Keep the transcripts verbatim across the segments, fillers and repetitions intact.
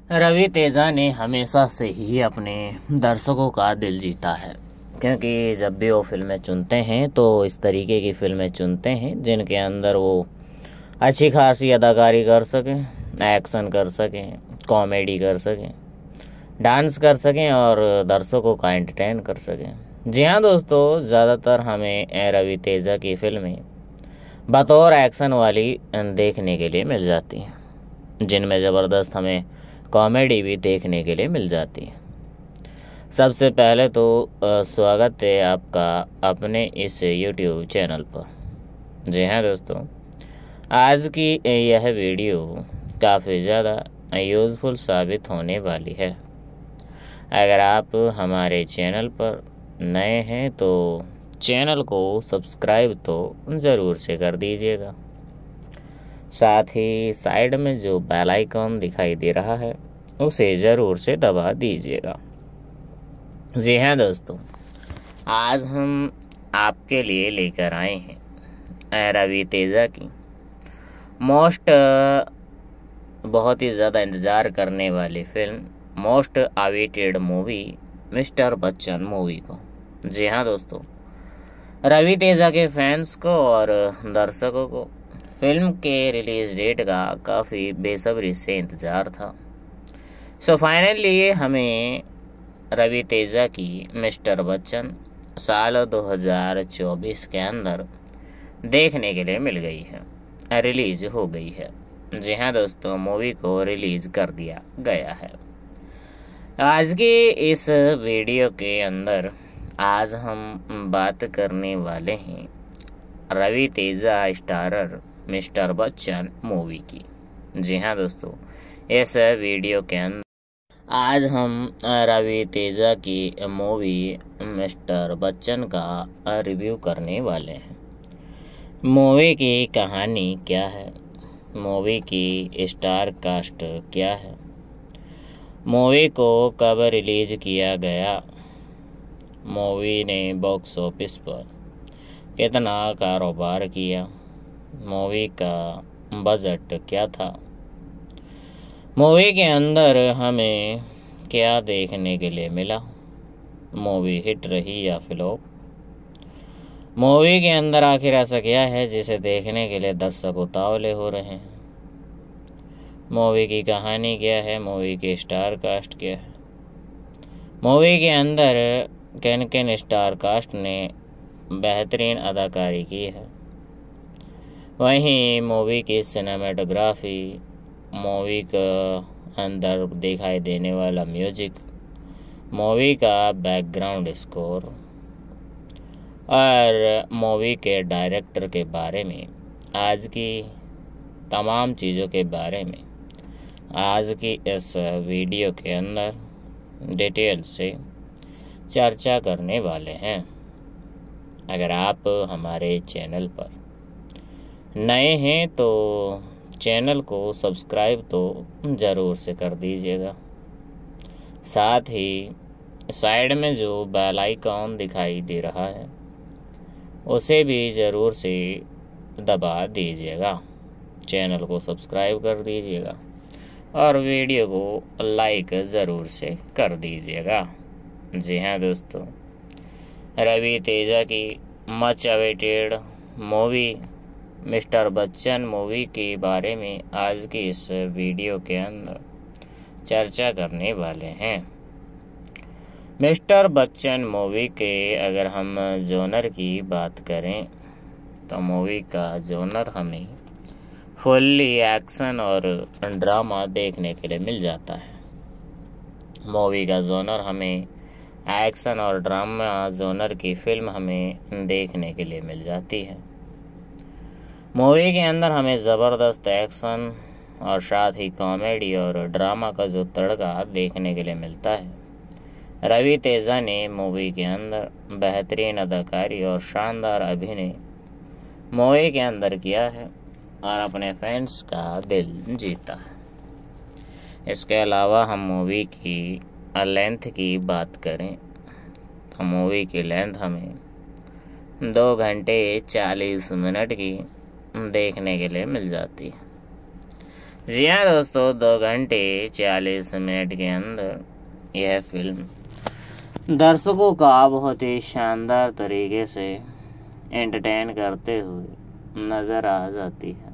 रवि तेजा ने हमेशा से ही अपने दर्शकों का दिल जीता है, क्योंकि जब भी वो फिल्में चुनते हैं तो इस तरीके की फिल्में चुनते हैं जिनके अंदर वो अच्छी खासी अदाकारी कर सकें, एक्शन कर सकें, कॉमेडी कर सकें, डांस कर सकें और दर्शकों का एंटरटेन कर सकें। जी हाँ दोस्तों, ज़्यादातर हमें रवि तेजा की फिल्में बतौर एक्शन वाली देखने के लिए मिल जाती हैं, जिनमें ज़बरदस्त हमें कॉमेडी भी देखने के लिए मिल जाती है। सबसे पहले तो स्वागत है आपका अपने इस यूट्यूब चैनल पर। जी हाँ दोस्तों, आज की यह वीडियो काफ़ी ज़्यादा यूज़फुल साबित होने वाली है। अगर आप हमारे चैनल पर नए हैं तो चैनल को सब्सक्राइब तो ज़रूर से कर दीजिएगा। साथ ही साइड में जो बेल आइकॉन दिखाई दे रहा है उसे ज़रूर से दबा दीजिएगा। जी हाँ दोस्तों, आज हम आपके लिए लेकर आए हैं रवि तेजा की मोस्ट बहुत ही ज़्यादा इंतज़ार करने वाली film, most awaited movie mister Bachchan movie को। जी हाँ दोस्तों, रवि तेजा के फैंस को और दर्शकों को फिल्म के रिलीज़ डेट का काफ़ी बेसब्री से इंतज़ार था। सो फाइनली हमें रवि तेजा की मिस्टर बच्चन साल दो हज़ार चौबीस के अंदर देखने के लिए मिल गई है, रिलीज़ हो गई है। जी हाँ दोस्तों, मूवी को रिलीज़ कर दिया गया है। आज के इस वीडियो के अंदर आज हम बात करने वाले हैं Ravi Teja starrer mister Bachchan movie की। जी हाँ दोस्तों, इस वीडियो के अंदर आज हम रवि तेजा की मूवी मिस्टर बच्चन का रिव्यू करने वाले हैं। मूवी की कहानी क्या है, मूवी की स्टार कास्ट क्या है, मूवी को कब रिलीज़ किया गया, मूवी ने बॉक्स ऑफिस पर कितना कारोबार किया, मूवी का बजट क्या था, मूवी के अंदर हमें क्या देखने के लिए मिला, मूवी हिट रही या फ्लॉप, मूवी के अंदर आखिर ऐसा क्या है जिसे देखने के लिए दर्शक उतावले हो रहे हैं, मूवी की कहानी क्या है, मूवी की स्टार कास्ट क्या है, मूवी के अंदर किन किन स्टार कास्ट ने बेहतरीन अदाकारी की है, वहीं मूवी की सिनेमेटोग्राफी, मूवी का अंदर दिखाई देने वाला म्यूजिक, मूवी का बैकग्राउंड स्कोर और मूवी के डायरेक्टर के बारे में, आज की तमाम चीज़ों के बारे में आज की इस वीडियो के अंदर डिटेल से चर्चा करने वाले हैं। अगर आप हमारे चैनल पर नए हैं तो चैनल को सब्सक्राइब तो ज़रूर से कर दीजिएगा। साथ ही साइड में जो बेल आइकॉन दिखाई दे रहा है उसे भी ज़रूर से दबा दीजिएगा। चैनल को सब्सक्राइब कर दीजिएगा और वीडियो को लाइक ज़रूर से कर दीजिएगा। जी हाँ दोस्तों, रवि तेजा की much awaited movie mister Bachchan movie के बारे में आज की इस वीडियो के अंदर चर्चा करने वाले हैं। मिस्टर बच्चन मूवी के अगर हम जोनर की बात करें तो मूवी का जोनर हमें फुल्ली एक्शन और ड्रामा देखने के लिए मिल जाता है। मूवी का जोनर हमें एक्शन और ड्रामा जोनर की फिल्म हमें देखने के लिए मिल जाती है। मूवी के अंदर हमें ज़बरदस्त एक्शन और साथ ही कॉमेडी और ड्रामा का जो तड़का देखने के लिए मिलता है। रवि तेजा ने मूवी के अंदर बेहतरीन अदाकारी और शानदार अभिनय मूवी के अंदर किया है और अपने फैंस का दिल जीता है। इसके अलावा हम मूवी की लेंथ की बात करें तो मूवी की लेंथ हमें दो घंटे चालीस मिनट की देखने के लिए मिल जाती है। जी हाँ दोस्तों, दो घंटे चालीस मिनट के अंदर यह फिल्म दर्शकों का बहुत ही शानदार तरीके से एंटरटेन करते हुए नज़र आ जाती है।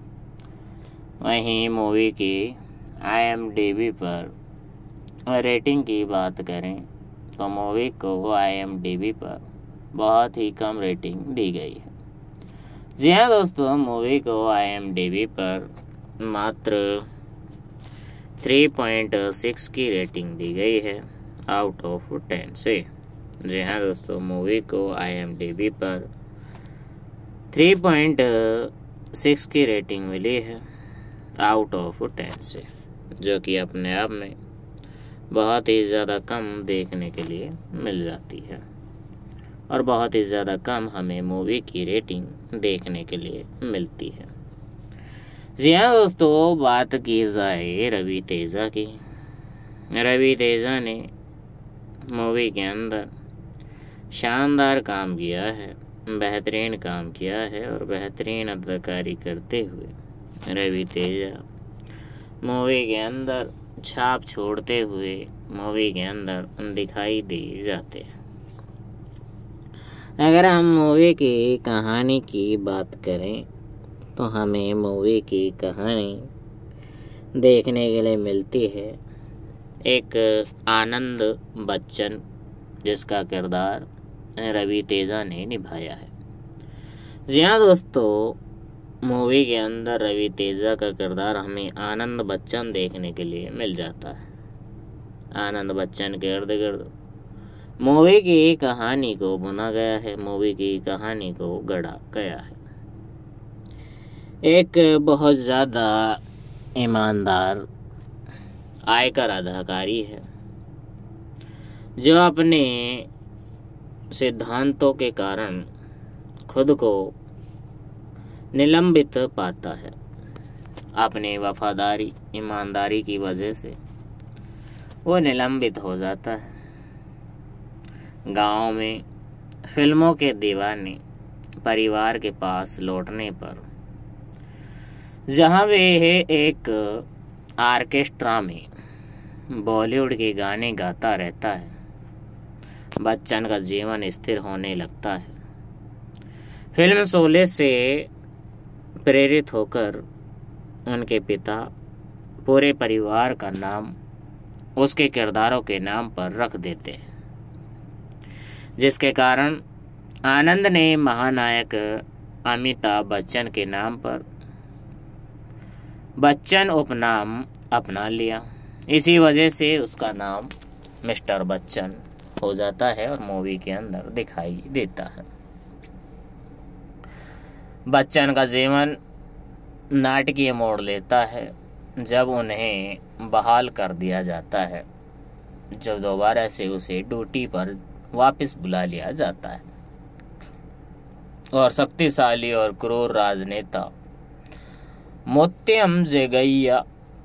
वहीं मूवी की आई एम डी बी पर रेटिंग की बात करें तो मूवी को आई एम डी बी पर बहुत ही कम रेटिंग दी गई है। जी हाँ दोस्तों, मूवी को आई एम डी बी पर मात्र तीन पॉइंट छह की रेटिंग दी गई है आउट ऑफ टेन से। जी हाँ दोस्तों, मूवी को आई एम डी बी पर तीन पॉइंट छह की रेटिंग मिली है आउट ऑफ टेन से, जो कि अपने आप में बहुत ही ज़्यादा कम देखने के लिए मिल जाती है और बहुत ही ज़्यादा कम हमें मूवी की रेटिंग देखने के लिए मिलती है। जी हाँ दोस्तों, बात की जाए रवि तेजा की। रवि तेजा ने मूवी के अंदर शानदार काम किया है, बेहतरीन काम किया है और बेहतरीन अदाकारी करते हुए रवि तेजा मूवी के अंदर छाप छोड़ते हुए मूवी के अंदर दिखाई दे जाते हैं। अगर हम मूवी की कहानी की बात करें तो हमें मूवी की कहानी देखने के लिए मिलती है एक आनंद बच्चन, जिसका किरदार रवि तेजा ने निभाया है। जी हाँ दोस्तों, मूवी के अंदर रवि तेजा का किरदार हमें आनंद बच्चन देखने के लिए मिल जाता है। आनंद बच्चन के इर्द गिर्द मूवी की कहानी को बुना गया है, मूवी की कहानी को गढ़ा गया है। एक बहुत ज़्यादा ईमानदार आयकर अधिकारी है जो अपने सिद्धांतों के कारण खुद को निलंबित पाता है। अपनी वफादारी ईमानदारी की वजह से वो निलंबित हो जाता है। गांव में फिल्मों के दीवाने परिवार के पास लौटने पर, जहां वे एक आर्केस्ट्रा में बॉलीवुड के गाने गाता रहता है, बच्चन का जीवन स्थिर होने लगता है। फिल्म शोले से प्रेरित होकर उनके पिता पूरे परिवार का नाम उसके किरदारों के नाम पर रख देते हैं, जिसके कारण आनंद ने महानायक अमिताभ बच्चन के नाम पर बच्चन उपनाम अपना लिया। इसी वजह से उसका नाम मिस्टर बच्चन हो जाता है और मूवी के अंदर दिखाई देता है। बच्चन का जीवन नाटकीय मोड़ लेता है जब उन्हें बहाल कर दिया जाता है, जब दोबारा से उसे ड्यूटी पर वापस बुला लिया जाता है और शक्तिशाली और क्रूर राजनेता मुत्तम जगैया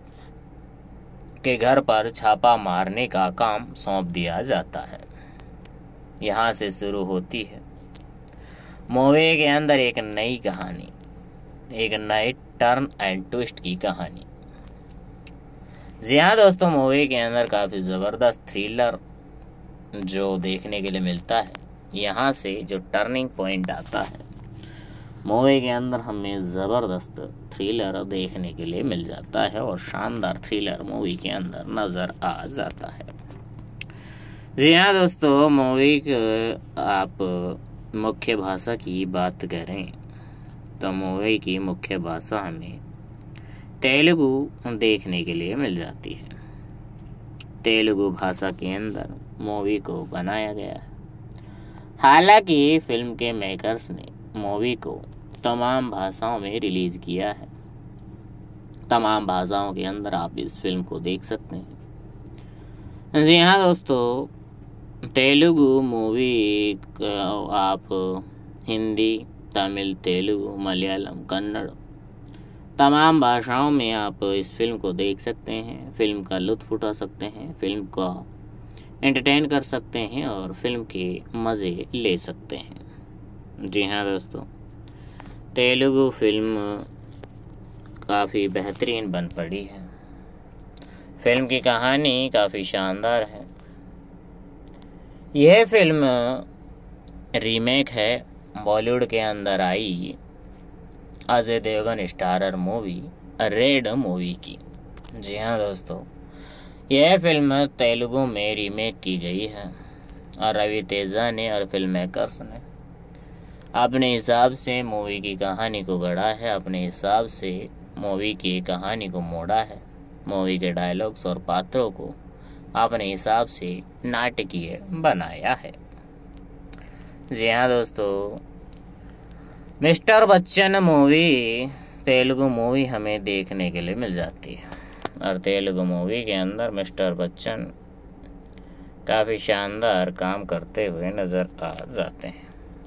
के घर पर छापा मारने का काम सौंप दिया जाता है। यहाँ से शुरू होती है मूवी के अंदर एक नई कहानी, एक नए टर्न एंड ट्विस्ट की कहानी। जी हाँ दोस्तों, मूवी के अंदर काफ़ी ज़बरदस्त थ्रिलर जो देखने के लिए मिलता है। यहाँ से जो टर्निंग पॉइंट आता है मूवी के अंदर, हमें ज़बरदस्त थ्रिलर देखने के लिए मिल जाता है और शानदार थ्रिलर मूवी के अंदर नज़र आ जाता है। जी हाँ दोस्तों, मूवी के आप मुख्य भाषा की बात करें तो मूवी की मुख्य भाषा हमें तेलुगु देखने के लिए मिल जाती है। तेलुगु भाषा के अंदर मूवी को बनाया गया है। हालांकि फिल्म के मेकर्स ने मूवी को तमाम भाषाओं में रिलीज़ किया है। तमाम भाषाओं के अंदर आप इस फिल्म को देख सकते हैं। जी हाँ दोस्तों, तेलुगु मूवी आप हिंदी, तमिल, तेलुगु, मलयालम, कन्नड़ तमाम भाषाओं में आप इस फिल्म को देख सकते हैं। फिल्म का लुत्फ़ उठा सकते हैं, फिल्म का एंटरटेन कर सकते हैं और फिल्म के मज़े ले सकते हैं। जी हाँ दोस्तों, तेलुगु फिल्म काफ़ी बेहतरीन बन पड़ी है। फिल्म की कहानी काफ़ी शानदार है। यह फिल्म रीमेक है बॉलीवुड के अंदर आई Ajay Devgan starrer movie red movie की। जी हाँ दोस्तों, यह फिल्म तेलुगु में रीमेक की गई है और रवि तेजा ने और फिल्म मेकर्स ने अपने हिसाब से मूवी की कहानी को गढ़ा है, अपने हिसाब से मूवी की कहानी को मोड़ा है, मूवी के डायलॉग्स और पात्रों को अपने हिसाब से नाटकीय बनाया है। जी हाँ दोस्तों, mister Bachchan movie Telugu movie हमें देखने के लिए मिल जाती है और तेलुगु मूवी के अंदर मिस्टर बच्चन काफ़ी शानदार काम करते हुए नज़र आ जाते हैं।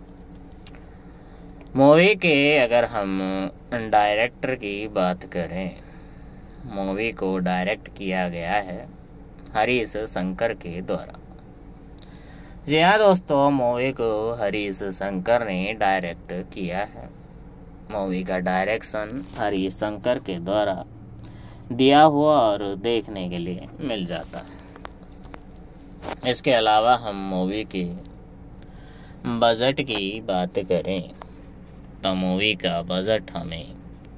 मूवी के अगर हम डायरेक्टर की बात करें, मूवी को डायरेक्ट किया गया है हरीश शंकर के द्वारा। जी हाँ दोस्तों, मूवी को हरीश शंकर ने डायरेक्ट किया है। मूवी का डायरेक्शन हरीश शंकर के द्वारा दिया हुआ और देखने के लिए मिल जाता है। इसके अलावा हम मूवी के बजट की बात करें तो मूवी का बजट हमें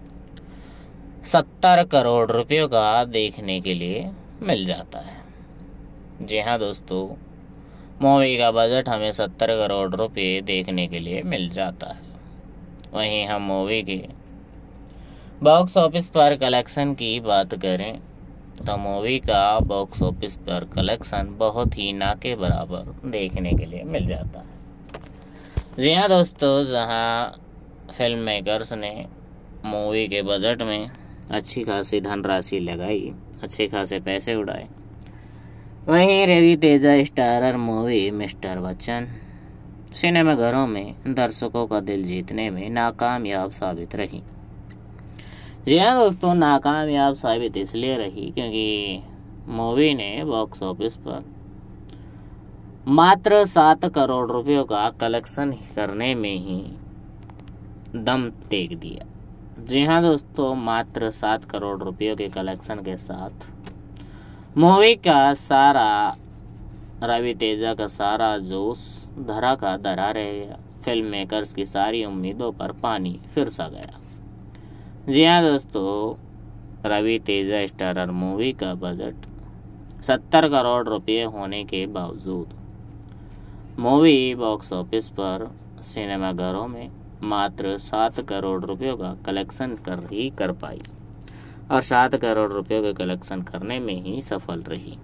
सत्तर करोड़ रुपयों का देखने के लिए मिल जाता है। जी हाँ दोस्तों, मूवी का बजट हमें सत्तर करोड़ रुपये देखने के लिए मिल जाता है। वहीं हम मूवी के बॉक्स ऑफिस पर कलेक्शन की बात करें तो मूवी का बॉक्स ऑफिस पर कलेक्शन बहुत ही ना के बराबर देखने के लिए मिल जाता है। जी हाँ दोस्तों, जहाँ फिल्म मेकर्स ने मूवी के बजट में अच्छी खासी धनराशि लगाई, अच्छे खासे पैसे उड़ाए, वहीं Ravi Teja starrer movie mister Bachchan सिनेमाघरों में दर्शकों का दिल जीतने में नाकामयाब साबित रही। जी हाँ दोस्तों, नाकामयाब साबित इसलिए रही क्योंकि मूवी ने बॉक्स ऑफिस पर मात्र सात करोड़ रुपयों का कलेक्शन करने में ही दम टेक दिया। जी हाँ दोस्तों, मात्र सात करोड़ रुपयों के कलेक्शन के साथ मूवी का सारा रवि तेजा का सारा जोश धरा का धरा रह गया। फिल्म मेकर्स की सारी उम्मीदों पर पानी फिर सा गया। जी हाँ दोस्तों, रवि तेजा स्टारर मूवी का बजट सत्तर करोड़ रुपये होने के बावजूद मूवी बॉक्स ऑफिस पर सिनेमाघरों में मात्र सात करोड़ रुपयों का कलेक्शन कर ही कर पाई और सात करोड़ रुपयों के कलेक्शन करने में ही सफल रही।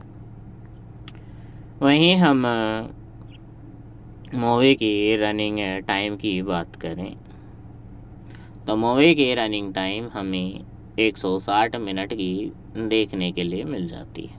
वहीं हम मूवी की रनिंग टाइम की बात करें तो मूवी की रनिंग टाइम हमें एक सौ साठ मिनट की देखने के लिए मिल जाती है।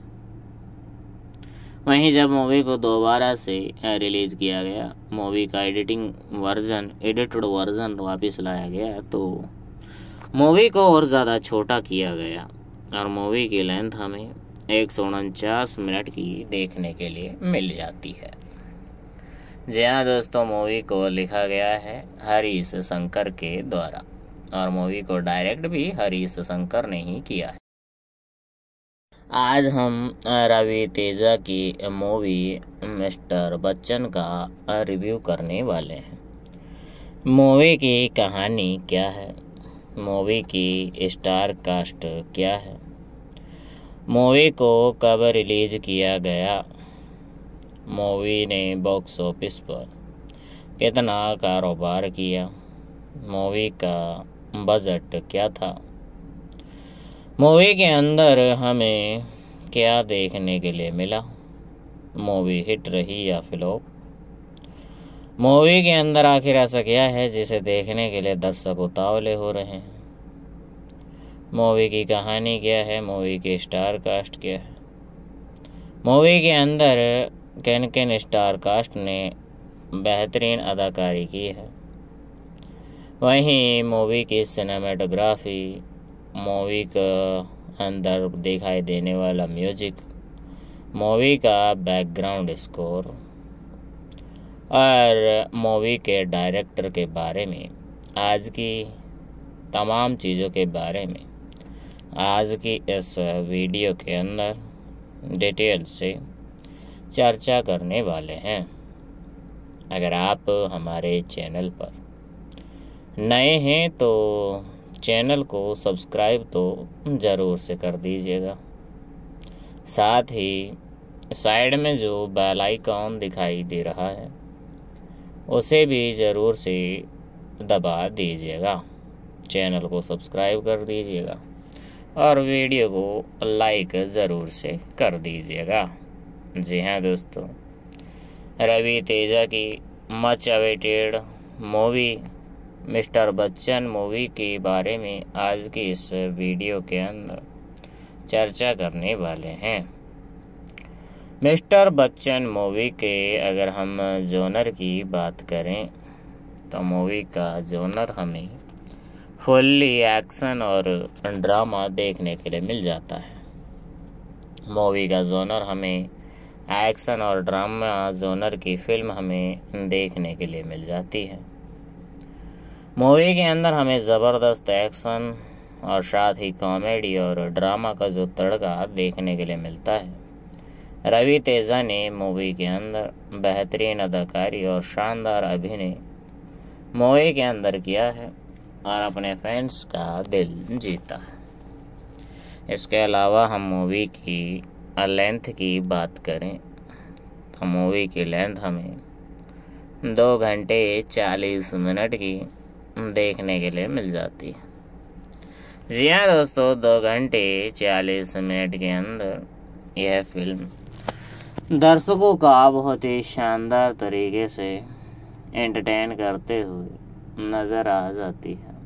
वहीं जब मूवी को दोबारा से रिलीज़ किया गया, मूवी का एडिटिंग वर्जन एडिटेड वर्जन वापस लाया गया तो मूवी को और ज़्यादा छोटा किया गया और मूवी की लेंथ हमें एक सौ उनचास मिनट की देखने के लिए मिल जाती है। जी हाँ दोस्तों, मूवी को लिखा गया है हरीश शंकर के द्वारा और मूवी को डायरेक्ट भी हरीश शंकर ने ही किया है। आज हम रवि तेजा की मूवी मिस्टर बच्चन का रिव्यू करने वाले हैं। मूवी की कहानी क्या है, मूवी की स्टार कास्ट क्या है, मूवी को कब रिलीज़ किया गया, मूवी ने बॉक्स ऑफिस पर कितना कारोबार किया, मूवी का बजट क्या था, मूवी के अंदर हमें क्या देखने के लिए मिला, मूवी हिट रही या फ्लॉप, मूवी के अंदर आखिर ऐसा क्या है जिसे देखने के लिए दर्शक उतावले हो रहे हैं, मूवी की कहानी क्या है, मूवी के स्टार कास्ट क्या है, मूवी के अंदर किन किन स्टार कास्ट ने बेहतरीन अदाकारी की है, वहीं मूवी की सिनेमेटोग्राफी, मूवी का अंदर दिखाई देने वाला म्यूजिक, मूवी का बैकग्राउंड स्कोर और मूवी के डायरेक्टर के बारे में, आज की तमाम चीज़ों के बारे में आज की इस वीडियो के अंदर डिटेल से चर्चा करने वाले हैं। अगर आप हमारे चैनल पर नए हैं तो चैनल को सब्सक्राइब तो ज़रूर से कर दीजिएगा। साथ ही साइड में जो बेल आइकॉन दिखाई दे रहा है उसे भी ज़रूर से दबा दीजिएगा। चैनल को सब्सक्राइब कर दीजिएगा और वीडियो को लाइक ज़रूर से कर दीजिएगा। जी हाँ दोस्तों, रवि तेजा की much awaited movie mister Bachchan movie के बारे में आज की इस वीडियो के अंदर चर्चा करने वाले हैं। मिस्टर बच्चन मूवी के अगर हम जोनर की बात करें तो मूवी का जोनर हमें फुल्ली एक्शन और ड्रामा देखने के लिए मिल जाता है। मूवी का जोनर हमें एक्शन और ड्रामा जोनर की फिल्म हमें देखने के लिए मिल जाती है। मूवी के अंदर हमें ज़बरदस्त एक्शन और साथ ही कॉमेडी और ड्रामा का जो तड़का देखने के लिए मिलता है। रवि तेजा ने मूवी के अंदर बेहतरीन अदाकारी और शानदार अभिनय मूवी के अंदर किया है और अपने फैंस का दिल जीता है। इसके अलावा हम मूवी की लेंथ की बात करें तो मूवी की लेंथ हमें दो घंटे चालीस मिनट की देखने के लिए मिल जाती है। जी हाँ दोस्तों, दो घंटे चालीस मिनट के अंदर यह फिल्म दर्शकों का बहुत ही शानदार तरीके से एंटरटेन करते हुए नज़र आ जाती है।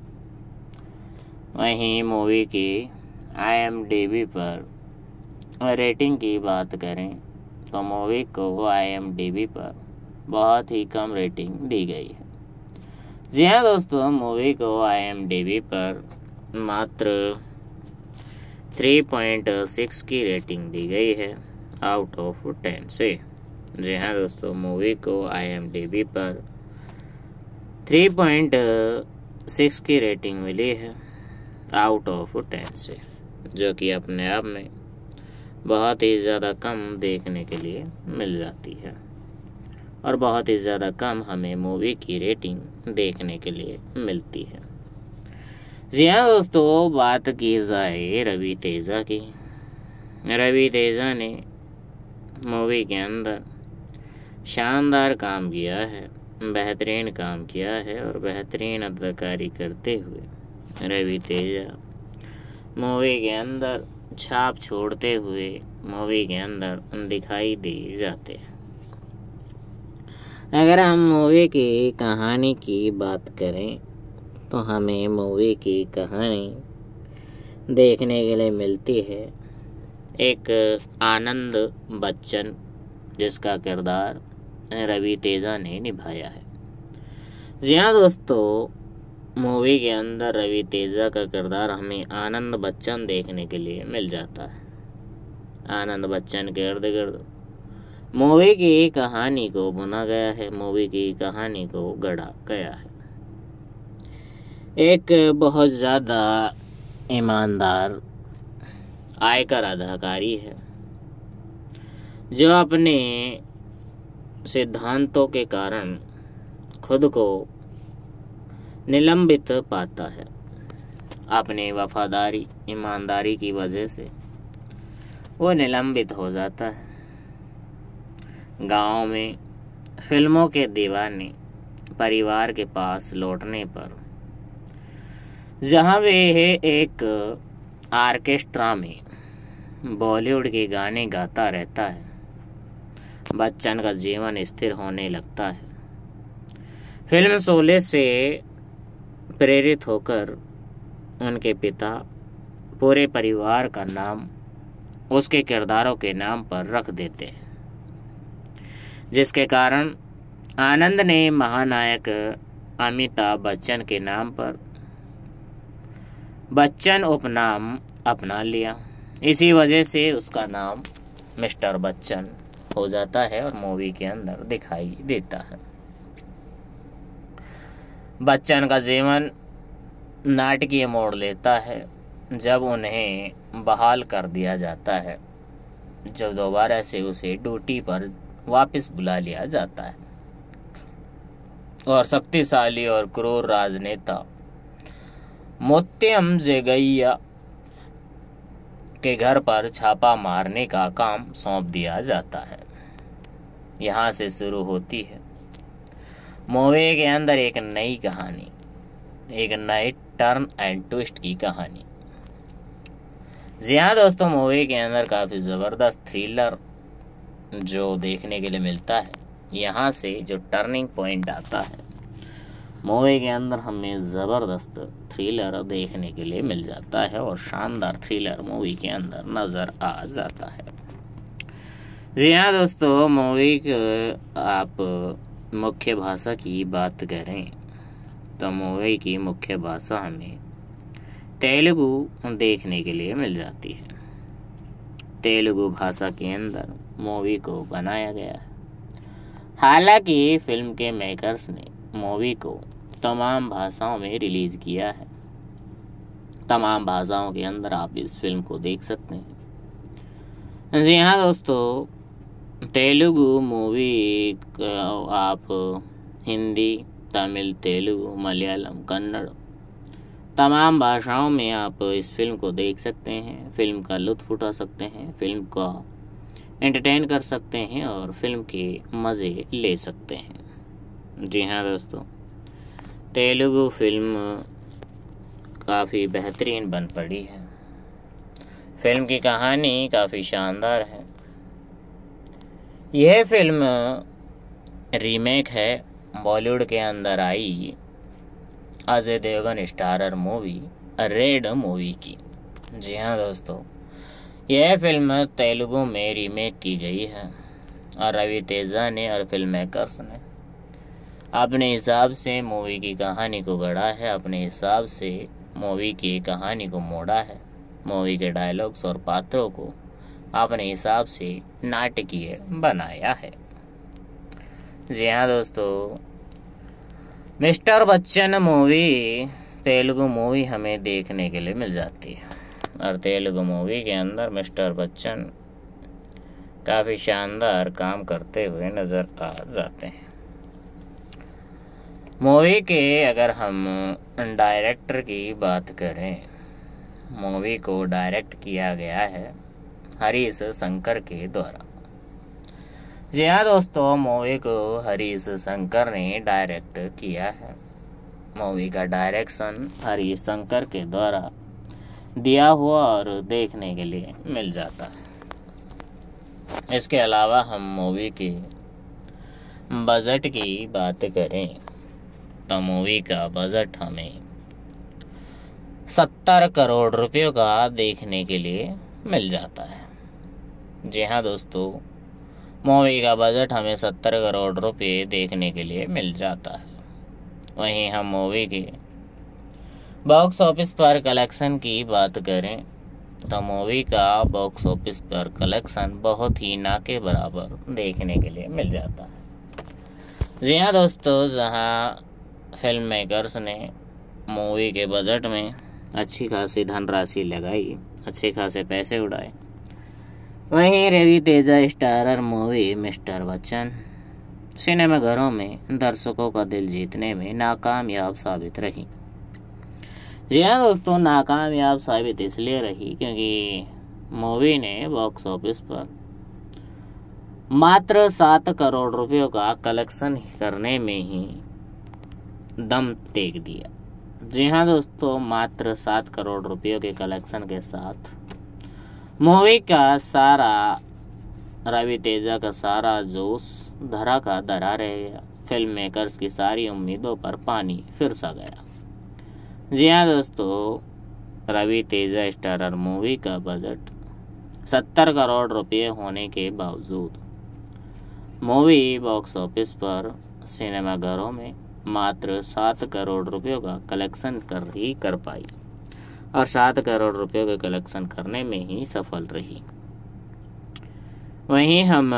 वहीं मूवी की आई एम डी बी पर रेटिंग की बात करें तो मूवी को आई एम डी बी पर बहुत ही कम रेटिंग दी गई है। जी हाँ दोस्तों, मूवी को आई एम डी बी पर मात्र तीन पॉइंट छह की रेटिंग दी गई है आउट ऑफ टेन से। जी हाँ दोस्तों, मूवी को आई एम डी बी पर तीन पॉइंट छह की रेटिंग मिली है आउट ऑफ टेन से, जो कि अपने आप में बहुत ही ज़्यादा कम देखने के लिए मिल जाती है और बहुत ही ज़्यादा कम हमें मूवी की रेटिंग देखने के लिए मिलती है। जी हाँ दोस्तों, बात की जाए रवि तेजा की। रवि तेजा ने मूवी के अंदर शानदार काम किया है, बेहतरीन काम किया है और बेहतरीन अदाकारी करते हुए रवि तेजा मूवी के अंदर छाप छोड़ते हुए मूवी के अंदर दिखाई दे जाते हैं। अगर हम मूवी की कहानी की बात करें तो हमें मूवी की कहानी देखने के लिए मिलती है एक आनंद बच्चन, जिसका किरदार रवि तेजा ने निभाया है। जी हाँ दोस्तों, मूवी के अंदर रवि तेजा का किरदार हमें आनंद बच्चन देखने के लिए मिल जाता है। आनंद बच्चन के इर्द गिर्द मूवी की कहानी को बुना गया है, मूवी की कहानी को गढ़ा गया है। एक बहुत ज़्यादा ईमानदार आयकर अधिकारी है जो अपने सिद्धांतों के कारण खुद को निलंबित पाता है। अपनी वफादारी ईमानदारी की वजह से वो निलंबित हो जाता है। गांव में फिल्मों के दीवाने परिवार के पास लौटने पर जहां वे एक आर्केस्ट्रा में बॉलीवुड के गाने गाता रहता है, बच्चन का जीवन स्थिर होने लगता है। फिल्म शोले से प्रेरित होकर उनके पिता पूरे परिवार का नाम उसके किरदारों के नाम पर रख देते हैं, जिसके कारण आनंद ने महानायक अमिताभ बच्चन के नाम पर बच्चन उपनाम अपना लिया। इसी वजह से उसका नाम मिस्टर बच्चन हो जाता है और मूवी के अंदर दिखाई देता है। बच्चन का जीवन नाटकीय मोड़ लेता है जब उन्हें बहाल कर दिया जाता है, जब दोबारा से उसे ड्यूटी पर वापस बुला लिया जाता है और शक्तिशाली और क्रूर राजनेता मुत्तम जगैया के घर पर छापा मारने का काम सौंप दिया जाता है। यहाँ से शुरू होती है मूवी के अंदर एक नई कहानी, एक नए टर्न एंड ट्विस्ट की कहानी। जी हाँ दोस्तों, मूवी के अंदर काफ़ी ज़बरदस्त थ्रिलर जो देखने के लिए मिलता है। यहाँ से जो टर्निंग पॉइंट आता है मूवी के अंदर, हमें ज़बरदस्त थ्रिलर देखने के लिए मिल जाता है और शानदार थ्रिलर मूवी के अंदर नज़र आ जाता है। जी हाँ दोस्तों, मूवी की आप मुख्य भाषा की बात करें तो मूवी की मुख्य भाषा हमें तेलुगु देखने के लिए मिल जाती है। तेलुगु भाषा के अंदर मूवी को बनाया गया है। हालांकि फिल्म के मेकर्स ने मूवी को तमाम भाषाओं में रिलीज़ किया है। तमाम भाषाओं के अंदर आप इस फिल्म को देख सकते हैं। जी हाँ दोस्तों, तेलुगु मूवी आप हिंदी, तमिल, तेलुगु, मलयालम, कन्नड़ तमाम भाषाओं में आप इस फिल्म को देख सकते हैं। फिल्म का लुत्फ़ उठा सकते हैं, फिल्म का एंटरटेन कर सकते हैं और फिल्म के मज़े ले सकते हैं। जी हाँ दोस्तों, तेलुगु फिल्म काफ़ी बेहतरीन बन पड़ी है। फिल्म की कहानी काफ़ी शानदार है। यह फिल्म रीमेक है बॉलीवुड के अंदर आई Ajay Devgan starrer movie red movie की। जी हाँ दोस्तों, यह फिल्म तेलुगु में रीमेक की गई है और रवि तेजा ने और फिल्म मेकर्स ने अपने हिसाब से मूवी की कहानी को गढ़ा है, अपने हिसाब से मूवी की कहानी को मोड़ा है, मूवी के डायलॉग्स और पात्रों को अपने हिसाब से नाटकीय बनाया है। जी हाँ दोस्तों, mister Bachchan movie Telugu movie हमें देखने के लिए मिल जाती है और तेलुगु मूवी के अंदर मिस्टर बच्चन काफ़ी शानदार काम करते हुए नज़र आ जाते हैं। मूवी के अगर हम डायरेक्टर की बात करें, मूवी को डायरेक्ट किया गया है हरीश शंकर के द्वारा। जी हाँ दोस्तों, मूवी को हरीश शंकर ने डायरेक्ट किया है। मूवी का डायरेक्शन हरीश शंकर के द्वारा दिया हुआ और देखने के लिए मिल जाता है। इसके अलावा हम मूवी के बजट की बात करें तो मूवी का बजट हमें सत्तर करोड़ रुपयों का देखने के लिए मिल जाता है। जी हाँ दोस्तों, मूवी का बजट हमें सत्तर करोड़ रुपये देखने के लिए मिल जाता है। वहीं हम मूवी के बॉक्स ऑफिस पर कलेक्शन की बात करें तो मूवी का बॉक्स ऑफिस पर कलेक्शन बहुत ही ना के बराबर देखने के लिए मिल जाता है। जी हाँ दोस्तों, जहाँ फिल्म मेकर्स ने मूवी के बजट में अच्छी खासी धनराशि लगाई, अच्छे खासे पैसे उड़ाए, वहीं Ravi Teja starrer movie mister Bachchan सिनेमाघरों में दर्शकों का दिल जीतने में नाकामयाब साबित रही। जी हाँ दोस्तों, नाकामयाब साबित इसलिए रही क्योंकि मूवी ने बॉक्स ऑफिस पर मात्र सात करोड़ रुपयों का कलेक्शन करने में ही दम टेक दिया। जी हाँ दोस्तों, मात्र सात करोड़ रुपयों के कलेक्शन के साथ मूवी का सारा रवि तेजा का सारा जोश धरा का धरा रह गया। फिल्म मेकर्स की सारी उम्मीदों पर पानी फिर सा गया। जी हाँ दोस्तों, रवि तेजा स्टारर मूवी का बजट सत्तर करोड़ रुपये होने के बावजूद मूवी बॉक्स ऑफिस पर सिनेमाघरों में मात्र सात करोड़ रुपयों का कलेक्शन कर ही कर पाई और सात करोड़ रुपयों के कलेक्शन करने में ही सफल रही। वहीं हम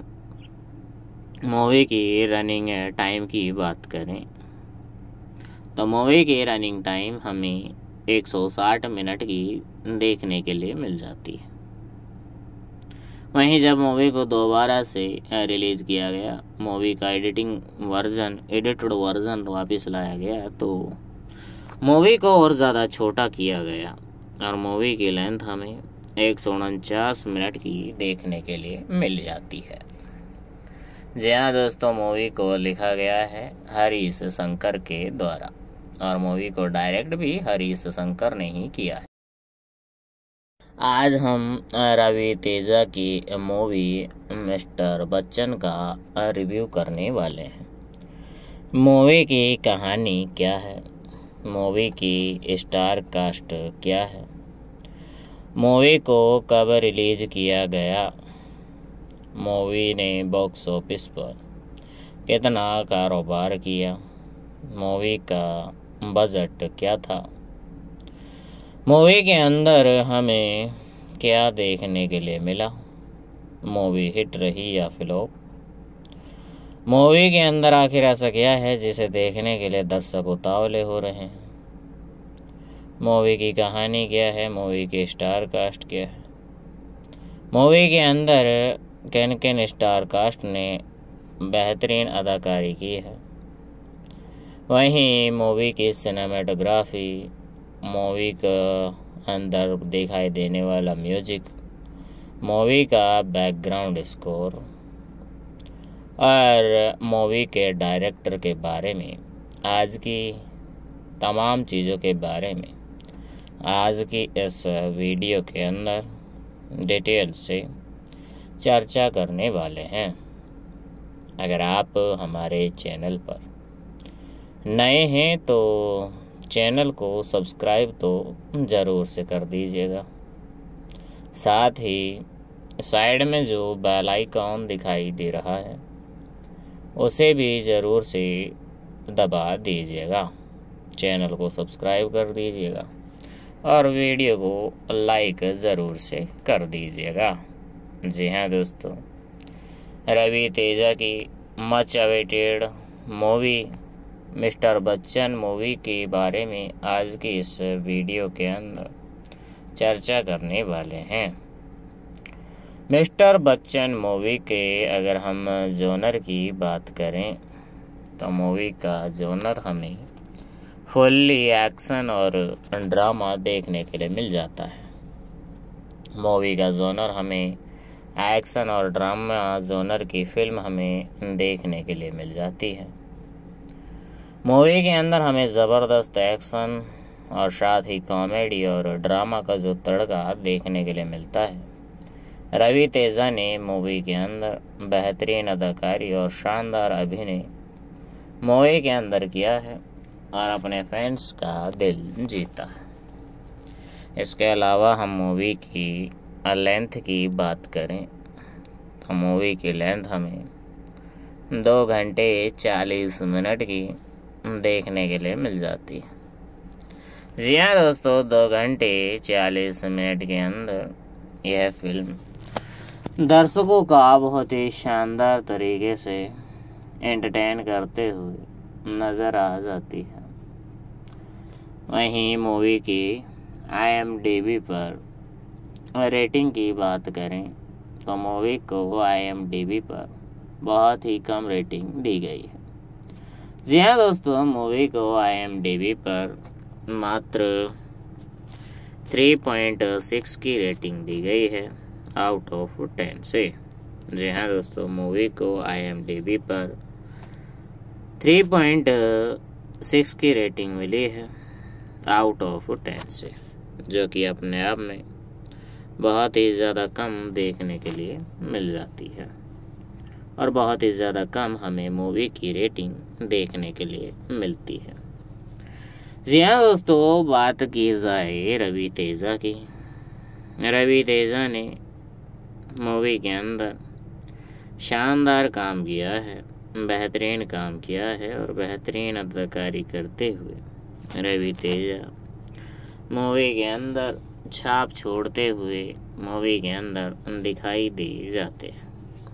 मूवी की रनिंग टाइम की बात करें तो मूवी की रनिंग टाइम हमें एक सौ साठ मिनट की देखने के लिए मिल जाती है। वहीं जब मूवी को दोबारा से रिलीज़ किया गया, मूवी का एडिटिंग वर्जन एडिटेड वर्जन वापस लाया गया, तो मूवी को और ज़्यादा छोटा किया गया और मूवी की लेंथ हमें एक सौ उनचास मिनट की देखने के लिए मिल जाती है। जी हाँ दोस्तों, मूवी को लिखा गया है हरीश शंकर के द्वारा और मूवी को डायरेक्ट भी हरीश शंकर ने ही किया है। आज हम रवि तेजा की मूवी मिस्टर बच्चन का रिव्यू करने वाले हैं। मूवी की कहानी क्या है, मूवी की स्टार कास्ट क्या है, मूवी को कब रिलीज किया गया, मूवी ने बॉक्स ऑफिस पर कितना कारोबार किया, मूवी का बजट क्या था, मूवी के अंदर हमें क्या देखने के लिए मिला, मूवी हिट रही या फ्लॉप, मूवी के अंदर आखिर ऐसा क्या है जिसे देखने के लिए दर्शक उतावले हो रहे हैं, मूवी की कहानी क्या है, मूवी की स्टार कास्ट क्या है, मूवी के अंदर किन किन स्टार कास्ट ने बेहतरीन अदाकारी की है, वहीं मूवी की सिनेमेटोग्राफी, मूवी का अंदर दिखाई देने वाला म्यूजिक, मूवी का बैकग्राउंड स्कोर और मूवी के डायरेक्टर के बारे में, आज की तमाम चीज़ों के बारे में आज की इस वीडियो के अंदर डिटेल से चर्चा करने वाले हैं। अगर आप हमारे चैनल पर नए हैं तो चैनल को सब्सक्राइब तो ज़रूर से कर दीजिएगा, साथ ही साइड में जो बेल आइकॉन दिखाई दे रहा है उसे भी ज़रूर से दबा दीजिएगा, चैनल को सब्सक्राइब कर दीजिएगा और वीडियो को लाइक ज़रूर से कर दीजिएगा। जी हाँ दोस्तों, रवि तेजा की much awaited movie mister Bachchan movie के बारे में आज की इस वीडियो के अंदर चर्चा करने वाले हैं। मिस्टर बच्चन मूवी के अगर हम जोनर की बात करें तो मूवी का जोनर हमें फुल्ली एक्शन और ड्रामा देखने के लिए मिल जाता है। मूवी का जोनर हमें एक्शन और ड्रामा जोनर की फिल्म हमें देखने के लिए मिल जाती है। मूवी के अंदर हमें ज़बरदस्त एक्शन और साथ ही कॉमेडी और ड्रामा का जो तड़का देखने के लिए मिलता है। रवि तेजा ने मूवी के अंदर बेहतरीन अदाकारी और शानदार अभिनय मूवी के अंदर किया है और अपने फैंस का दिल जीता है। इसके अलावा हम मूवी की लेंथ की बात करें तो मूवी की लेंथ हमें दो घंटे चालीस मिनट की देखने के लिए मिल जाती है। जी हाँ दोस्तों, दो घंटे चालीस मिनट के अंदर यह फिल्म दर्शकों का बहुत ही शानदार तरीके से एंटरटेन करते हुए नज़र आ जाती है। वहीं मूवी की आई एम डी बी पर रेटिंग की बात करें तो मूवी को आई एम डी बी पर बहुत ही कम रेटिंग दी गई है। जी हाँ दोस्तों, मूवी को आई एम डी बी पर मात्र तीन पॉइंट छह की रेटिंग दी गई है आउट ऑफ टेन से। जी हाँ दोस्तों, मूवी को आई एम डी बी पर तीन पॉइंट छह की रेटिंग मिली है आउट ऑफ टेन से, जो कि अपने आप में बहुत ही ज़्यादा कम देखने के लिए मिल जाती है और बहुत ही ज़्यादा कम हमें मूवी की रेटिंग देखने के लिए मिलती है। जी हाँ दोस्तों, बात की जाए रवि तेजा की। रवि तेजा ने मूवी के अंदर शानदार काम किया है, बेहतरीन काम किया है और बेहतरीन अदाकारी करते हुए रवि तेजा मूवी के अंदर छाप छोड़ते हुए मूवी के अंदर दिखाई दे जाते हैं।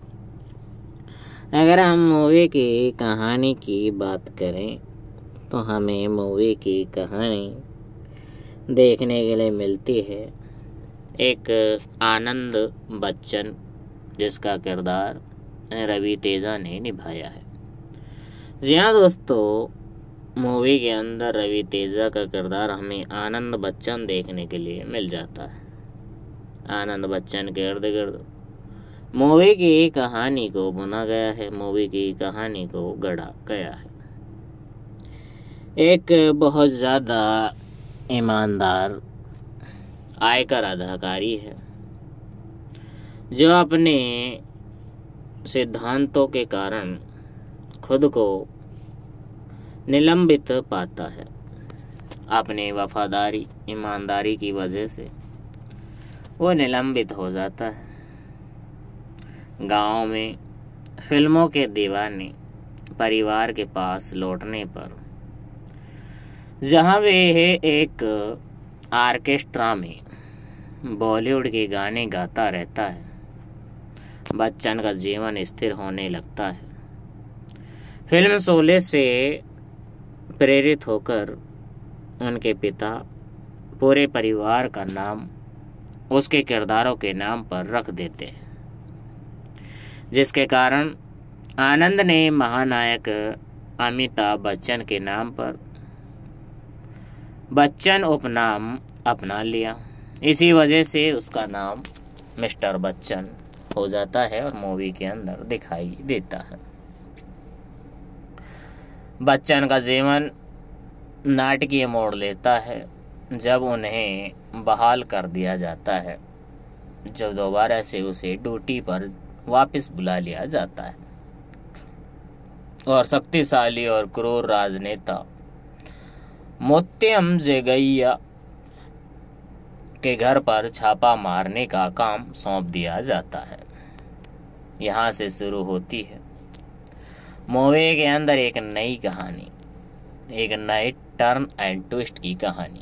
अगर हम मूवी की कहानी की बात करें तो हमें मूवी की कहानी देखने के लिए मिलती है। एक आनंद बच्चन, जिसका किरदार रवि तेजा ने निभाया है। जी हाँ दोस्तों, मूवी के अंदर रवि तेजा का किरदार हमें आनंद बच्चन देखने के लिए मिल जाता है। आनंद बच्चन के इर्द गिर्द मूवी की कहानी को बुना गया है, मूवी की कहानी को गढ़ा गया है। एक बहुत ज़्यादा ईमानदार आयकर अधिकारी है, जो अपने सिद्धांतों के कारण खुद को निलंबित पाता है। अपनी वफादारी, ईमानदारी की वजह से वो निलंबित हो जाता है। गांव में फिल्मों के दीवाने परिवार के पास लौटने पर, जहां वे एक ऑर्केस्ट्रा में बॉलीवुड के गाने गाता रहता है, बच्चन का जीवन स्थिर होने लगता है। फिल्म शोले से प्रेरित होकर उनके पिता पूरे परिवार का नाम उसके किरदारों के नाम पर रख देते हैं, जिसके कारण आनंद ने महानायक अमिताभ बच्चन के नाम पर बच्चन उपनाम अपना लिया। इसी वजह से उसका नाम मिस्टर बच्चन हो जाता है और मूवी के अंदर दिखाई देता है। बच्चन का जीवन नाटकीय मोड़ लेता है जब उन्हें बहाल कर दिया जाता है, जब दोबारा से उसे ड्यूटी पर वापस बुला लिया जाता है और शक्तिशाली और क्रूर राजनेता मुत्तम जगैया के घर पर छापा मारने का काम सौंप दिया जाता है। यहाँ से शुरू होती है मूवी के अंदर एक नई कहानी, एक नए टर्न एंड ट्विस्ट की कहानी।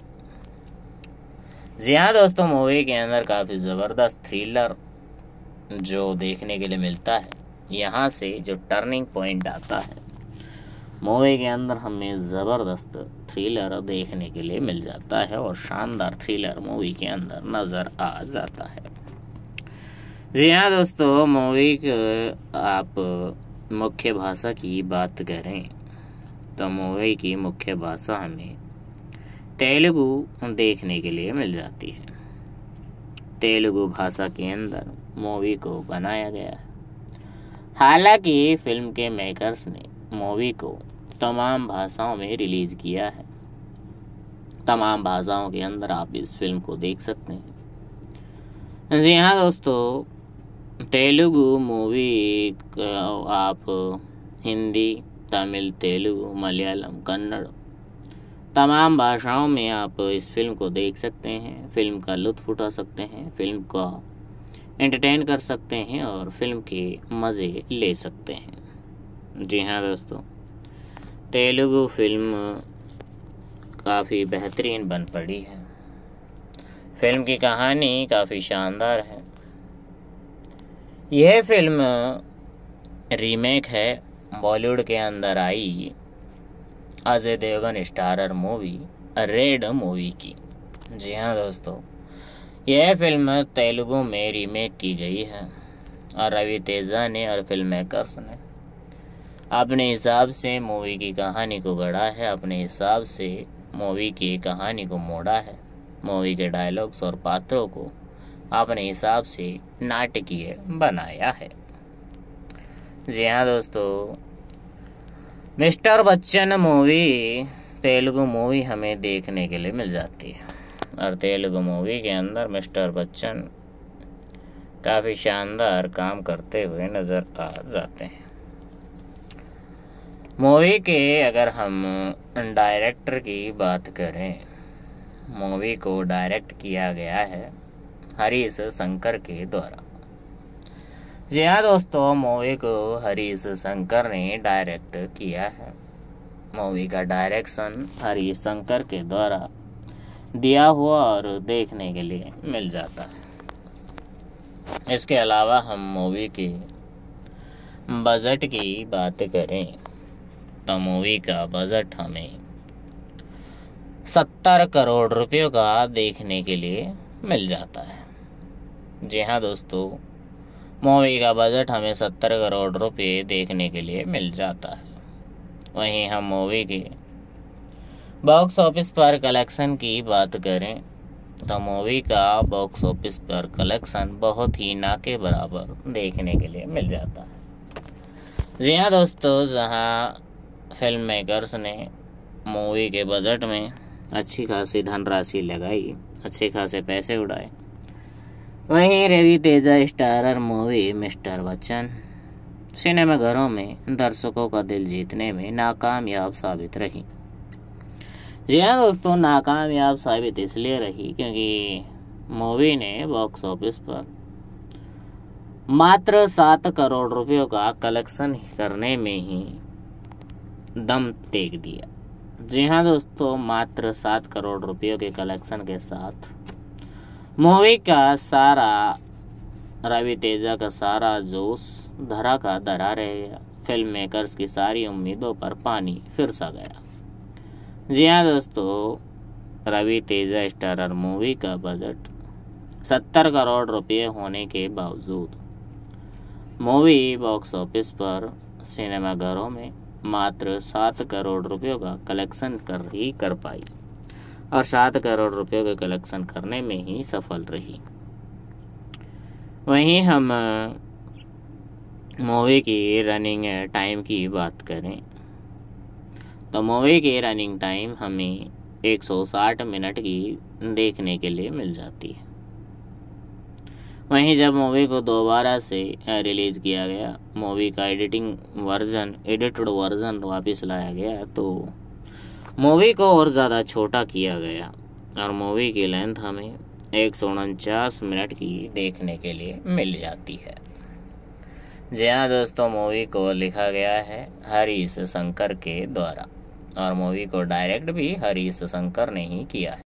जी हाँ दोस्तों, मूवी के अंदर काफ़ी ज़बरदस्त थ्रिलर जो देखने के लिए मिलता है। यहाँ से जो टर्निंग पॉइंट आता है मूवी के अंदर, हमें ज़बरदस्त थ्रिलर देखने के लिए मिल जाता है और शानदार थ्रिलर मूवी के अंदर नज़र आ जाता है। जी हाँ दोस्तों, मूवी के आप मुख्य भाषा की बात करें तो मूवी की मुख्य भाषा हमें तेलुगु देखने के लिए मिल जाती है। तेलुगु भाषा के अंदर मूवी को बनाया गया है। हालांकि फिल्म के मेकर्स ने मूवी को तमाम भाषाओं में रिलीज़ किया है। तमाम भाषाओं के अंदर आप इस फिल्म को देख सकते हैं। जी हाँ दोस्तों, तेलुगु मूवी आप हिंदी, तमिल, तेलुगु, मलयालम, कन्नड़ तमाम भाषाओं में आप इस फिल्म को देख सकते हैं। फिल्म का लुत्फ़ उठा सकते हैं, फिल्म का एंटरटेन कर सकते हैं और फिल्म के मज़े ले सकते हैं। जी हाँ दोस्तों, तेलुगु फिल्म काफ़ी बेहतरीन बन पड़ी है। फिल्म की कहानी काफ़ी शानदार है। यह फिल्म रीमेक है बॉलीवुड के अंदर आई Ajay Devgan starrer movie red movie की। जी हाँ दोस्तों, यह फिल्म तेलुगु में रीमेक की गई है और रवि तेजा ने और फिल्म मेकर्स ने अपने हिसाब से मूवी की कहानी को गढ़ा है, अपने हिसाब से मूवी की कहानी को मोड़ा है, मूवी के डायलॉग्स और पात्रों को अपने हिसाब से नाटकीय बनाया है। जी हाँ दोस्तों, mister Bachchan movie Telugu movie हमें देखने के लिए मिल जाती है और तेलुगु मूवी के अंदर मिस्टर बच्चन काफ़ी शानदार काम करते हुए नज़र आ जाते हैं। मूवी के अगर हम डायरेक्टर की बात करें, मूवी को डायरेक्ट किया गया है हरीश शंकर के द्वारा। जी हाँ दोस्तों, मूवी को हरीश शंकर ने डायरेक्ट किया है। मूवी का डायरेक्शन हरीश शंकर के द्वारा दिया हुआ और देखने के लिए मिल जाता है। इसके अलावा हम मूवी के बजट की बात करें तो मूवी का बजट हमें सत्तर करोड़ रुपयों का देखने के लिए मिल जाता है। जी हाँ दोस्तों, मूवी का बजट हमें सत्तर करोड़ रुपये देखने के लिए मिल जाता है। वहीं हम मूवी के बॉक्स ऑफिस पर कलेक्शन की बात करें तो मूवी का बॉक्स ऑफिस पर कलेक्शन बहुत ही ना के बराबर देखने के लिए मिल जाता है। जी हाँ दोस्तों, जहाँ फिल्म मेकर्स ने मूवी के बजट में अच्छी खासी धनराशि लगाई, अच्छे खासे पैसे उड़ाए, वहीं Ravi Teja starrer movie mister Bachchan सिनेमाघरों में दर्शकों का दिल जीतने में नाकामयाब साबित रही। जी हाँ दोस्तों, नाकामयाब साबित इसलिए रही क्योंकि मूवी ने बॉक्स ऑफिस पर मात्र सात करोड़ रुपयों का कलेक्शन करने में ही दम तेग दिया। जी हाँ दोस्तों, मात्र सात करोड़ रुपयों के कलेक्शन के साथ मूवी का सारा रवि तेजा का सारा जोश धरा का धरा रह गया। फिल्म मेकर्स की सारी उम्मीदों पर पानी फिर सा गया। जी हाँ दोस्तों, रवि तेजा स्टारर मूवी का बजट सत्तर करोड़ रुपये होने के बावजूद मूवी बॉक्स ऑफिस पर सिनेमाघरों में मात्र सात करोड़ रुपयों का कलेक्शन कर ही कर पाई और सात करोड़ रुपयों के कलेक्शन करने में ही सफल रही। वहीं हम मूवी की रनिंग टाइम की बात करें तो मूवी की रनिंग टाइम हमें एक सौ साठ मिनट की देखने के लिए मिल जाती है। वहीं जब मूवी को दोबारा से रिलीज़ किया गया, मूवी का एडिटिंग वर्जन एडिटेड वर्जन वापस लाया गया तो मूवी को और ज़्यादा छोटा किया गया और मूवी की लेंथ हमें एक सौ उनचास मिनट की देखने के लिए मिल जाती है। जी हाँ दोस्तों, मूवी को लिखा गया है हरीश शंकर के द्वारा और मूवी को डायरेक्ट भी हरीश शंकर ने ही किया है।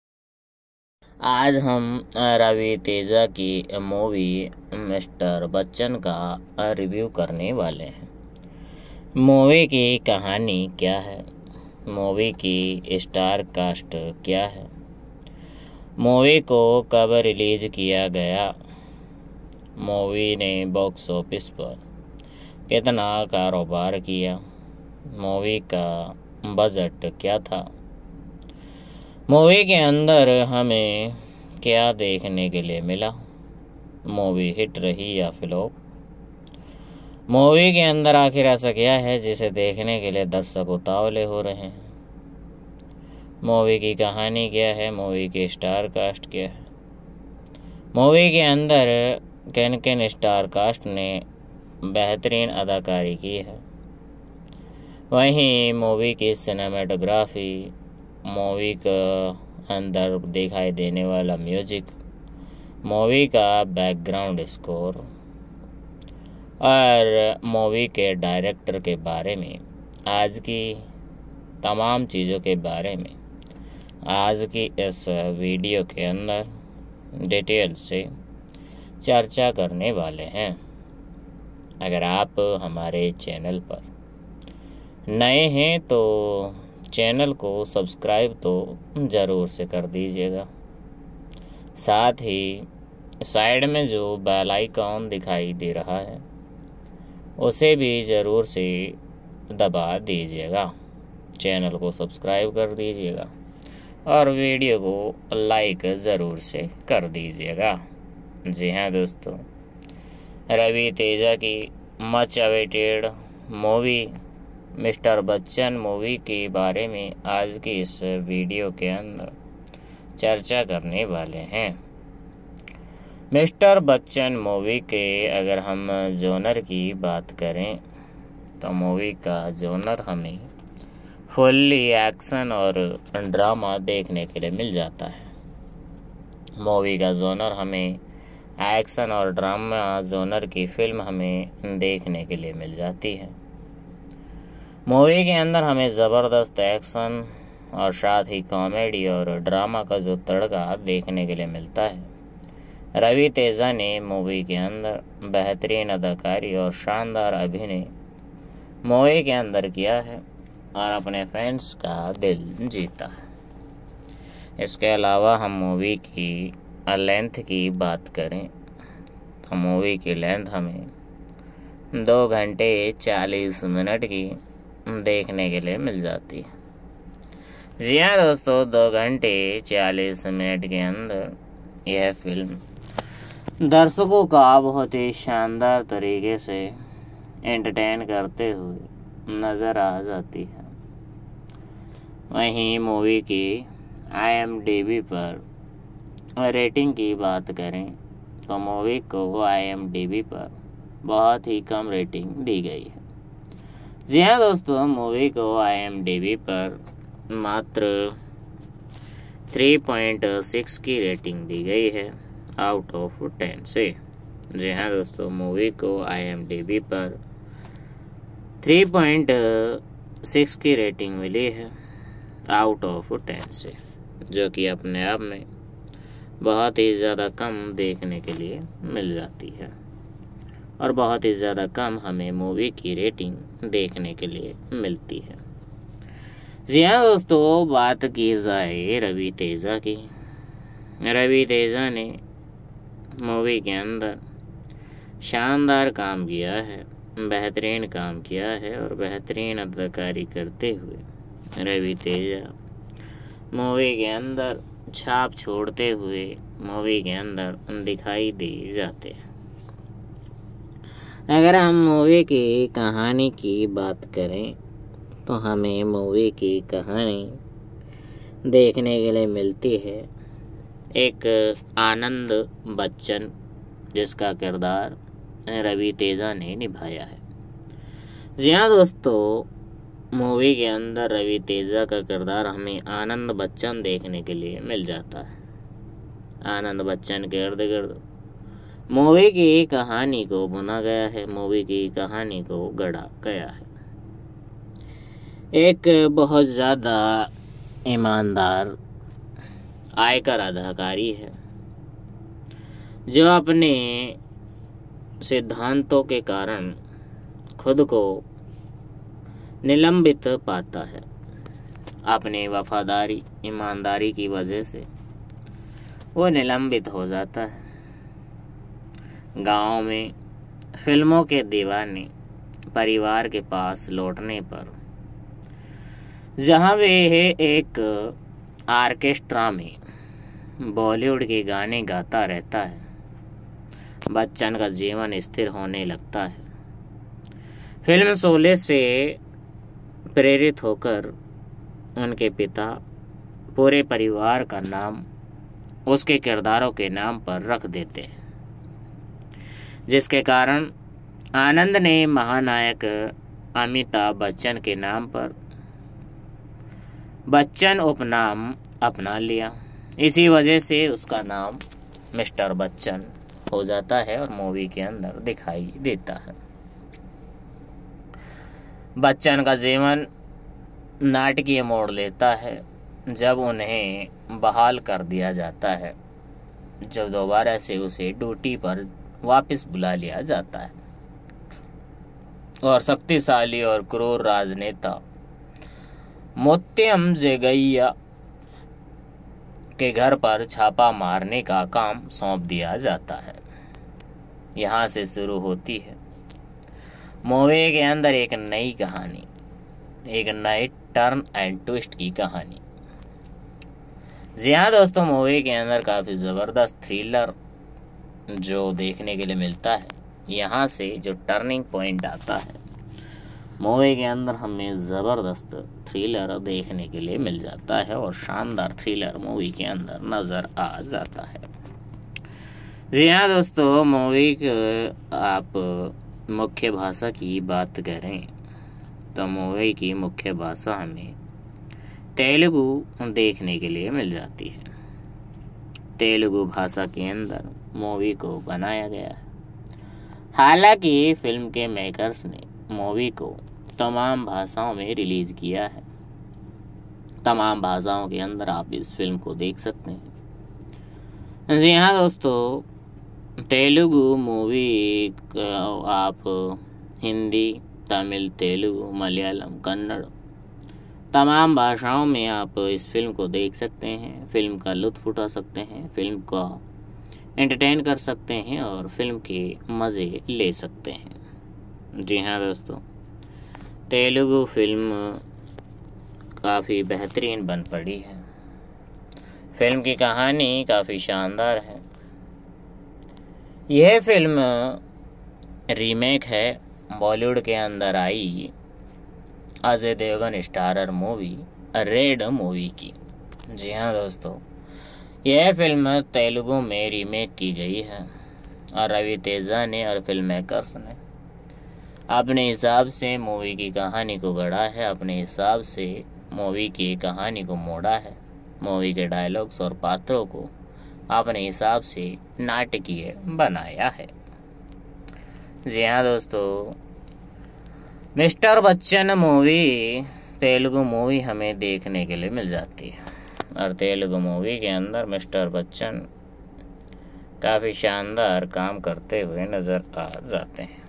आज हम रवि तेजा की मूवी मिस्टर बच्चन का रिव्यू करने वाले हैं। मूवी की कहानी क्या है, मूवी की स्टार कास्ट क्या है, मूवी को कब रिलीज किया गया, मूवी ने बॉक्स ऑफिस पर कितना कारोबार किया, मूवी का बजट क्या था, मूवी के अंदर हमें क्या देखने के लिए मिला, मूवी हिट रही या फ्लॉप, मूवी के अंदर आखिर ऐसा क्या है जिसे देखने के लिए दर्शक उतावले हो रहे हैं, मूवी की कहानी क्या है, मूवी की स्टार कास्ट क्या है, मूवी के अंदर किन किन स्टार कास्ट ने बेहतरीन अदाकारी की है, वहीं मूवी की सिनेमेटोग्राफी, मूवी का अंदर दिखाई देने वाला म्यूजिक, मूवी का बैकग्राउंड स्कोर और मूवी के डायरेक्टर के बारे में, आज की तमाम चीज़ों के बारे में आज की इस वीडियो के अंदर डिटेल से चर्चा करने वाले हैं। अगर आप हमारे चैनल पर नए हैं तो चैनल को सब्सक्राइब तो ज़रूर से कर दीजिएगा, साथ ही साइड में जो बेल आइकॉन दिखाई दे रहा है उसे भी ज़रूर से दबा दीजिएगा, चैनल को सब्सक्राइब कर दीजिएगा और वीडियो को लाइक ज़रूर से कर दीजिएगा। जी हाँ दोस्तों, रवि तेजा की much awaited movie mister Bachchan movie के बारे में आज की इस वीडियो के अंदर चर्चा करने वाले हैं। मिस्टर बच्चन मूवी के अगर हम जोनर की बात करें तो मूवी का जोनर हमें फुल्ली एक्शन और ड्रामा देखने के लिए मिल जाता है। मूवी का जोनर हमें एक्शन और ड्रामा जोनर की फिल्म हमें देखने के लिए मिल जाती है। मूवी के अंदर हमें ज़बरदस्त एक्शन और साथ ही कॉमेडी और ड्रामा का जो तड़का देखने के लिए मिलता है। रवि तेजा ने मूवी के अंदर बेहतरीन अदाकारी और शानदार अभिनय मूवी के अंदर किया है और अपने फैंस का दिल जीता है। इसके अलावा हम मूवी की लेंथ की बात करें तो मूवी की लेंथ हमें दो घंटे चालीस मिनट की देखने के लिए मिल जाती है। जी हाँ दोस्तों, दो घंटे चालीस मिनट के अंदर यह फिल्म दर्शकों का बहुत ही शानदार तरीके से एंटरटेन करते हुए नज़र आ जाती है। वहीं मूवी की आई एम डी बी पर रेटिंग की बात करें तो मूवी को आई एम डी बी पर बहुत ही कम रेटिंग दी गई है। जी हाँ दोस्तों, मूवी को आई एम डी बी पर मात्र थ्री पॉइंट सिक्स की रेटिंग दी गई है आउट ऑफ टेन से। जी हाँ दोस्तों, मूवी को आई एम डी बी पर थ्री पॉइंट सिक्स की रेटिंग मिली है आउट ऑफ टेन से, जो कि अपने आप में बहुत ही ज़्यादा कम देखने के लिए मिल जाती है और बहुत ही ज़्यादा कम हमें मूवी की रेटिंग देखने के लिए मिलती है। जी हाँ दोस्तों, बात की जाए रवि तेजा की। रवि तेजा ने मूवी के अंदर शानदार काम किया है, बेहतरीन काम किया है और बेहतरीन अदाकारी करते हुए रवि तेजा मूवी के अंदर छाप छोड़ते हुए मूवी के अंदर दिखाई दे जाते हैं। अगर हम मूवी की कहानी की बात करें तो हमें मूवी की कहानी देखने के लिए मिलती है एक आनंद बच्चन, जिसका किरदार रवि तेजा ने निभाया है। जी हाँ दोस्तों, मूवी के अंदर रवि तेजा का किरदार हमें आनंद बच्चन देखने के लिए मिल जाता है। आनंद बच्चन के इर्द गिर्द मूवी की कहानी को बुना गया है, मूवी की कहानी को गढ़ा गया है। एक बहुत ज़्यादा ईमानदार आयकर अधिकारी है जो अपने सिद्धांतों के कारण खुद को निलंबित पाता है। अपनी वफादारी ईमानदारी की वजह से वो निलंबित हो जाता है। गांव में फिल्मों के दीवाने परिवार के पास लौटने पर जहां वे एक आर्केस्ट्रा में बॉलीवुड के गाने गाता रहता है, बच्चन का जीवन स्थिर होने लगता है। फिल्म शोले से प्रेरित होकर उनके पिता पूरे परिवार का नाम उसके किरदारों के नाम पर रख देते हैं, जिसके कारण आनंद ने महानायक अमिताभ बच्चन के नाम पर बच्चन उपनाम अपना लिया। इसी वजह से उसका नाम मिस्टर बच्चन हो जाता है और मूवी के अंदर दिखाई देता है। बच्चन का जीवन नाटकीय मोड़ लेता है जब उन्हें बहाल कर दिया जाता है, जब दोबारा से उसे ड्यूटी पर वापस बुला लिया जाता है और शक्तिशाली और क्रूर राजनेता मुत्तम जगैया के घर पर छापा मारने का काम सौंप दिया जाता है। यहाँ से शुरू होती है मूवी के अंदर एक नई कहानी, एक नए टर्न एंड ट्विस्ट की कहानी। जी हाँ दोस्तों, मूवी के अंदर काफ़ी ज़बरदस्त थ्रिलर जो देखने के लिए मिलता है। यहाँ से जो टर्निंग पॉइंट आता है मूवी के अंदर, हमें ज़बरदस्त थ्रिलर देखने के लिए मिल जाता है और शानदार थ्रिलर मूवी के अंदर नज़र आ जाता है। जी हाँ दोस्तों, मूवी के आप मुख्य भाषा की बात करें तो मूवी की मुख्य भाषा हमें तेलुगु देखने के लिए मिल जाती है। तेलुगु भाषा के अंदर मूवी को बनाया गया है। हालांकि फिल्म के मेकर्स ने मूवी को तमाम भाषाओं में रिलीज़ किया है। तमाम भाषाओं के अंदर आप इस फिल्म को देख सकते हैं। जी हाँ दोस्तों, तेलुगु मूवी आप हिंदी, तमिल, तेलुगु, मलयालम, कन्नड़ तमाम भाषाओं में आप इस फिल्म को देख सकते हैं, फिल्म का लुत्फ़ उठा सकते हैं, फिल्म का एंटरटेन कर सकते हैं और फिल्म के मज़े ले सकते हैं। जी हाँ दोस्तों, तेलुगु फिल्म काफ़ी बेहतरीन बन पड़ी है। फिल्म की कहानी काफ़ी शानदार है। यह फिल्म रीमेक है बॉलीवुड के अंदर आई Ajay Devgan starrer movie red movie की। जी हाँ दोस्तों, यह फिल्म तेलुगु में रीमेक की गई है और रवि तेजा ने और फिल्म मेकर्स ने अपने हिसाब से मूवी की कहानी को गढ़ा है, अपने हिसाब से मूवी की कहानी को मोड़ा है, मूवी के डायलॉग्स और पात्रों को अपने हिसाब से नाटकीय बनाया है। जी हाँ दोस्तों, mister Bachchan movie Telugu movie हमें देखने के लिए मिल जाती है और तेलुगु मूवी के अंदर मिस्टर बच्चन काफ़ी शानदार काम करते हुए नज़र आ जाते हैं।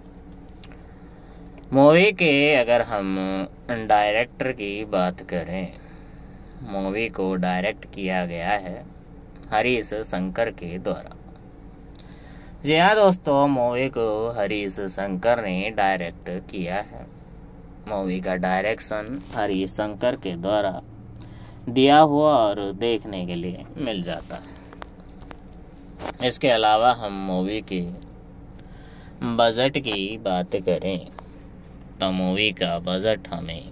मूवी के अगर हम डायरेक्टर की बात करें, मूवी को डायरेक्ट किया गया है हरीश शंकर के द्वारा। जी हाँ दोस्तों, मूवी को हरीश शंकर ने डायरेक्ट किया है। मूवी का डायरेक्शन हरीश शंकर के द्वारा दिया हुआ और देखने के लिए मिल जाता है। इसके अलावा हम मूवी के बजट की बात करें तो मूवी का बजट हमें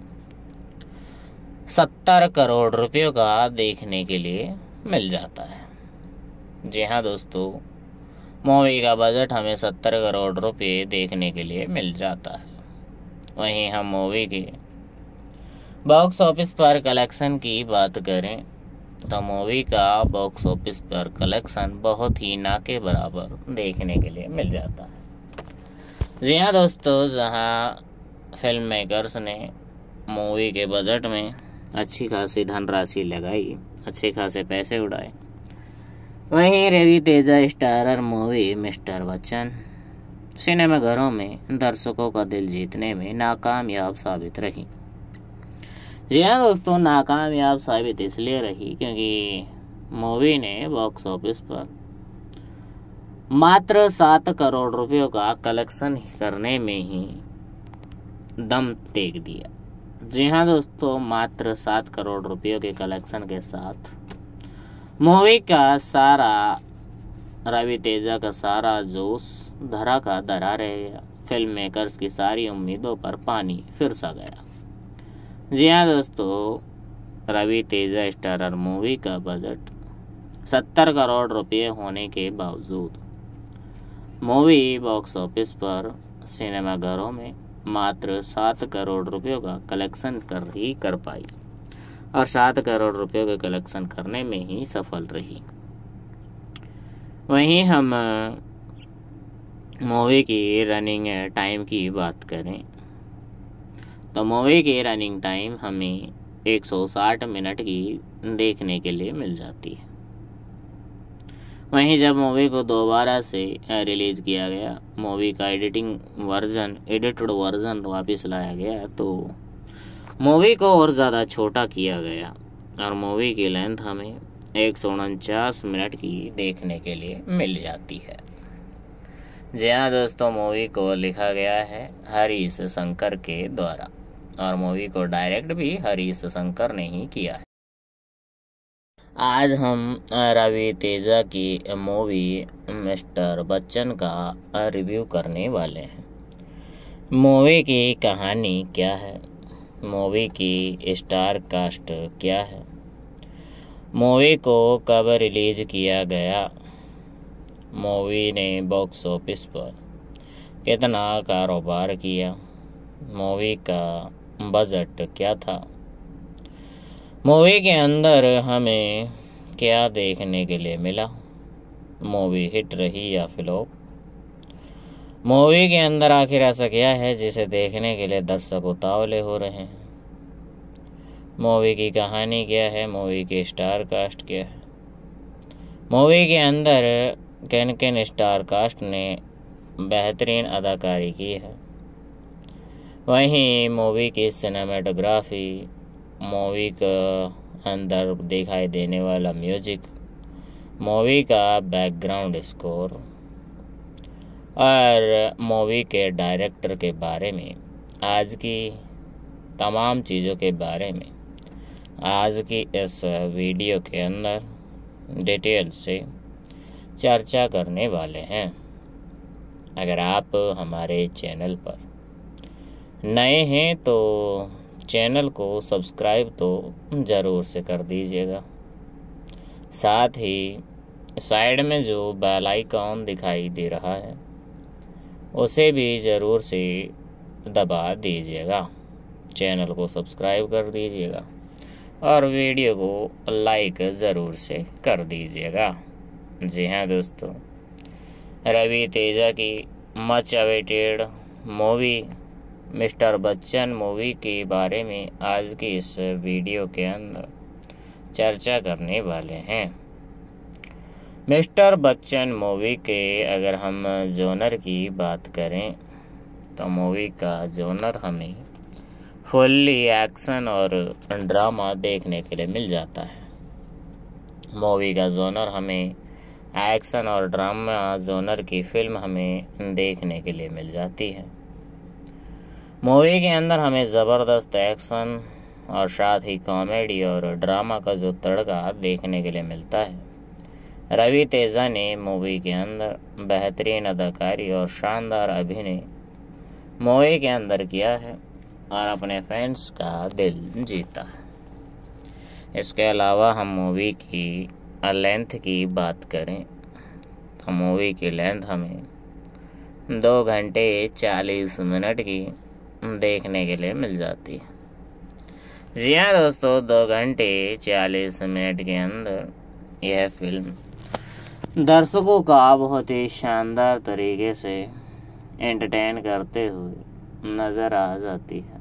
सत्तर करोड़ रुपयों का देखने के लिए मिल जाता है। जी हाँ दोस्तों, मूवी का बजट हमें सत्तर करोड़ रुपये देखने के लिए मिल जाता है। वहीं हम मूवी के बॉक्स ऑफिस पर कलेक्शन की बात करें तो मूवी का बॉक्स ऑफिस पर कलेक्शन बहुत ही ना के बराबर देखने के लिए मिल जाता है। जी हाँ दोस्तों, जहाँ फिल्म मेकर्स ने मूवी के बजट में अच्छी खासी धनराशि लगाई, अच्छे खासे पैसे उड़ाए, वहीं Ravi Teja starrer movie mister Bachchan सिनेमाघरों में दर्शकों का दिल जीतने में नाकामयाब साबित रही। जी हाँ दोस्तों, नाकामयाब साबित इसलिए रही क्योंकि मूवी ने बॉक्स ऑफिस पर मात्र सात करोड़ रुपयों का कलेक्शन करने में ही दम तेग दिया। जी हाँ दोस्तों, मात्र सात करोड़ रुपयों के कलेक्शन के साथ मूवी का सारा रवि तेजा का सारा जोश धरा का धरा रह गया। फिल्म मेकर्स की सारी उम्मीदों पर पानी फिर सा गया। जी हाँ दोस्तों, रवि तेजा स्टारर मूवी का बजट सत्तर करोड़ रुपये होने के बावजूद मूवी बॉक्स ऑफिस पर सिनेमाघरों में मात्र सात करोड़ रुपयों का कलेक्शन कर ही कर पाई और सात करोड़ रुपयों के कलेक्शन करने में ही सफल रही। वहीं हम मूवी की रनिंग टाइम की बात करें तो मूवी की रनिंग टाइम हमें एक सौ साठ मिनट की देखने के लिए मिल जाती है। वहीं जब मूवी को दोबारा से रिलीज़ किया गया, मूवी का एडिटिंग वर्जन एडिटेड वर्जन वापस लाया गया तो मूवी को और ज़्यादा छोटा किया गया और मूवी की लेंथ हमें एक सौ उनचास मिनट की देखने के लिए मिल जाती है। जी हाँ दोस्तों, मूवी को लिखा गया है हरीश शंकर के द्वारा और मूवी को डायरेक्ट भी हरीश शंकर ने ही किया है। आज हम रवि तेजा की मूवी मिस्टर बच्चन का रिव्यू करने वाले हैं। मूवी की कहानी क्या है, मूवी की स्टार कास्ट क्या है, मूवी को कब रिलीज किया गया, मूवी ने बॉक्स ऑफिस पर कितना कारोबार किया, मूवी का बजट क्या था, मूवी के अंदर हमें क्या देखने के लिए मिला, मूवी हिट रही या फ्लॉप, मूवी के अंदर आखिर ऐसा क्या है जिसे देखने के लिए दर्शक उतावले हो रहे हैं, मूवी की कहानी क्या है, मूवी के स्टार कास्ट क्या है, मूवी के अंदर किन किन स्टार कास्ट ने बेहतरीन अदाकारी की है, वहीं मूवी की सिनेमेटोग्राफी, मूवी का अंदर दिखाई देने वाला म्यूजिक, मूवी का बैकग्राउंड स्कोर और मूवी के डायरेक्टर के बारे में, आज की तमाम चीज़ों के बारे में आज की इस वीडियो के अंदर डिटेल से चर्चा करने वाले हैं। अगर आप हमारे चैनल पर नए हैं तो चैनल को सब्सक्राइब तो ज़रूर से कर दीजिएगा। साथ ही साइड में जो बेल आइकॉन दिखाई दे रहा है उसे भी ज़रूर से दबा दीजिएगा। चैनल को सब्सक्राइब कर दीजिएगा और वीडियो को लाइक ज़रूर से कर दीजिएगा। जी हाँ दोस्तों, रवि तेजा की much awaited movie mister Bachchan movie के बारे में आज की इस वीडियो के अंदर चर्चा करने वाले हैं। मिस्टर बच्चन मूवी के अगर हम जोनर की बात करें तो मूवी का जोनर हमें फुल्ली एक्शन और ड्रामा देखने के लिए मिल जाता है। मूवी का जोनर हमें एक्शन और ड्रामा जोनर की फिल्म हमें देखने के लिए मिल जाती है। मूवी के अंदर हमें ज़बरदस्त एक्शन और साथ ही कॉमेडी और ड्रामा का जो तड़का देखने के लिए मिलता है। रवि तेजा ने मूवी के अंदर बेहतरीन अदाकारी और शानदार अभिनय मूवी के अंदर किया है और अपने फैंस का दिल जीता है। इसके अलावा हम मूवी की लेंथ की बात करें तो मूवी की लेंथ हमें दो घंटे चालीस मिनट की देखने के लिए मिल जाती है। जी हाँ दोस्तों, दो घंटे चालीस मिनट के अंदर यह फिल्म दर्शकों का बहुत ही शानदार तरीके से एंटरटेन करते हुए नज़र आ जाती है।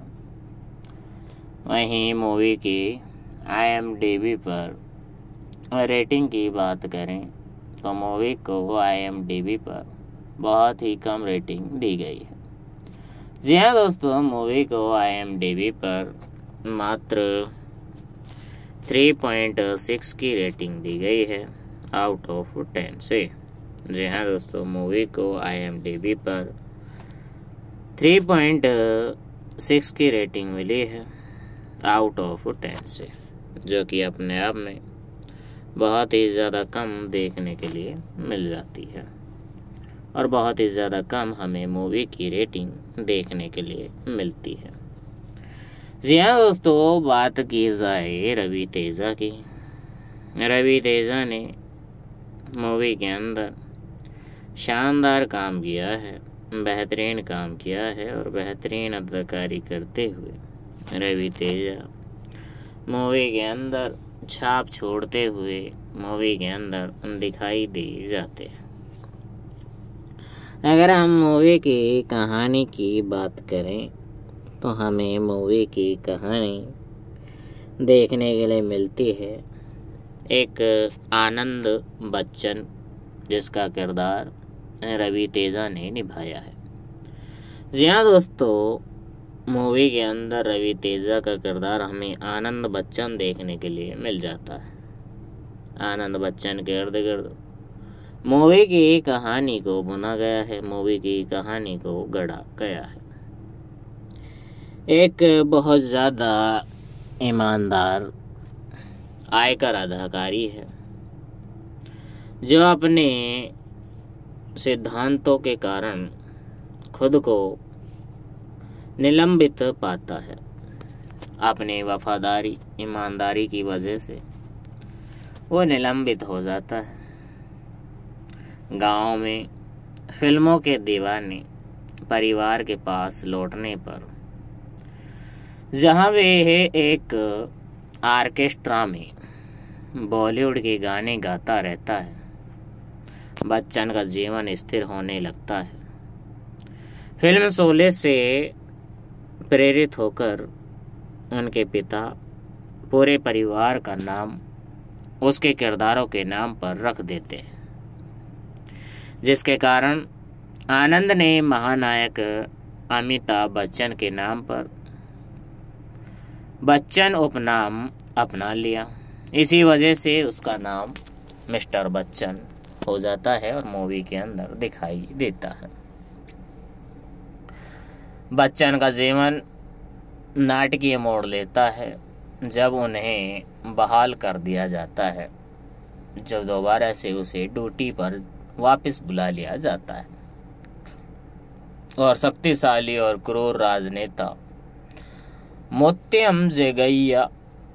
वहीं मूवी की आई एम डी बी पर रेटिंग की बात करें तो मूवी को आई एम डी बी पर बहुत ही कम रेटिंग दी गई है। जी हाँ दोस्तों, मूवी को आई एम डी बी पर मात्र तीन पॉइंट छह की रेटिंग दी गई है आउट ऑफ टेन से। जी हाँ दोस्तों, मूवी को आई एम डी बी पर तीन पॉइंट छह की रेटिंग मिली है आउट ऑफ टेन से, जो कि अपने आप में बहुत ही ज़्यादा कम देखने के लिए मिल जाती है और बहुत ही ज़्यादा कम हमें मूवी की रेटिंग देखने के लिए मिलती है। जी हाँ दोस्तों, बात की जाए रवि तेजा की। रवि तेजा ने मूवी के अंदर शानदार काम किया है, बेहतरीन काम किया है और बेहतरीन अदाकारी करते हुए रवि तेजा मूवी के अंदर छाप छोड़ते हुए मूवी के अंदर दिखाई दे जाते हैं। अगर हम मूवी की कहानी की बात करें तो हमें मूवी की कहानी देखने के लिए मिलती है एक आनंद बच्चन, जिसका किरदार रवि तेजा ने निभाया है। जी हाँ दोस्तों, मूवी के अंदर रवि तेजा का किरदार हमें आनंद बच्चन देखने के लिए मिल जाता है। आनंद बच्चन के इर्द गिर्द मूवी की कहानी को बुना गया है, मूवी की कहानी को गढ़ा गया है। एक बहुत ज़्यादा ईमानदार आयकर अधिकारी है जो अपने सिद्धांतों के कारण खुद को निलंबित पाता है। अपनी वफादारी ईमानदारी की वजह से वो निलंबित हो जाता है। गांव में फिल्मों के दीवाने परिवार के पास लौटने पर जहां वे एक आर्केस्ट्रा में बॉलीवुड के गाने गाता रहता है, बच्चन का जीवन स्थिर होने लगता है। फिल्म शोले से प्रेरित होकर उनके पिता पूरे परिवार का नाम उसके किरदारों के नाम पर रख देते हैं, जिसके कारण आनंद ने महानायक अमिताभ बच्चन के नाम पर बच्चन उपनाम अपना लिया। इसी वजह से उसका नाम मिस्टर बच्चन हो जाता है और मूवी के अंदर दिखाई देता है। बच्चन का जीवन नाटकीय मोड़ लेता है जब उन्हें बहाल कर दिया जाता है, जब दोबारा से उसे ड्यूटी पर वापस बुला लिया जाता है और शक्तिशाली और क्रूर राजनेता मुत्तम जगैया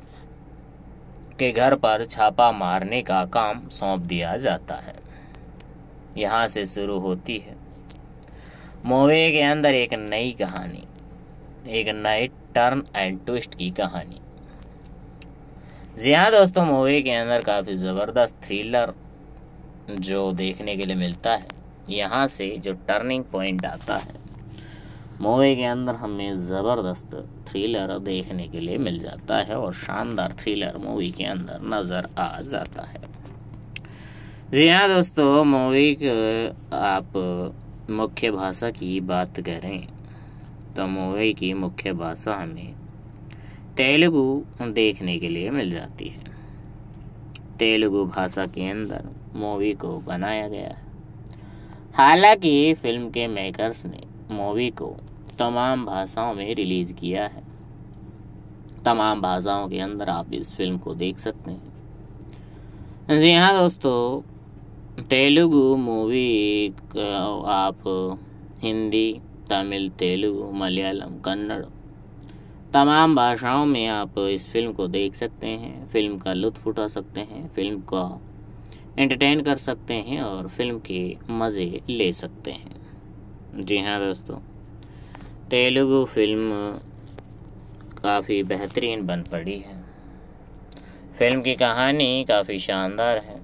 के घर पर छापा मारने का काम सौंप दिया जाता है। यहाँ से शुरू होती है मूवी के अंदर एक नई कहानी, एक नए टर्न एंड ट्विस्ट की कहानी। जी हाँ दोस्तों, मूवी के अंदर काफ़ी ज़बरदस्त थ्रिलर जो देखने के लिए मिलता है। यहाँ से जो टर्निंग पॉइंट आता है मूवी के अंदर, हमें ज़बरदस्त थ्रिलर देखने के लिए मिल जाता है और शानदार थ्रिलर मूवी के अंदर नज़र आ जाता है। जी हाँ दोस्तों, मूवी के आप मुख्य भाषा की बात करें तो मूवी की मुख्य भाषा हमें तेलुगु देखने के लिए मिल जाती है। तेलुगु भाषा के अंदर मूवी को बनाया गया है। हालांकि फिल्म के मेकर्स ने मूवी को तमाम भाषाओं में रिलीज़ किया है। तमाम भाषाओं के अंदर आप इस फिल्म को देख सकते हैं। जी हाँ दोस्तों, तेलुगु मूवी आप हिंदी, तमिल, तेलुगु, मलयालम, कन्नड़ तमाम भाषाओं में आप इस फिल्म को देख सकते हैं। फिल्म का लुत्फ़ उठा सकते हैं, फिल्म का एंटरटेन कर सकते हैं और फिल्म के मज़े ले सकते हैं। जी हाँ दोस्तों, तेलुगु फिल्म काफ़ी बेहतरीन बन पड़ी है। फिल्म की कहानी काफ़ी शानदार है।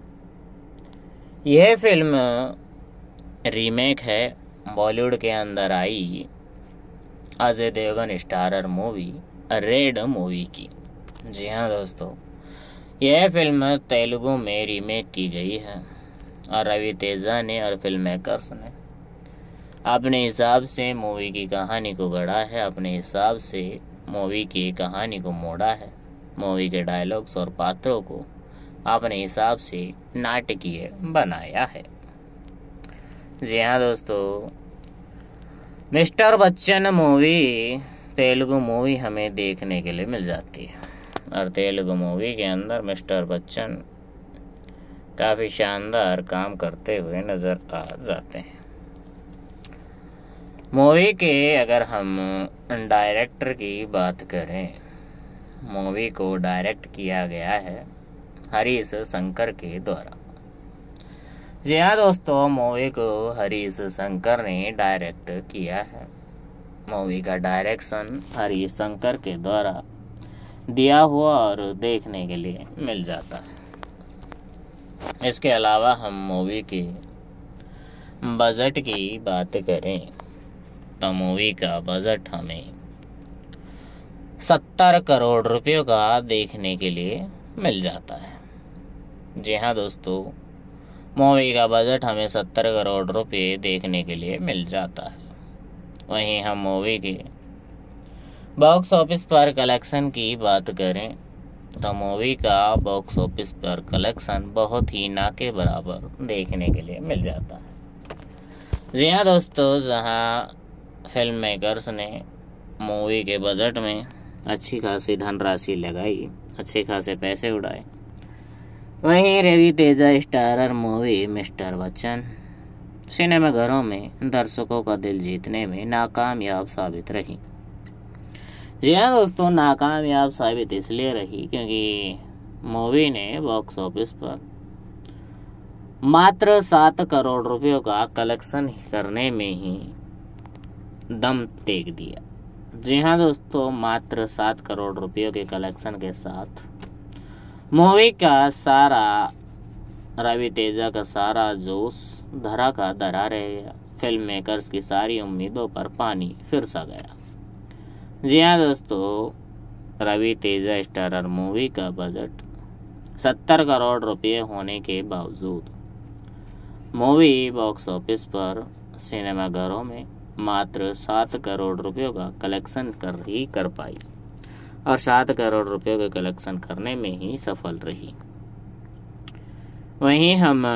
यह फिल्म रीमेक है बॉलीवुड के अंदर आई Ajay Devgan starrer movie red movie की। जी हाँ दोस्तों, यह फिल्म तेलुगु में रीमेक की गई है और रवि तेजा ने और फिल्म मेकर्स ने अपने हिसाब से मूवी की कहानी को गढ़ा है, अपने हिसाब से मूवी की कहानी को मोड़ा है, मूवी के डायलॉग्स और पात्रों को अपने हिसाब से नाटकीय बनाया है। जी हाँ दोस्तों, mister Bachchan movie Telugu movie हमें देखने के लिए मिल जाती है और तेलुगु मूवी के अंदर मिस्टर बच्चन काफ़ी शानदार काम करते हुए नज़र आ जाते हैं। मूवी के अगर हम डायरेक्टर की बात करें, मूवी को डायरेक्ट किया गया है हरीश शंकर के द्वारा। जी हाँ दोस्तों, मूवी को हरीश शंकर ने डायरेक्ट किया है। मूवी का डायरेक्शन हरीश शंकर के द्वारा दिया हुआ और देखने के लिए मिल जाता है। इसके अलावा हम मूवी के बजट की बात करें तो मूवी का बजट हमें सत्तर करोड़ रुपयों का देखने के लिए मिल जाता है। जी हाँ दोस्तों, मूवी का बजट हमें सत्तर करोड़ रुपये देखने के लिए मिल जाता है। वहीं हम मूवी के बॉक्स ऑफिस पर कलेक्शन की बात करें तो मूवी का बॉक्स ऑफिस पर कलेक्शन बहुत ही ना के बराबर देखने के लिए मिल जाता है। जी हाँ दोस्तों, जहाँ फिल्म मेकर्स ने मूवी के बजट में अच्छी खासी धनराशि लगाई, अच्छे खासे पैसे उड़ाए, वहीं Ravi Teja starrer movie mister Bachchan सिनेमाघरों में दर्शकों का दिल जीतने में नाकामयाब साबित रही। जी हाँ दोस्तों, नाकामयाब साबित इसलिए रही क्योंकि मूवी ने बॉक्स ऑफिस पर मात्र सात करोड़ रुपयों का कलेक्शन करने में ही दम टेक दिया। जी हाँ दोस्तों, मात्र सात करोड़ रुपयों के कलेक्शन के साथ मूवी का सारा रवि तेजा का सारा जोश धरा का धरा रह गया। फिल्म मेकर्स की सारी उम्मीदों पर पानी फिर सा गया। जी हाँ दोस्तों, रवि तेजा स्टारर मूवी का बजट सत्तर करोड़ रुपये होने के बावजूद मूवी बॉक्स ऑफिस पर सिनेमाघरों में मात्र सात करोड़ रुपयों का कलेक्शन कर ही कर पाई। और सात करोड़ रुपए के कलेक्शन करने में ही सफल रही। वहीं हम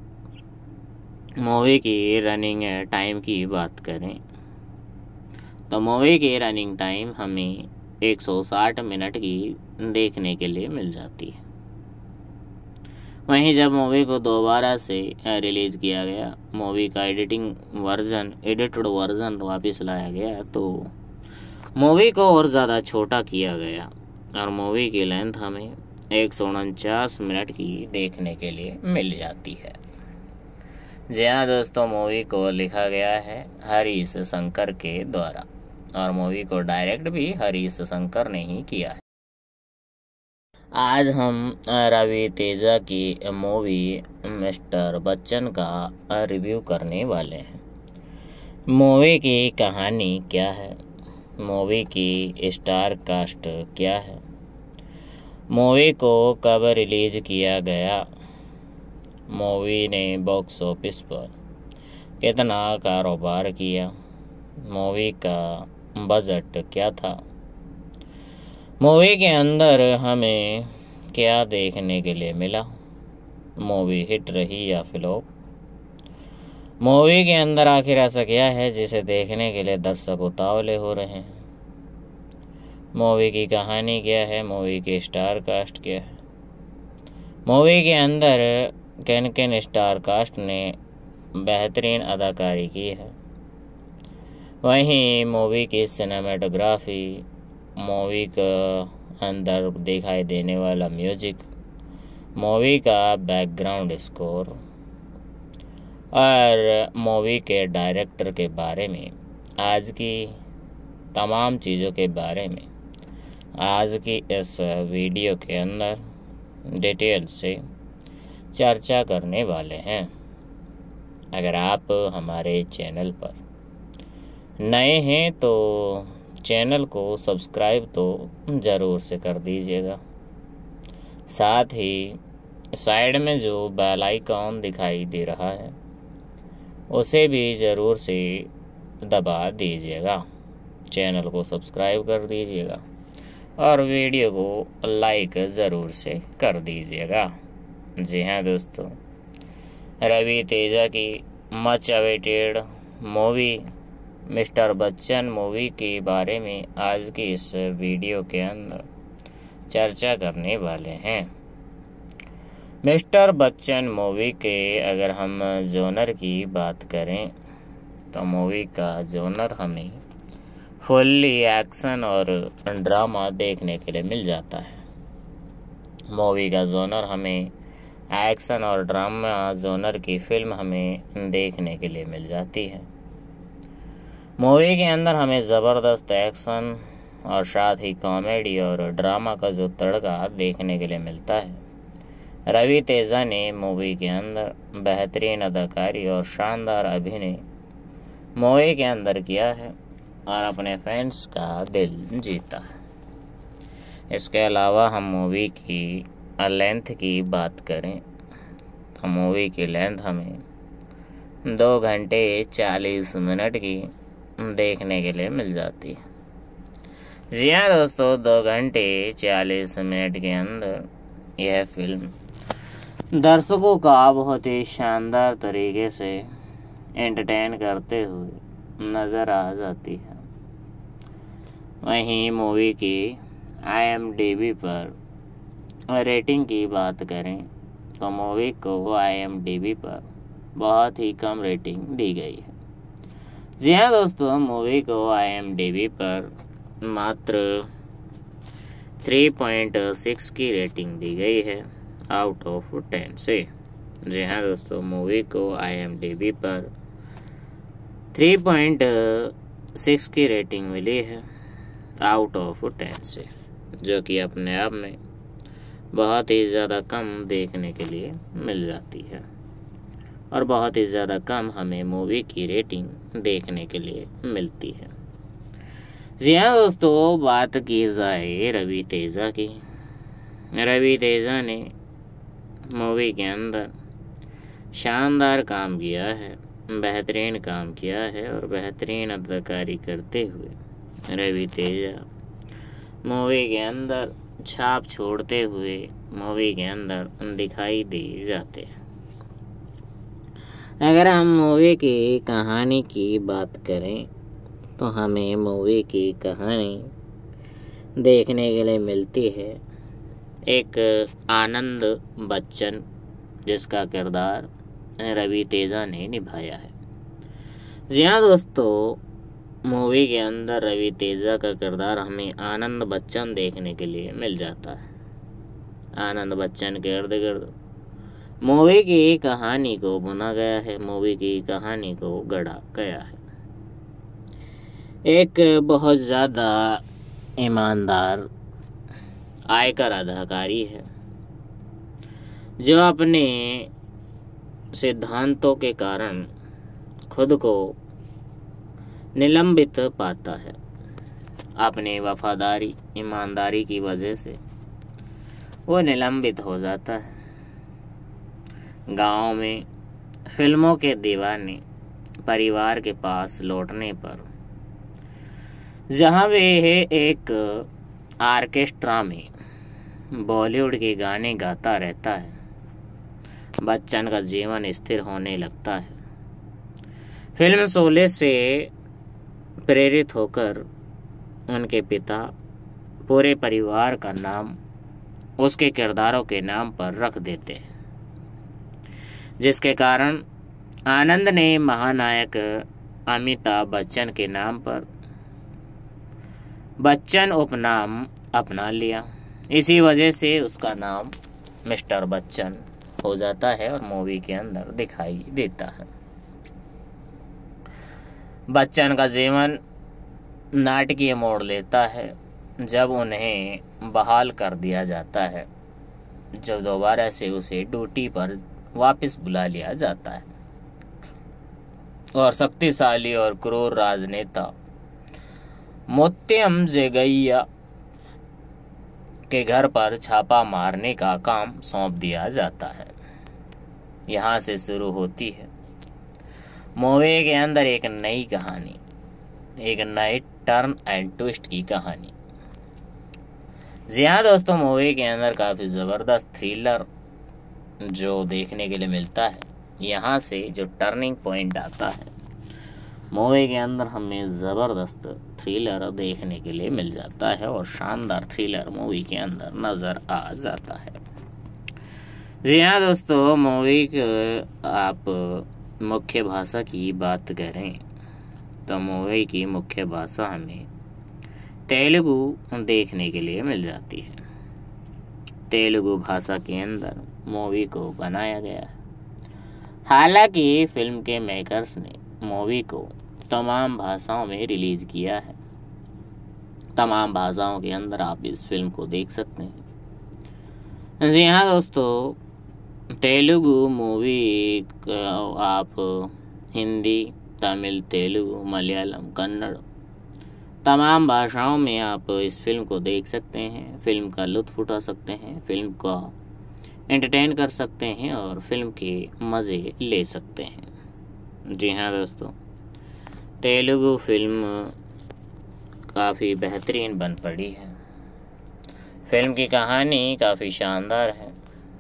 मूवी की रनिंग टाइम की बात करें तो मूवी की रनिंग टाइम हमें एक सौ साठ मिनट की देखने के लिए मिल जाती है। वहीं जब मूवी को दोबारा से रिलीज़ किया गया, मूवी का एडिटिंग वर्जन एडिटेड वर्जन वापस लाया गया तो मूवी को और ज़्यादा छोटा किया गया और मूवी की लेंथ हमें एक सौ उनचास मिनट की देखने के लिए मिल जाती है। जी हाँ दोस्तों, मूवी को लिखा गया है हरीश शंकर के द्वारा और मूवी को डायरेक्ट भी हरीश शंकर ने ही किया है। आज हम रवि तेजा की मूवी मिस्टर बच्चन का रिव्यू करने वाले हैं। मूवी की कहानी क्या है, मूवी की स्टार कास्ट क्या है, मूवी को कब रिलीज किया गया, मूवी ने बॉक्स ऑफिस पर कितना कारोबार किया, मूवी का बजट क्या था, मूवी के अंदर हमें क्या देखने के लिए मिला, मूवी हिट रही या फ्लॉप, मूवी के अंदर आखिर ऐसा क्या है जिसे देखने के लिए दर्शक उतावले हो रहे हैं, मूवी की कहानी क्या है, मूवी की स्टार कास्ट क्या है, मूवी के अंदर किन किन स्टार कास्ट ने बेहतरीन अदाकारी की है, वहीं मूवी की सिनेमेटोग्राफी, मूवी का अंदर दिखाई देने वाला म्यूजिक, मूवी का बैकग्राउंड स्कोर और मूवी के डायरेक्टर के बारे में, आज की तमाम चीज़ों के बारे में आज की इस वीडियो के अंदर डिटेल से चर्चा करने वाले हैं। अगर आप हमारे चैनल पर नए हैं तो चैनल को सब्सक्राइब तो ज़रूर से कर दीजिएगा, साथ ही साइड में जो बेल आइकॉन दिखाई दे रहा है उसे भी ज़रूर से दबा दीजिएगा, चैनल को सब्सक्राइब कर दीजिएगा और वीडियो को लाइक ज़रूर से कर दीजिएगा। जी हाँ दोस्तों, रवि तेजा की much awaited movie mister Bachchan movie के बारे में आज की इस वीडियो के अंदर चर्चा करने वाले हैं। मिस्टर बच्चन मूवी के अगर हम जोनर की बात करें तो मूवी का जोनर हमें फुल्ली एक्शन और ड्रामा देखने के लिए मिल जाता है। मूवी का जोनर हमें एक्शन और ड्रामा जोनर की फिल्म हमें देखने के लिए मिल जाती है। मूवी के अंदर हमें ज़बरदस्त एक्शन और साथ ही कॉमेडी और ड्रामा का जो तड़का देखने के लिए मिलता है। रवि तेजा ने मूवी के अंदर बेहतरीन अदाकारी और शानदार अभिनय मूवी के अंदर किया है और अपने फैंस का दिल जीता है। इसके अलावा हम मूवी की लेंथ की बात करें तो मूवी की लेंथ हमें दो घंटे चालीस मिनट की देखने के लिए मिल जाती है। जी हाँ दोस्तों, दो घंटे चालीस मिनट के अंदर यह फिल्म दर्शकों का बहुत ही शानदार तरीके से एंटरटेन करते हुए नज़र आ जाती है। वहीं मूवी की आई एम डी बी पर रेटिंग की बात करें तो मूवी को आई एम डी बी पर बहुत ही कम रेटिंग दी गई है। जी हाँ दोस्तों, मूवी को आई एम डी बी पर मात्र तीन पॉइंट छह की रेटिंग दी गई है आउट ऑफ टेन से। जी हाँ दोस्तों, मूवी को आई एम डी बी पर तीन पॉइंट छह की रेटिंग मिली है आउट ऑफ टेन से, जो कि अपने आप में बहुत ही ज़्यादा कम देखने के लिए मिल जाती है और बहुत ही ज़्यादा कम हमें मूवी की रेटिंग देखने के लिए मिलती है। जी हाँ दोस्तों, बात की जाए रवि तेजा की। रवि तेजा ने मूवी के अंदर शानदार काम किया है, बेहतरीन काम किया है और बेहतरीन अदाकारी करते हुए रवि तेजा मूवी के अंदर छाप छोड़ते हुए मूवी के अंदर दिखाई दे जाते हैं। अगर हम मूवी की कहानी की बात करें तो हमें मूवी की कहानी देखने के लिए मिलती है एक आनंद बच्चन, जिसका किरदार रवि तेजा ने निभाया है। जी हाँ दोस्तों, मूवी के अंदर रवि तेजा का किरदार हमें आनंद बच्चन देखने के लिए मिल जाता है। आनंद बच्चन के इर्द गिर्द मूवी की कहानी को बुना गया है, मूवी की कहानी को गढ़ा गया है। एक बहुत ज़्यादा ईमानदार आयकर अधिकारी है जो अपने सिद्धांतों के कारण खुद को निलंबित पाता है। अपनी वफादारी ईमानदारी की वजह से वो निलंबित हो जाता है। गांव में फिल्मों के दीवाने परिवार के पास लौटने पर जहां वे एक आर्केस्ट्रा में बॉलीवुड के गाने गाता रहता है, बच्चन का जीवन स्थिर होने लगता है। फिल्म शोले से प्रेरित होकर उनके पिता पूरे परिवार का नाम उसके किरदारों के नाम पर रख देते हैं, जिसके कारण आनंद ने महानायक अमिताभ बच्चन के नाम पर बच्चन उपनाम अपना लिया। इसी वजह से उसका नाम मिस्टर बच्चन हो जाता है और मूवी के अंदर दिखाई देता है। बच्चन का जीवन नाटकीय मोड़ लेता है जब उन्हें बहाल कर दिया जाता है, जब दोबारा से उसे ड्यूटी पर वापस बुला लिया जाता है और शक्तिशाली और क्रूर राजनेता मुत्तम जगैया के घर पर छापा मारने का काम सौंप दिया जाता है। यहाँ से शुरू होती है मूवी के अंदर एक नई कहानी, एक नए टर्न एंड ट्विस्ट की कहानी। जी हाँ दोस्तों, मूवी के अंदर काफ़ी ज़बरदस्त थ्रिलर जो देखने के लिए मिलता है। यहाँ से जो टर्निंग पॉइंट आता है मूवी के अंदर हमें ज़बरदस्त थ्रिलर देखने के लिए मिल जाता है और शानदार थ्रिलर मूवी के अंदर नज़र आ जाता है। जी हाँ दोस्तों, मूवी के आप मुख्य भाषा की बात करें तो मूवी की मुख्य भाषा हमें तेलुगु देखने के लिए मिल जाती है। तेलुगु भाषा के अंदर मूवी को बनाया गया है। हालांकि फिल्म के मेकर्स ने मूवी को तमाम भाषाओं में रिलीज़ किया है। तमाम भाषाओं के अंदर आप इस फिल्म को देख सकते हैं। जी हाँ दोस्तों, तेलुगु मूवी आप हिंदी, तमिल, तेलुगु, मलयालम, कन्नड़ तमाम भाषाओं में आप इस फिल्म को देख सकते हैं। फिल्म का लुत्फ़ उठा सकते हैं, फिल्म का एंटरटेन कर सकते हैं और फिल्म के मज़े ले सकते हैं। जी हाँ दोस्तों, तेलुगु फिल्म काफ़ी बेहतरीन बन पड़ी है। फिल्म की कहानी काफ़ी शानदार है।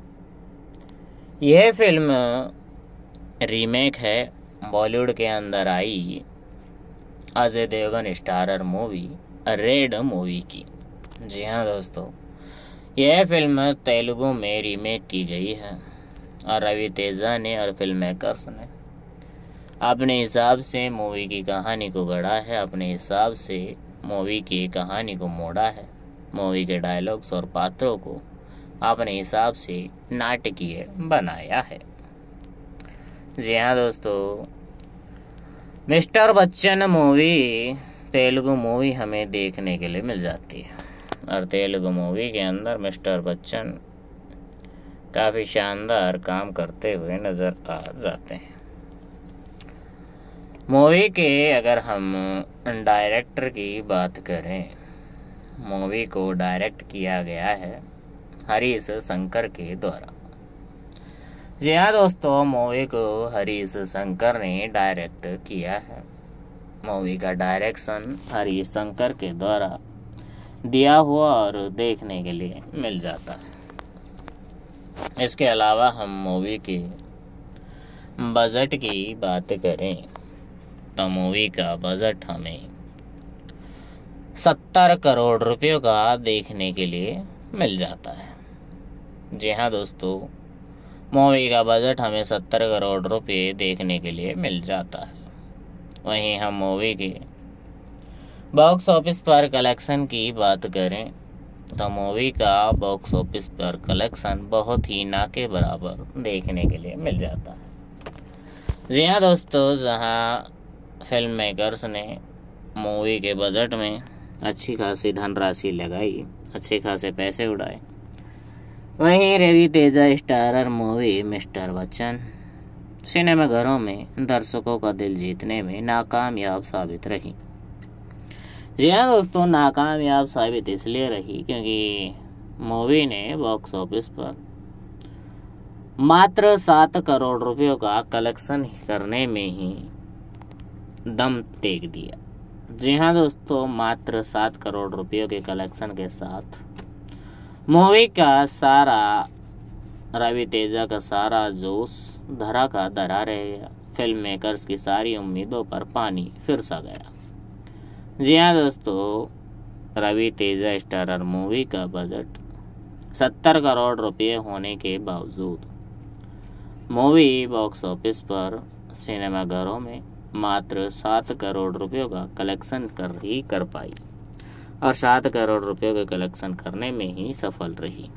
यह फिल्म रीमेक है बॉलीवुड के अंदर आई Ajay Devgan starrer movie red movie की। जी हाँ दोस्तों, यह फिल्म तेलुगु में रीमेक की गई है और रवि तेजा ने और फिल्म मेकर्स ने अपने हिसाब से मूवी की कहानी को गढ़ा है, अपने हिसाब से मूवी की कहानी को मोड़ा है, मूवी के डायलॉग्स और पात्रों को अपने हिसाब से नाटकीय बनाया है। जी हाँ दोस्तों, mister Bachchan movie Telugu movie हमें देखने के लिए मिल जाती है और तेलुगु मूवी के अंदर मिस्टर बच्चन काफ़ी शानदार काम करते हुए नज़र आ जाते हैं। मूवी के अगर हम डायरेक्टर की बात करें, मूवी को डायरेक्ट किया गया है हरीश शंकर के द्वारा। जी हाँ दोस्तों, मूवी को हरीश शंकर ने डायरेक्ट किया है। मूवी का डायरेक्शन हरीश शंकर के द्वारा दिया हुआ और देखने के लिए मिल जाता है। इसके अलावा हम मूवी के बजट की बात करें तो मूवी का बजट हमें सत्तर करोड़ रुपयों का देखने के लिए मिल जाता है। जी हाँ दोस्तों, मूवी का बजट हमें सत्तर करोड़ रुपये देखने के लिए मिल जाता है। वहीं हम मूवी के बॉक्स ऑफिस पर कलेक्शन की बात करें तो मूवी का बॉक्स ऑफिस पर कलेक्शन बहुत ही ना के बराबर देखने के लिए मिल जाता है। जी हाँ दोस्तों, जहाँ फिल्म मेकर्स ने मूवी के बजट में अच्छी खासी धनराशि लगाई, अच्छे खासे पैसे उड़ाए, वहीं Ravi Teja starrer movie mister Bachchan सिनेमाघरों में दर्शकों का दिल जीतने में नाकामयाब साबित रही। जी हाँ दोस्तों, नाकामयाब साबित इसलिए रही क्योंकि मूवी ने बॉक्स ऑफिस पर मात्र सात करोड़ रुपयों का कलेक्शन करने में ही दम टेक दिया। जी हाँ दोस्तों, मात्र सात करोड़ रुपयों के कलेक्शन के साथ मूवी का सारा रवि तेजा का सारा जोश धरा का धरा रह गया। फिल्म मेकर्स की सारी उम्मीदों पर पानी फिर सा गया। जी हाँ दोस्तों, रवि तेजा स्टारर मूवी का बजट सत्तर करोड़ रुपये होने के बावजूद मूवी बॉक्स ऑफिस पर सिनेमाघरों में मात्र सात करोड़ रुपयों का कलेक्शन कर ही कर पाई और सात करोड़ रुपयों के कलेक्शन करने में ही सफल रही।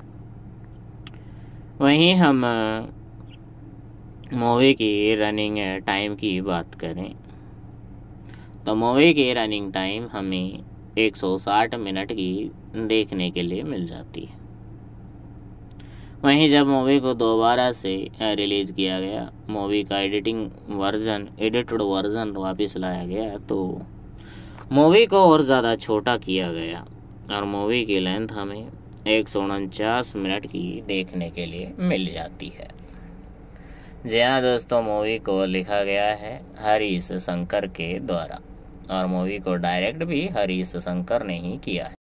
वहीं हम मूवी की रनिंग टाइम की बात करें तो मूवी की रनिंग टाइम हमें एक सौ साठ मिनट की देखने के लिए मिल जाती है। वहीं जब मूवी को दोबारा से रिलीज़ किया गया, मूवी का एडिटिंग वर्जन एडिटेड वर्जन वापस लाया गया तो मूवी को और ज़्यादा छोटा किया गया और मूवी की लेंथ हमें एक सौ उनचास मिनट की देखने के लिए मिल जाती है। जी हाँ दोस्तों, मूवी को लिखा गया है हरीश शंकर के द्वारा और मूवी को डायरेक्ट भी हरीश शंकर ने ही किया है।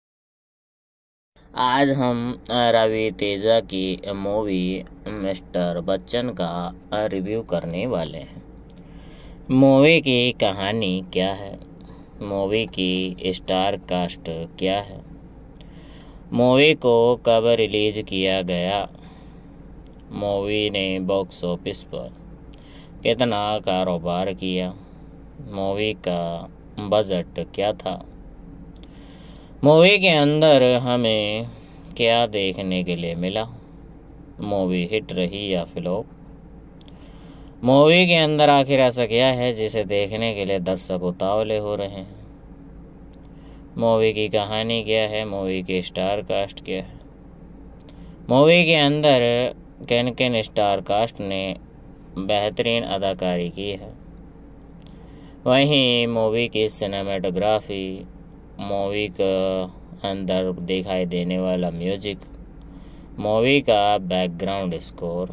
आज हम रवि तेजा की मूवी मिस्टर बच्चन का रिव्यू करने वाले हैं। मूवी की कहानी क्या है, मूवी की स्टार कास्ट क्या है, मूवी को कब रिलीज किया गया, मूवी ने बॉक्स ऑफिस पर कितना कारोबार किया, मूवी का बजट क्या था, मूवी के अंदर हमें क्या देखने के लिए मिला, मूवी हिट रही या फ्लॉप, मूवी के अंदर आखिर ऐसा क्या है जिसे देखने के लिए दर्शक उतावले हो रहे हैं, मूवी की कहानी क्या है, मूवी की स्टार कास्ट क्या है, मूवी के अंदर किन किन स्टार कास्ट ने बेहतरीन अदाकारी की है, वहीं मूवी की सिनेमेटोग्राफी, मूवी का अंदर दिखाई देने वाला म्यूजिक, मूवी का बैकग्राउंड स्कोर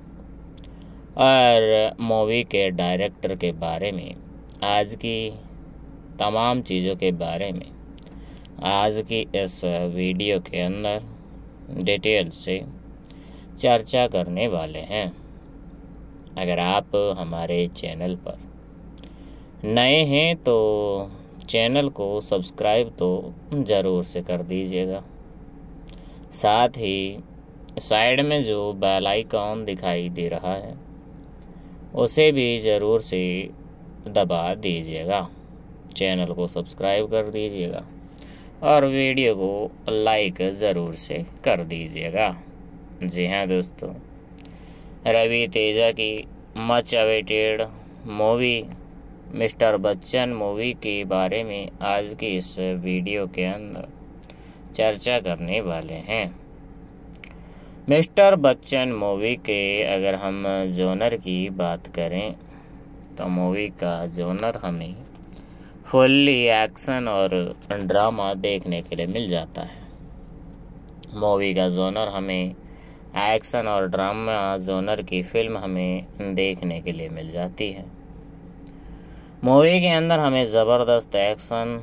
और मूवी के डायरेक्टर के बारे में, आज की तमाम चीज़ों के बारे में आज की इस वीडियो के अंदर डिटेल से चर्चा करने वाले हैं। अगर आप हमारे चैनल पर नए हैं तो चैनल को सब्सक्राइब तो ज़रूर से कर दीजिएगा, साथ ही साइड में जो बेल आइकॉन दिखाई दे रहा है उसे भी ज़रूर से दबा दीजिएगा। चैनल को सब्सक्राइब कर दीजिएगा और वीडियो को लाइक ज़रूर से कर दीजिएगा। जी हाँ दोस्तों, रवि तेजा की much awaited movie mister Bachchan movie के बारे में आज की इस वीडियो के अंदर चर्चा करने वाले हैं। मिस्टर बच्चन मूवी के अगर हम जोनर की बात करें तो मूवी का जोनर हमें फुल्ली एक्शन और ड्रामा देखने के लिए मिल जाता है। मूवी का जोनर हमें एक्शन और ड्रामा जोनर की फिल्म हमें देखने के लिए मिल जाती है। मूवी के अंदर हमें ज़बरदस्त एक्शन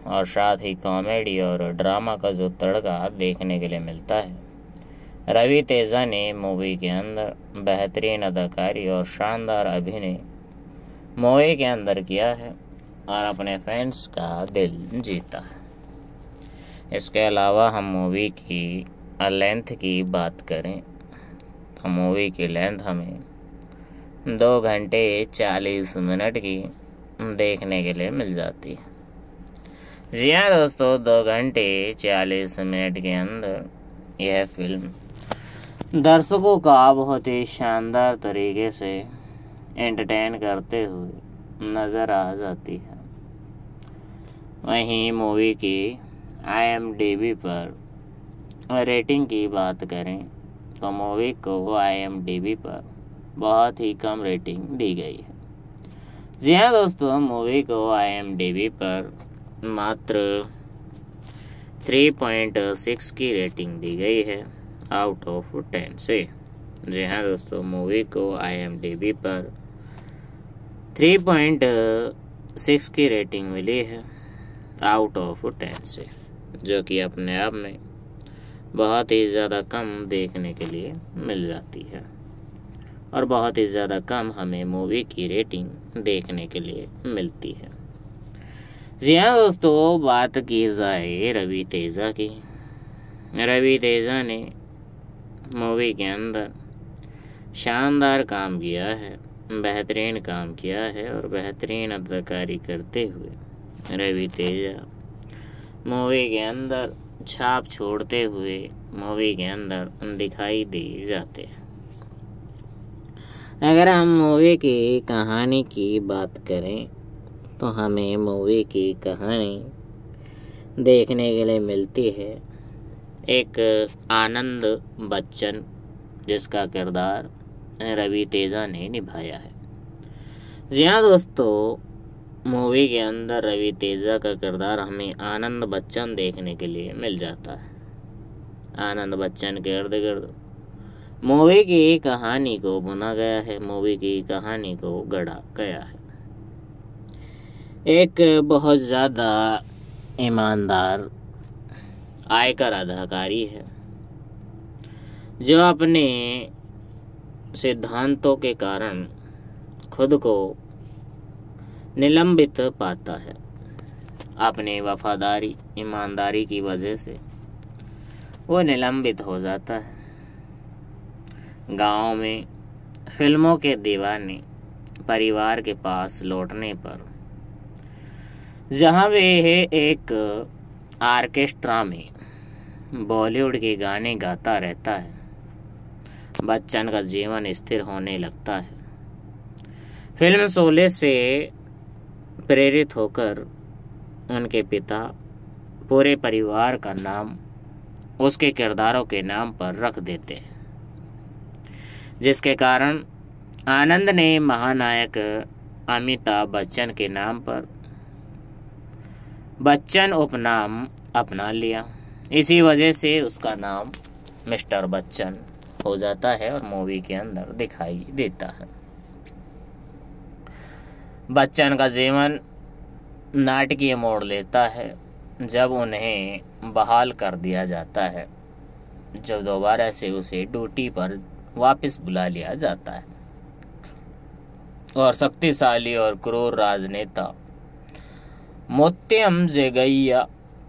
और साथ ही कॉमेडी और ड्रामा का जो तड़का देखने के लिए मिलता है। रवि तेजा ने मूवी के अंदर बेहतरीन अदाकारी और शानदार अभिनय मूवी के अंदर किया है और अपने फैंस का दिल जीता है। इसके अलावा हम मूवी की लेंथ की बात करें तो मूवी की लेंथ हमें दो घंटे चालीस मिनट की देखने के लिए मिल जाती है। जी हाँ दोस्तों, दो घंटे चालीस मिनट के अंदर यह फिल्म दर्शकों का बहुत ही शानदार तरीके से एंटरटेन करते हुए नज़र आ जाती है। वहीं मूवी की आई एम डी बी पर रेटिंग की बात करें तो मूवी को आई एम डी बी पर बहुत ही कम रेटिंग दी गई है। जी हाँ दोस्तों, मूवी को आई एम डी बी पर मात्र तीन पॉइंट छह की रेटिंग दी गई है आउट ऑफ टेन से। जी हाँ दोस्तों, मूवी को आई एम डी बी पर तीन पॉइंट छह की रेटिंग मिली है आउट ऑफ टेन से, जो कि अपने आप में बहुत ही ज़्यादा कम देखने के लिए मिल जाती है और बहुत ही ज़्यादा कम हमें मूवी की रेटिंग देखने के लिए मिलती है। जी हाँ दोस्तों, बात की जाए रवि तेजा की। रवि तेजा ने मूवी के अंदर शानदार काम किया है, बेहतरीन काम किया है और बेहतरीन अदाकारी करते हुए रवि तेजा मूवी के अंदर छाप छोड़ते हुए मूवी के अंदर दिखाई दे जाते हैं। अगर हम मूवी की कहानी की बात करें तो हमें मूवी की कहानी देखने के लिए मिलती है एक आनंद बच्चन, जिसका किरदार रवि तेजा ने निभाया है। जी हाँ दोस्तों, मूवी के अंदर रवि तेजा का किरदार हमें आनंद बच्चन देखने के लिए मिल जाता है। आनंद बच्चन के इर्द गिर्द मूवी की कहानी को बुना गया है, मूवी की कहानी को गढ़ा गया है। एक बहुत ज़्यादा ईमानदार आयकर अधिकारी है जो अपने सिद्धांतों के कारण खुद को निलंबित पाता है। अपनी वफादारी ईमानदारी की वजह से वो निलंबित हो जाता है। गांव में फिल्मों के दीवाने परिवार के पास लौटने पर जहां वे एक ऑर्केस्ट्रा में बॉलीवुड के गाने गाता रहता है, बच्चन का जीवन स्थिर होने लगता है। फिल्म शोले से प्रेरित होकर उनके पिता पूरे परिवार का नाम उसके किरदारों के नाम पर रख देते हैं, जिसके कारण आनंद ने महानायक अमिताभ बच्चन के नाम पर बच्चन उपनाम अपना लिया। इसी वजह से उसका नाम मिस्टर बच्चन हो जाता है और मूवी के अंदर दिखाई देता है। बच्चन का जीवन नाटकीय मोड़ लेता है जब उन्हें बहाल कर दिया जाता है, जब दोबारा से उसे ड्यूटी पर वापस बुला लिया जाता है और शक्तिशाली और क्रूर राजनेता मुत्तम जगैया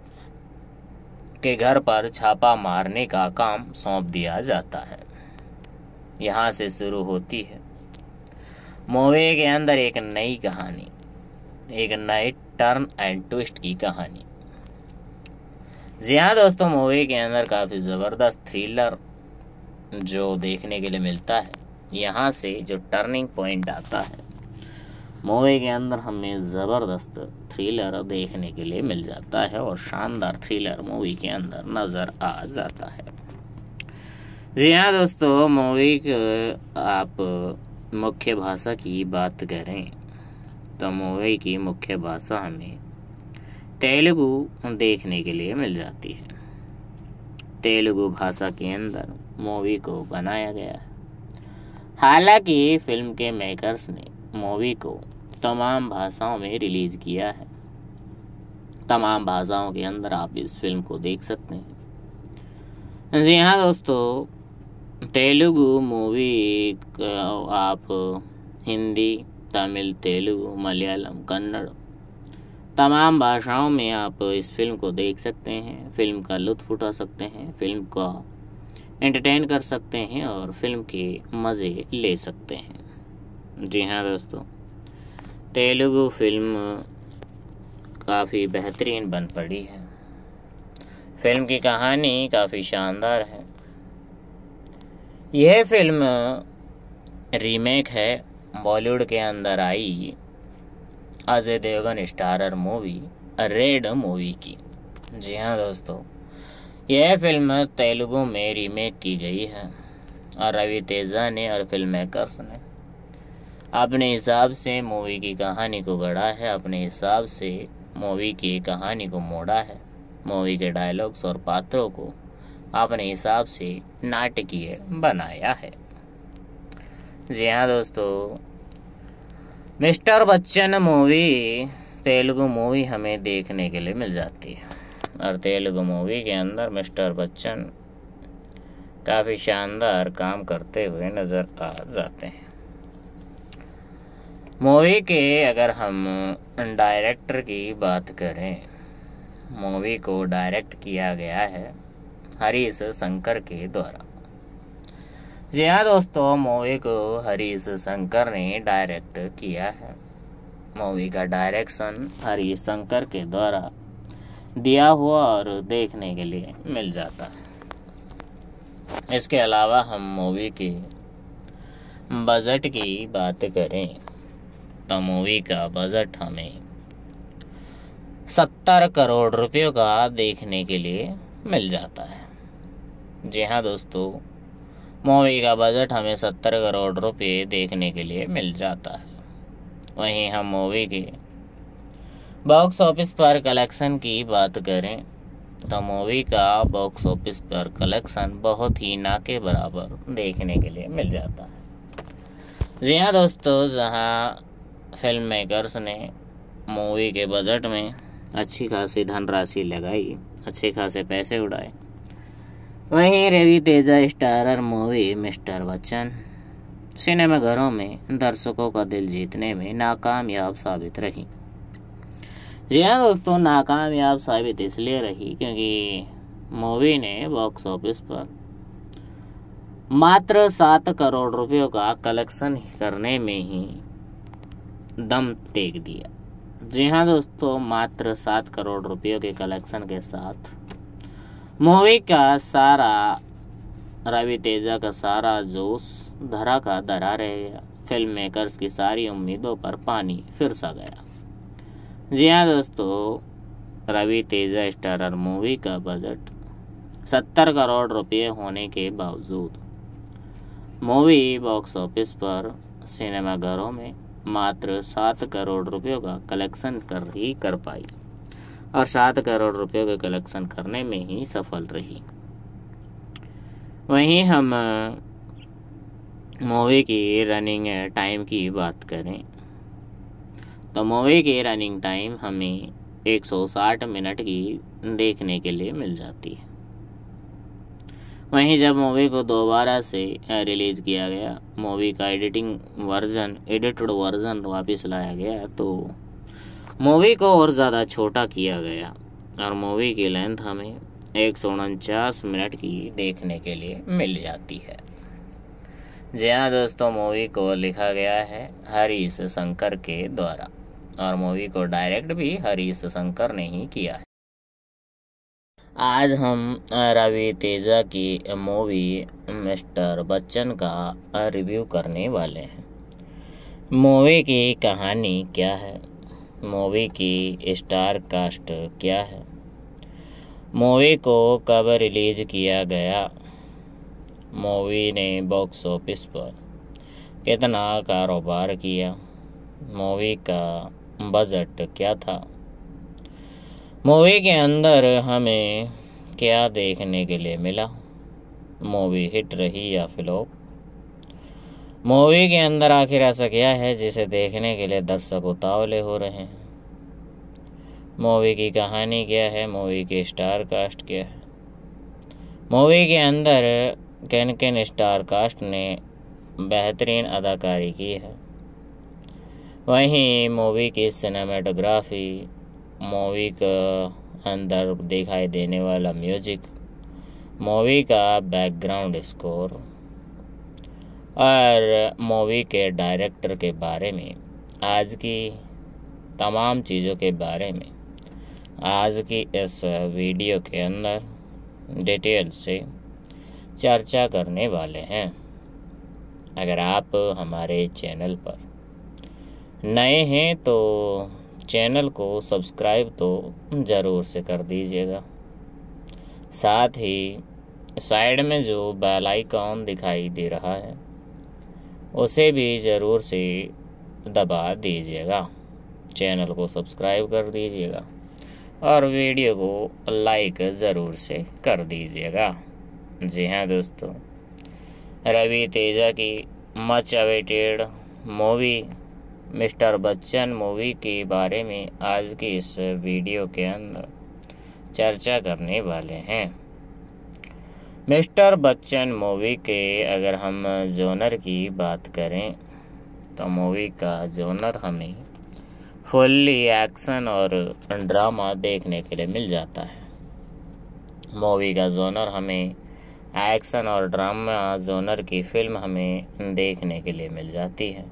के घर पर छापा मारने का काम सौंप दिया जाता है। यहाँ से शुरू होती है मूवी के अंदर एक नई कहानी, एक नए टर्न एंड ट्विस्ट की कहानी। जी हाँ दोस्तों, मूवी के अंदर काफ़ी ज़बरदस्त थ्रिलर जो देखने के लिए मिलता है। यहाँ से जो टर्निंग पॉइंट आता है मूवी के अंदर हमें ज़बरदस्त थ्रिलर देखने के लिए मिल जाता है और शानदार थ्रिलर मूवी के अंदर नज़र आ जाता है। जी हाँ दोस्तों, मूवी की आप मुख्य भाषा की बात करें तो मूवी की मुख्य भाषा हमें तेलुगु देखने के लिए मिल जाती है। तेलुगु भाषा के अंदर मूवी को बनाया गया है। हालांकि फिल्म के मेकर्स ने मूवी को तमाम भाषाओं में रिलीज़ किया है, तमाम भाषाओं के अंदर आप इस फिल्म को देख सकते हैं। जी हाँ दोस्तों, तेलुगु मूवी आप हिंदी, तमिल, तेलुगु, मलयालम, कन्नड़ तमाम भाषाओं में आप इस फिल्म को देख सकते हैं, फिल्म का लुत्फ़ उठा सकते हैं, फिल्म का एंटरटेन कर सकते हैं और फिल्म के मज़े ले सकते हैं। जी हाँ दोस्तों, तेलुगु फिल्म काफ़ी बेहतरीन बन पड़ी है। फिल्म की कहानी काफ़ी शानदार है। यह फिल्म रीमेक है बॉलीवुड के अंदर आई Ajay Devgan starrer movie red movie की। जी हाँ दोस्तों, यह फिल्म तेलुगु में रीमेक की गई है और रवि तेजा ने और फिल्म मेकर्स ने अपने हिसाब से मूवी की कहानी को गढ़ा है, अपने हिसाब से मूवी की कहानी को मोड़ा है, मूवी के डायलॉग्स और पात्रों को अपने हिसाब से नाटकीय बनाया है। जी हाँ दोस्तों, mister Bachchan movie Telugu movie हमें देखने के लिए मिल जाती है और तेलुगु मूवी के अंदर मिस्टर बच्चन काफ़ी शानदार काम करते हुए नज़र आ जाते हैं। मूवी के अगर हम डायरेक्टर की बात करें, मूवी को डायरेक्ट किया गया है हरीश शंकर के द्वारा। जी हाँ दोस्तों, मूवी को हरीश शंकर ने डायरेक्ट किया है। मूवी का डायरेक्शन हरीश शंकर के द्वारा दिया हुआ और देखने के लिए मिल जाता है। इसके अलावा हम मूवी के बजट की बात करें तो मूवी का बजट हमें सत्तर करोड़ रुपयों का देखने के लिए मिल जाता है। जी हाँ दोस्तों, मूवी का बजट हमें सत्तर करोड़ रुपये देखने के लिए मिल जाता है। वहीं हम मूवी के बॉक्स ऑफिस पर कलेक्शन की बात करें तो मूवी का बॉक्स ऑफिस पर कलेक्शन बहुत ही ना के बराबर देखने के लिए मिल जाता है। जी हाँ दोस्तों, जहाँ फिल्म मेकर्स ने मूवी के बजट में अच्छी खासी धनराशि लगाई, अच्छे खासे पैसे उड़ाए, वहीं Ravi Teja starrer movie mister Bachchan सिनेमाघरों में दर्शकों का दिल जीतने में नाकामयाब साबित रही। जी हाँ दोस्तों, नाकामयाब साबित इसलिए रही क्योंकि मूवी ने बॉक्स ऑफिस पर मात्र सात करोड़ रुपयों का कलेक्शन करने में ही दम टेक दिया। जी हाँ दोस्तों, मात्र सात करोड़ रुपयों के कलेक्शन के साथ मूवी का सारा रवि तेजा का सारा जोश धरा का धरा रह गया। फिल्म मेकर्स की सारी उम्मीदों पर पानी फिर सा गया। जी हाँ दोस्तों, रवि तेजा स्टारर मूवी का बजट सत्तर करोड़ रुपये होने के बावजूद मूवी बॉक्स ऑफिस पर सिनेमाघरों में मात्र सात करोड़ रुपयों का कलेक्शन कर ही कर पाई और सात करोड़ रुपयों के कलेक्शन करने में ही सफल रही। वहीं हम मूवी की रनिंग टाइम की बात करें तो मूवी की रनिंग टाइम हमें एक सौ साठ मिनट की देखने के लिए मिल जाती है। वहीं जब मूवी को दोबारा से रिलीज़ किया गया, मूवी का एडिटिंग वर्जन एडिटेड वर्जन वापस लाया गया तो मूवी को और ज़्यादा छोटा किया गया और मूवी की लेंथ हमें एक सौ उनचास मिनट की देखने के लिए मिल जाती है। जी हाँ दोस्तों, मूवी को लिखा गया है हरीश शंकर के द्वारा और मूवी को डायरेक्ट भी हरीश शंकर ने ही किया है। आज हम रवि तेजा की मूवी मिस्टर बच्चन का रिव्यू करने वाले हैं। मूवी की कहानी क्या है, मूवी की स्टार कास्ट क्या है, मूवी को कब रिलीज़ किया गया, मूवी ने बॉक्स ऑफिस पर कितना कारोबार किया, मूवी का बजट क्या था, मूवी के अंदर हमें क्या देखने के लिए मिला, मूवी हिट रही या फ्लॉप, मूवी के अंदर आखिर ऐसा क्या है जिसे देखने के लिए दर्शक उतावले हो रहे हैं, मूवी की कहानी क्या है, मूवी के स्टार कास्ट क्या है, मूवी के अंदर किन किन स्टार कास्ट ने बेहतरीन अदाकारी की है, वहीं मूवी की सिनेमेटोग्राफी, मूवी का अंदर दिखाई देने वाला म्यूजिक, मूवी का बैकग्राउंड स्कोर और मूवी के डायरेक्टर के बारे में, आज की तमाम चीज़ों के बारे में आज की इस वीडियो के अंदर डिटेल से चर्चा करने वाले हैं। अगर आप हमारे चैनल पर नए हैं तो चैनल को सब्सक्राइब तो ज़रूर से कर दीजिएगा, साथ ही साइड में जो बेल आइकॉन दिखाई दे रहा है उसे भी ज़रूर से दबा दीजिएगा, चैनल को सब्सक्राइब कर दीजिएगा और वीडियो को लाइक ज़रूर से कर दीजिएगा। जी हाँ दोस्तों, रवि तेजा की much awaited movie mister Bachchan movie के बारे में आज की इस वीडियो के अंदर चर्चा करने वाले हैं। मिस्टर बच्चन मूवी के अगर हम जोनर की बात करें तो मूवी का जोनर हमें फुल्ली एक्शन और ड्रामा देखने के लिए मिल जाता है। मूवी का जोनर हमें एक्शन और ड्रामा जोनर की फिल्म हमें देखने के लिए मिल जाती है।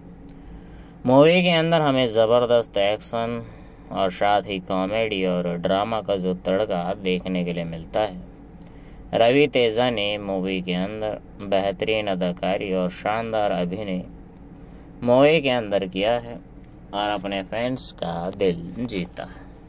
मूवी के अंदर हमें ज़बरदस्त एक्शन और साथ ही कॉमेडी और ड्रामा का जो तड़का देखने के लिए मिलता है। रवि तेजा ने मूवी के अंदर बेहतरीन अदाकारी और शानदार अभिनय मूवी के अंदर किया है और अपने फैंस का दिल जीता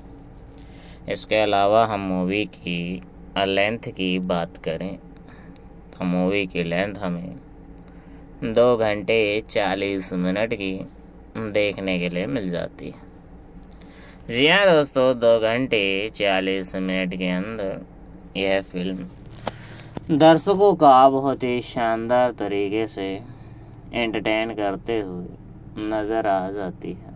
है। इसके अलावा हम मूवी की लेंथ की बात करें तो मूवी की लेंथ हमें दो घंटे चालीस मिनट की देखने के लिए मिल जाती है। जी हाँ दोस्तों, दो घंटे चालीस मिनट के अंदर यह फिल्म दर्शकों का बहुत ही शानदार तरीके से एंटरटेन करते हुए नज़र आ जाती है।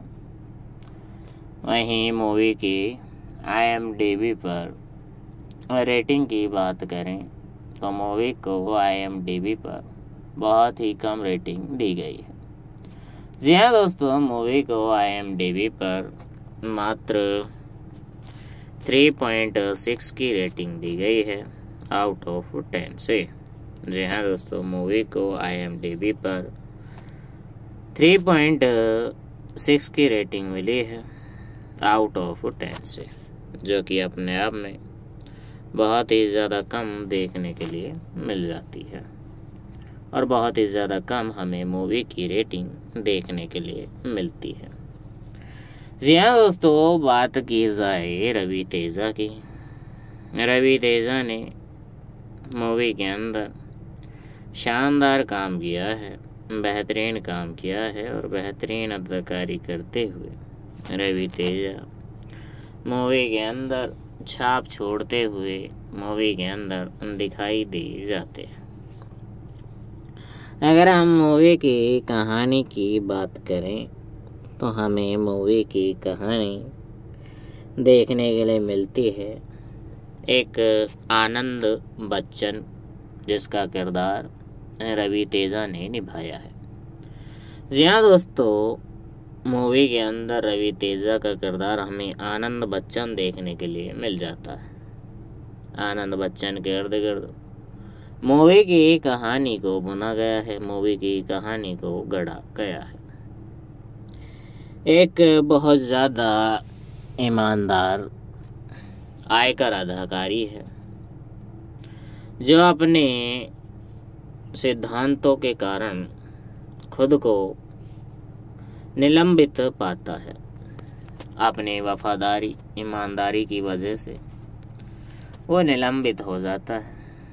वहीं मूवी की आई एम डी बी पर रेटिंग की बात करें तो मूवी को आई एम डी बी पर बहुत ही कम रेटिंग दी गई है। जी हाँ दोस्तों, मूवी को आई एम डी बी पर मात्र थ्री पॉइंट सिक्स की रेटिंग दी गई है आउट ऑफ टेन से। जी हाँ दोस्तों, मूवी को आई एम डी बी पर थ्री पॉइंट सिक्स की रेटिंग मिली है आउट ऑफ टेन से, जो कि अपने आप में बहुत ही ज़्यादा कम देखने के लिए मिल जाती है और बहुत ही ज़्यादा कम हमें मूवी की रेटिंग देखने के लिए मिलती है। जी हाँ दोस्तों, बात की जाए रवि तेजा की। रवि तेजा ने मूवी के अंदर शानदार काम किया है, बेहतरीन काम किया है और बेहतरीन अदाकारी करते हुए रवि तेजा मूवी के अंदर छाप छोड़ते हुए मूवी के अंदर दिखाई दे जाते हैं। अगर हम मूवी की कहानी की बात करें तो हमें मूवी की कहानी देखने के लिए मिलती है एक आनंद बच्चन, जिसका किरदार रवि तेजा ने निभाया है। जी हाँ दोस्तों, मूवी के अंदर रवि तेजा का किरदार हमें आनंद बच्चन देखने के लिए मिल जाता है। आनंद बच्चन के इर्द गिर्द मूवी की कहानी को बुना गया है, मूवी की कहानी को गढ़ा गया है। एक बहुत ज़्यादा ईमानदार आयकर अधिकारी है जो अपने सिद्धांतों के कारण खुद को निलंबित पाता है। अपनी वफादारी ईमानदारी की वजह से वो निलंबित हो जाता है।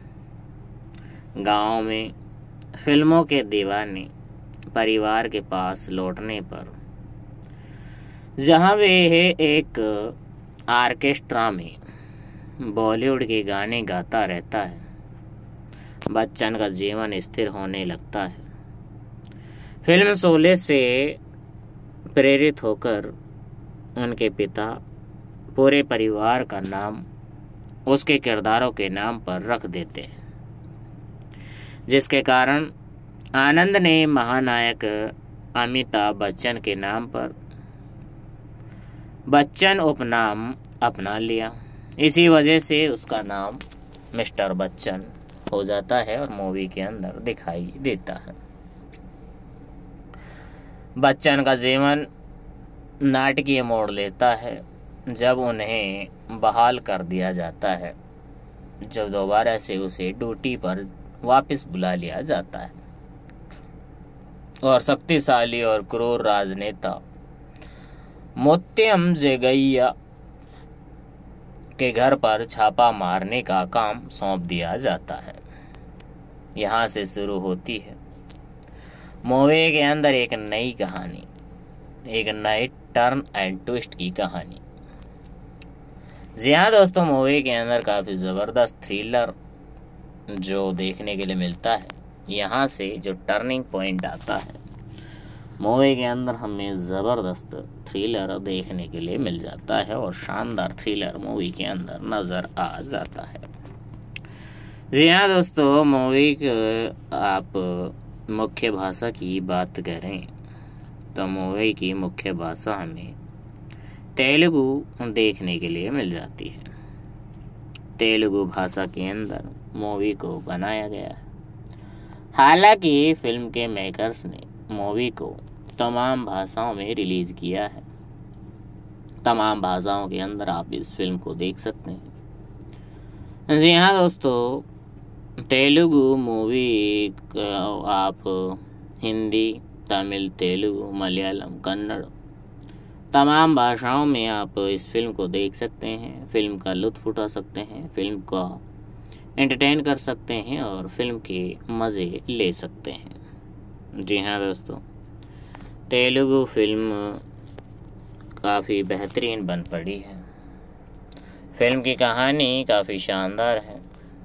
गांव में फिल्मों के दीवाने परिवार के पास लौटने पर जहां वे एक आर्केस्ट्रा में बॉलीवुड के गाने गाता रहता है, बच्चन का जीवन स्थिर होने लगता है। फिल्म शोले से प्रेरित होकर उनके पिता पूरे परिवार का नाम उसके किरदारों के नाम पर रख देते हैं, जिसके कारण आनंद ने महानायक अमिताभ बच्चन के नाम पर बच्चन उपनाम अपना लिया। इसी वजह से उसका नाम मिस्टर बच्चन हो जाता है और मूवी के अंदर दिखाई देता है। बच्चन का जीवन नाटकीय मोड़ लेता है जब उन्हें बहाल कर दिया जाता है, जब दोबारा से उसे ड्यूटी पर वापस बुला लिया जाता है और शक्तिशाली और क्रूर राजनेता मुत्तम जगैया के घर पर छापा मारने का काम सौंप दिया जाता है। यहाँ से शुरू होती है मूवी के अंदर एक नई कहानी, एक नए टर्न एंड ट्विस्ट की कहानी। जी हाँ दोस्तों, मूवी के अंदर काफ़ी ज़बरदस्त थ्रिलर जो देखने के लिए मिलता है। यहाँ से जो टर्निंग पॉइंट आता है मूवी के अंदर, हमें ज़बरदस्त थ्रिलर देखने के लिए मिल जाता है और शानदार थ्रिलर मूवी के अंदर नज़र आ जाता है। जी हाँ दोस्तों, मूवी की आप मुख्य भाषा की बात करें तो मूवी की मुख्य भाषा हमें तेलुगु देखने के लिए मिल जाती है। तेलुगु भाषा के अंदर मूवी को बनाया गया है। हालांकि फिल्म के मेकर्स ने मूवी को तमाम भाषाओं में रिलीज़ किया है। तमाम भाषाओं के अंदर आप इस फिल्म को देख सकते हैं। जी हाँ दोस्तों, तेलुगु मूवी आप हिंदी, तमिल, तेलुगु, मलयालम, कन्नड़ तमाम भाषाओं में आप इस फिल्म को देख सकते हैं। फिल्म का लुत्फ़ उठा सकते हैं, फिल्म का एंटरटेन कर सकते हैं और फिल्म के मज़े ले सकते हैं। जी हाँ दोस्तों, तेलुगु फिल्म काफ़ी बेहतरीन बन पड़ी है। फिल्म की कहानी काफ़ी शानदार है।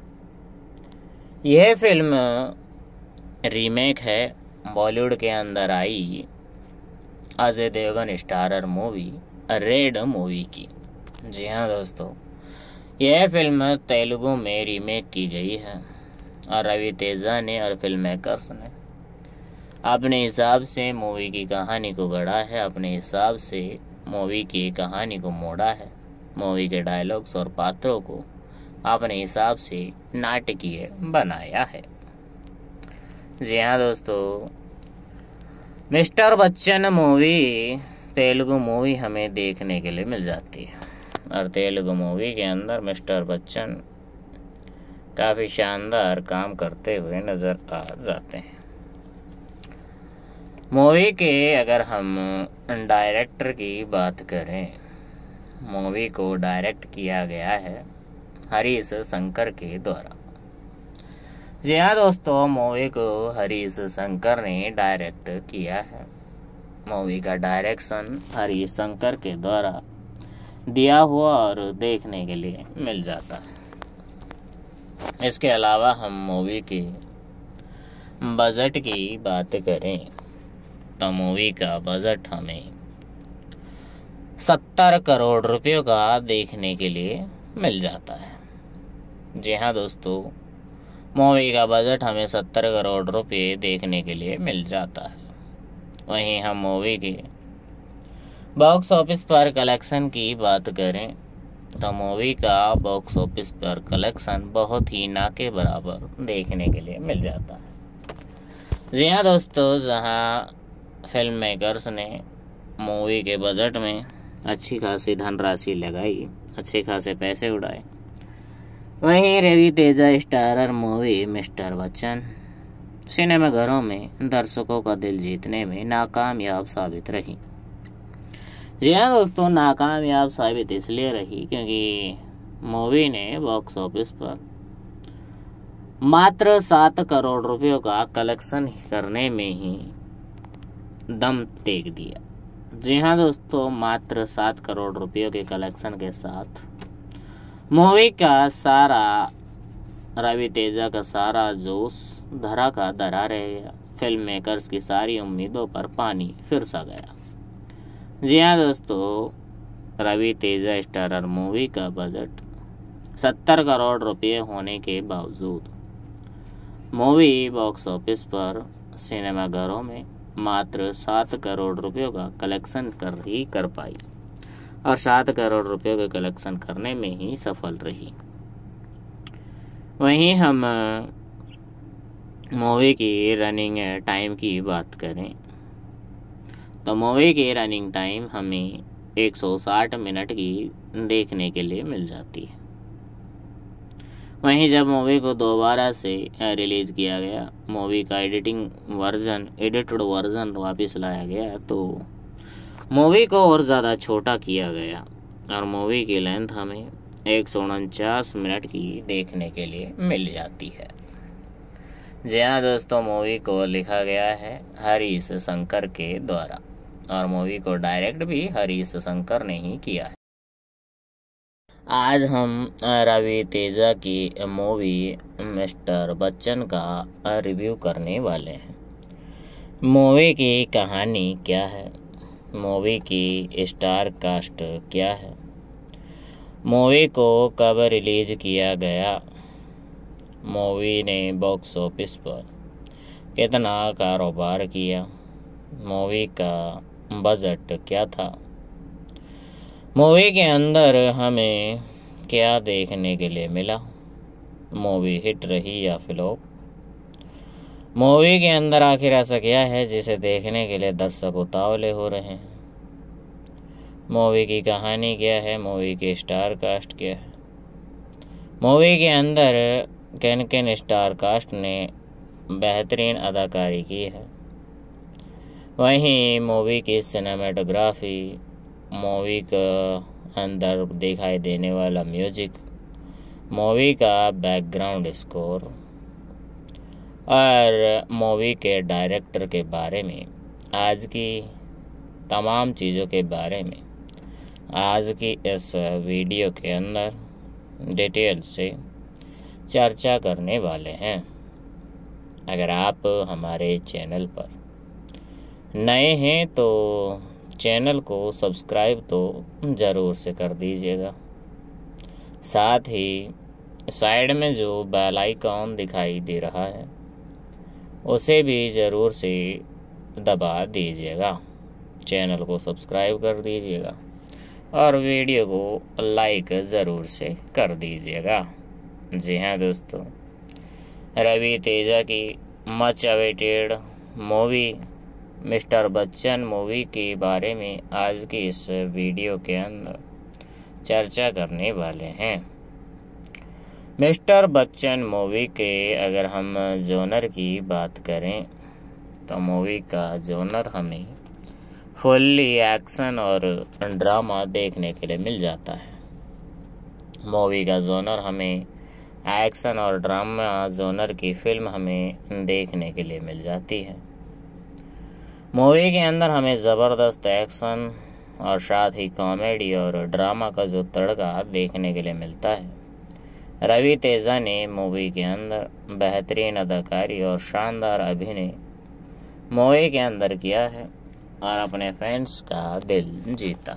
यह फिल्म रीमेक है बॉलीवुड के अंदर आई Ajay Devgan starrer movie red movie की। जी हाँ दोस्तों, यह फिल्म तेलुगु में रीमेक की गई है और रवि तेजा ने और फिल्म मेकर्स ने अपने हिसाब से मूवी की कहानी को गढ़ा है, अपने हिसाब से मूवी की कहानी को मोड़ा है, मूवी के डायलॉग्स और पात्रों को अपने हिसाब से नाटकीय बनाया है। जी हाँ दोस्तों, mister Bachchan movie Telugu movie हमें देखने के लिए मिल जाती है और तेलुगु मूवी के अंदर मिस्टर बच्चन काफ़ी शानदार काम करते हुए नज़र आ जाते हैं। मूवी के अगर हम डायरेक्टर की बात करें, मूवी को डायरेक्ट किया गया है हरीश शंकर के द्वारा। जी हाँ दोस्तों, मूवी को हरीश शंकर ने डायरेक्ट किया है। मूवी का डायरेक्शन हरीश शंकर के द्वारा दिया हुआ और देखने के लिए मिल जाता है। इसके अलावा हम मूवी के बजट की बात करें तो मूवी का बजट हमें सत्तर करोड़ रुपयों का देखने के लिए मिल जाता है। जी हाँ दोस्तों, मूवी का बजट हमें सत्तर करोड़ रुपए देखने के लिए मिल जाता है। वहीं हम मूवी के बॉक्स ऑफिस पर कलेक्शन की बात करें तो मूवी का बॉक्स ऑफिस पर कलेक्शन बहुत ही ना के बराबर देखने के लिए मिल जाता है। जी हाँ दोस्तों, जहाँ फिल्म मेकर्स ने मूवी के बजट में अच्छी खासी धनराशि लगाई, अच्छे खासे पैसे उड़ाए, वहीं Ravi Teja starrer movie mister Bachchan सिनेमाघरों में दर्शकों का दिल जीतने में नाकामयाब साबित रही। जी हाँ दोस्तों, नाकामयाब साबित इसलिए रही क्योंकि मूवी ने बॉक्स ऑफिस पर मात्र सात करोड़ रुपयों का कलेक्शन करने में ही दम टेक दिया। जी हाँ दोस्तों, मात्र सात करोड़ रुपयों के कलेक्शन के साथ मूवी का सारा रवि तेजा का सारा जोश धरा का धरा रह गया। फिल्म मेकर्स की सारी उम्मीदों पर पानी फिर सा गया। जी हाँ दोस्तों, रवि तेजा स्टारर मूवी का बजट सत्तर करोड़ रुपए होने के बावजूद मूवी बॉक्स ऑफिस पर सिनेमाघरों में मात्र सात करोड़ रुपयों का कलेक्शन कर ही कर पाई और सात करोड़ रुपयों के कलेक्शन करने में ही सफल रही। वहीं हम मूवी की रनिंग टाइम की बात करें तो मूवी की रनिंग टाइम हमें एक सौ साठ मिनट की देखने के लिए मिल जाती है। वहीं जब मूवी को दोबारा से रिलीज़ किया गया, मूवी का एडिटिंग वर्जन एडिटेड वर्जन वापस लाया गया तो मूवी को और ज़्यादा छोटा किया गया और मूवी की लेंथ हमें एक सौ उनचास मिनट की देखने के लिए मिल जाती है। जी हाँ दोस्तों, मूवी को लिखा गया है हरीश शंकर के द्वारा और मूवी को डायरेक्ट भी हरीश शंकर ने ही किया है। आज हम रवि तेजा की मूवी मिस्टर बच्चन का रिव्यू करने वाले हैं। मूवी की कहानी क्या है, मूवी की स्टार कास्ट क्या है, मूवी को कब रिलीज किया गया, मूवी ने बॉक्स ऑफिस पर कितना कारोबार किया, मूवी का बजट क्या था, मूवी के अंदर हमें क्या देखने के लिए मिला, मूवी हिट रही या फ्लॉप, मूवी के अंदर आखिर ऐसा क्या है जिसे देखने के लिए दर्शक उतावले हो रहे हैं, मूवी की कहानी क्या है, मूवी के स्टार कास्ट क्या है, मूवी के अंदर किन किन स्टार कास्ट ने बेहतरीन अदाकारी की है, वहीं मूवी की सिनेमेटोग्राफी, मूवी का अंदर दिखाई देने वाला म्यूजिक, मूवी का बैकग्राउंड स्कोर और मूवी के डायरेक्टर के बारे में, आज की तमाम चीज़ों के बारे में आज की इस वीडियो के अंदर डिटेल से चर्चा करने वाले हैं। अगर आप हमारे चैनल पर नए हैं तो चैनल को सब्सक्राइब तो ज़रूर से कर दीजिएगा, साथ ही साइड में जो बेल आइकॉन दिखाई दे रहा है उसे भी ज़रूर से दबा दीजिएगा, चैनल को सब्सक्राइब कर दीजिएगा और वीडियो को लाइक ज़रूर से कर दीजिएगा। जी हाँ दोस्तों, रवि तेजा की much awaited movie mister Bachchan movie के बारे में आज की इस वीडियो के अंदर चर्चा करने वाले हैं। मिस्टर बच्चन मूवी के अगर हम जोनर की बात करें तो मूवी का जोनर हमें फुल्ली एक्शन और ड्रामा देखने के लिए मिल जाता है। मूवी का जोनर हमें एक्शन और ड्रामा जोनर की फिल्म हमें देखने के लिए मिल जाती है। मूवी के अंदर हमें ज़बरदस्त एक्शन और साथ ही कॉमेडी और ड्रामा का जो तड़का देखने के लिए मिलता है। रवि तेजा ने मूवी के अंदर बेहतरीन अदाकारी और शानदार अभिनय मूवी के अंदर किया है और अपने फैंस का दिल जीता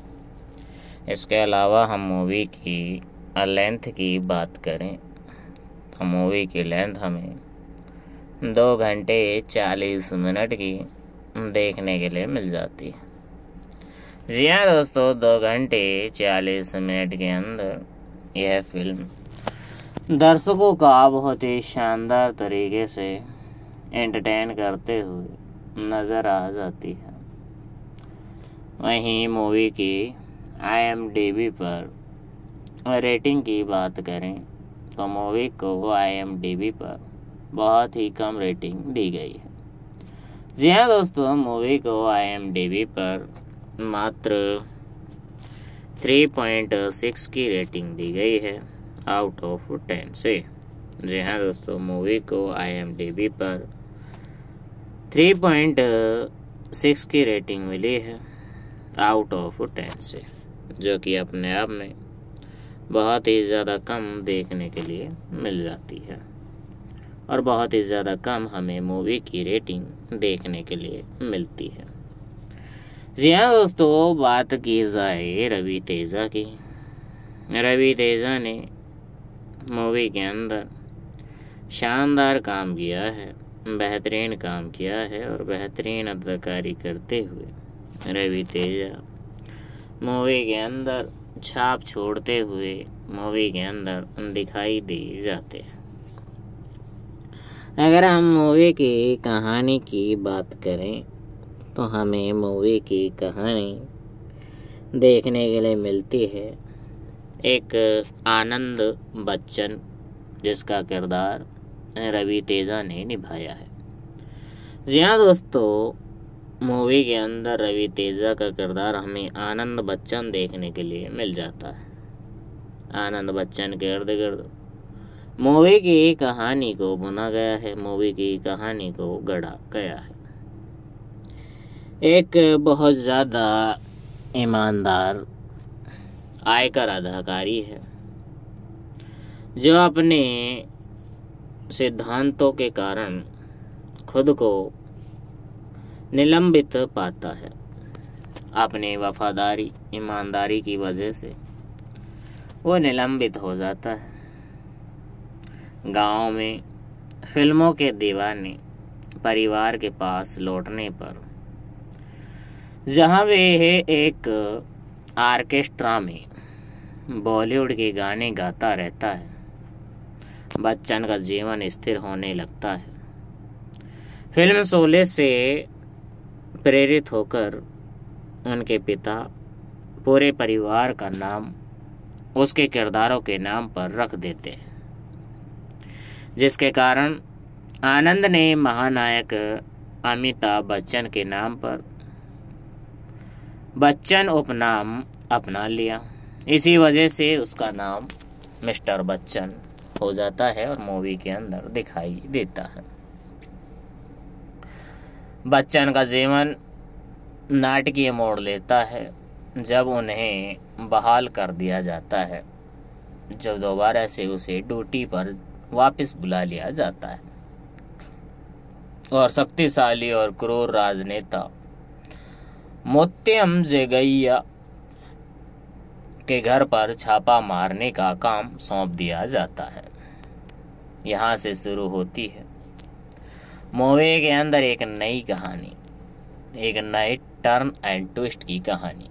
है। इसके अलावा हम मूवी की लेंथ की बात करें तो मूवी की लेंथ हमें दो घंटे चालीस मिनट की देखने के लिए मिल जाती है। जी हाँ दोस्तों, दो घंटे चालीस मिनट के अंदर यह फिल्म दर्शकों का बहुत ही शानदार तरीके से एंटरटेन करते हुए नज़र आ जाती है। वहीं मूवी की आई एम डी बी पर रेटिंग की बात करें तो मूवी को आई एम डी बी पर बहुत ही कम रेटिंग दी गई है। जी हाँ दोस्तों, मूवी को आई एम डी बी पर मात्र थ्री पॉइंट सिक्स की रेटिंग दी गई है आउट ऑफ टेन से। जी हाँ दोस्तों, मूवी को आई एम डी बी पर थ्री पॉइंट सिक्स की रेटिंग मिली है आउट ऑफ टेन से, जो कि अपने आप में बहुत ही ज़्यादा कम देखने के लिए मिल जाती है और बहुत ही ज़्यादा कम हमें मूवी की रेटिंग देखने के लिए मिलती है। जी हाँ दोस्तों, बात की जाए रवि तेजा की। रवि तेजा ने मूवी के अंदर शानदार काम किया है, बेहतरीन काम किया है और बेहतरीन अदाकारी करते हुए रवि तेजा मूवी के अंदर छाप छोड़ते हुए मूवी के अंदर दिखाई दे जाते हैं। अगर हम मूवी की कहानी की बात करें तो हमें मूवी की कहानी देखने के लिए मिलती है एक आनंद बच्चन, जिसका किरदार रवि तेजा ने निभाया है। जी हाँ दोस्तों, मूवी के अंदर रवि तेजा का किरदार हमें आनंद बच्चन देखने के लिए मिल जाता है। आनंद बच्चन के इर्द गिर्द मूवी की कहानी को बुना गया है, मूवी की कहानी को गढ़ा गया है। एक बहुत ज़्यादा ईमानदार आयकर अधिकारी है जो अपने सिद्धांतों के कारण खुद को निलंबित पाता है। अपनी वफादारी ईमानदारी की वजह से वो निलंबित हो जाता है। गांव में फिल्मों के दीवाने परिवार के पास लौटने पर जहां वे एक आर्केस्ट्रा में बॉलीवुड के गाने गाता रहता है, बच्चन का जीवन स्थिर होने लगता है। फिल्म शोले से प्रेरित होकर उनके पिता पूरे परिवार का नाम उसके किरदारों के नाम पर रख देते हैं, जिसके कारण आनंद ने महानायक अमिताभ बच्चन के नाम पर बच्चन उपनाम अपना लिया। इसी वजह से उसका नाम मिस्टर बच्चन हो जाता है और मूवी के अंदर दिखाई देता है। बच्चन का जीवन नाटकीय मोड़ लेता है जब उन्हें बहाल कर दिया जाता है, जब दोबारा से उसे ड्यूटी पर वापस बुला लिया जाता है और शक्तिशाली और क्रूर राजनेता मुत्तम जगैया के घर पर छापा मारने का काम सौंप दिया जाता है। यहाँ से शुरू होती है मूवी के अंदर एक नई कहानी, एक नए टर्न एंड ट्विस्ट की कहानी।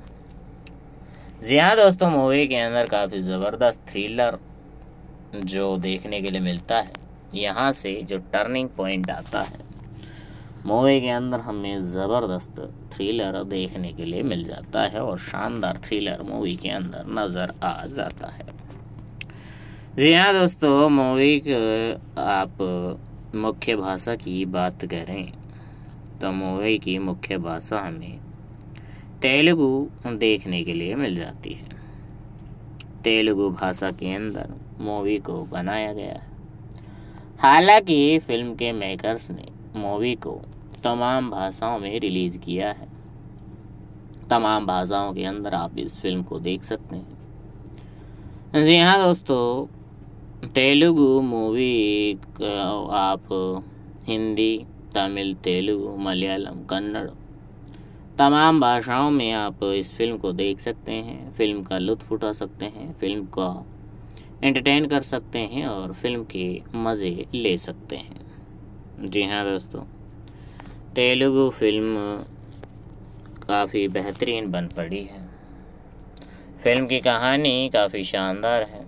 जी हाँ दोस्तों, मूवी के अंदर काफ़ी ज़बरदस्त थ्रिलर जो देखने के लिए मिलता है। यहाँ से जो टर्निंग पॉइंट आता है मूवी के अंदर, हमें ज़बरदस्त थ्रिलर देखने के लिए मिल जाता है और शानदार थ्रिलर मूवी के अंदर नज़र आ जाता है। जी हाँ दोस्तों, मूवी के आप मुख्य भाषा की बात करें तो मूवी की मुख्य भाषा हमें तेलुगु देखने के लिए मिल जाती है। तेलुगु भाषा के अंदर मूवी को बनाया गया है। हालांकि फिल्म के मेकर्स ने मूवी को तमाम भाषाओं में रिलीज़ किया है। तमाम भाषाओं के अंदर आप इस फिल्म को देख सकते हैं। जी हाँ दोस्तों, तेलुगु मूवी आप हिंदी, तमिल, तेलुगु, मलयालम, कन्नड़ तमाम भाषाओं में आप इस फिल्म को देख सकते हैं। फिल्म का लुत्फ़ उठा सकते हैं, फिल्म का एंटरटेन कर सकते हैं और फिल्म के मज़े ले सकते हैं। जी हाँ दोस्तों, तेलुगु फिल्म काफ़ी बेहतरीन बन पड़ी है। फिल्म की कहानी काफ़ी शानदार है।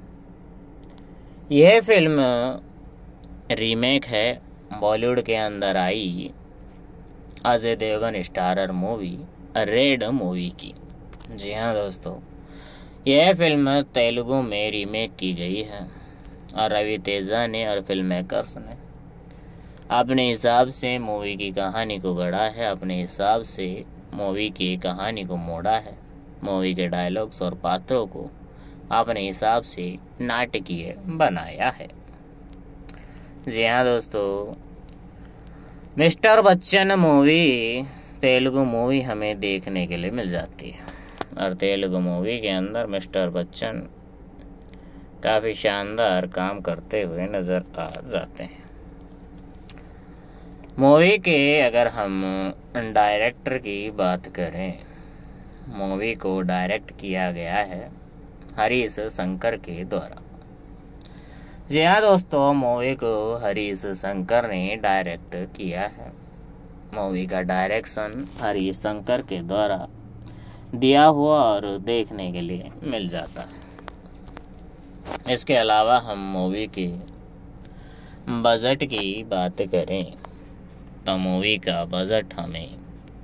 यह फिल्म रीमेक है बॉलीवुड के अंदर आई Ajay Devgan starrer movie red movie की। जी हाँ दोस्तों, यह फिल्म तेलुगु में रीमेक की गई है और रवि तेजा ने और फिल्म मेकर्स ने अपने हिसाब से मूवी की कहानी को गढ़ा है, अपने हिसाब से मूवी की कहानी को मोड़ा है, मूवी के डायलॉग्स और पात्रों को अपने हिसाब से नाटकीय बनाया है। जी हाँ दोस्तों, mister Bachchan movie Telugu movie हमें देखने के लिए मिल जाती है और तेलुगु मूवी के अंदर मिस्टर बच्चन काफ़ी शानदार काम करते हुए नज़र आ जाते हैं। मूवी के अगर हम डायरेक्टर की बात करें, मूवी को डायरेक्ट किया गया है हरीश शंकर के द्वारा। जी हाँ दोस्तों, मूवी को हरीश शंकर ने डायरेक्ट किया है। मूवी का डायरेक्शन हरीश शंकर के द्वारा दिया हुआ और देखने के लिए मिल जाता है। इसके अलावा हम मूवी के बजट की बात करें तो मूवी का बजट हमें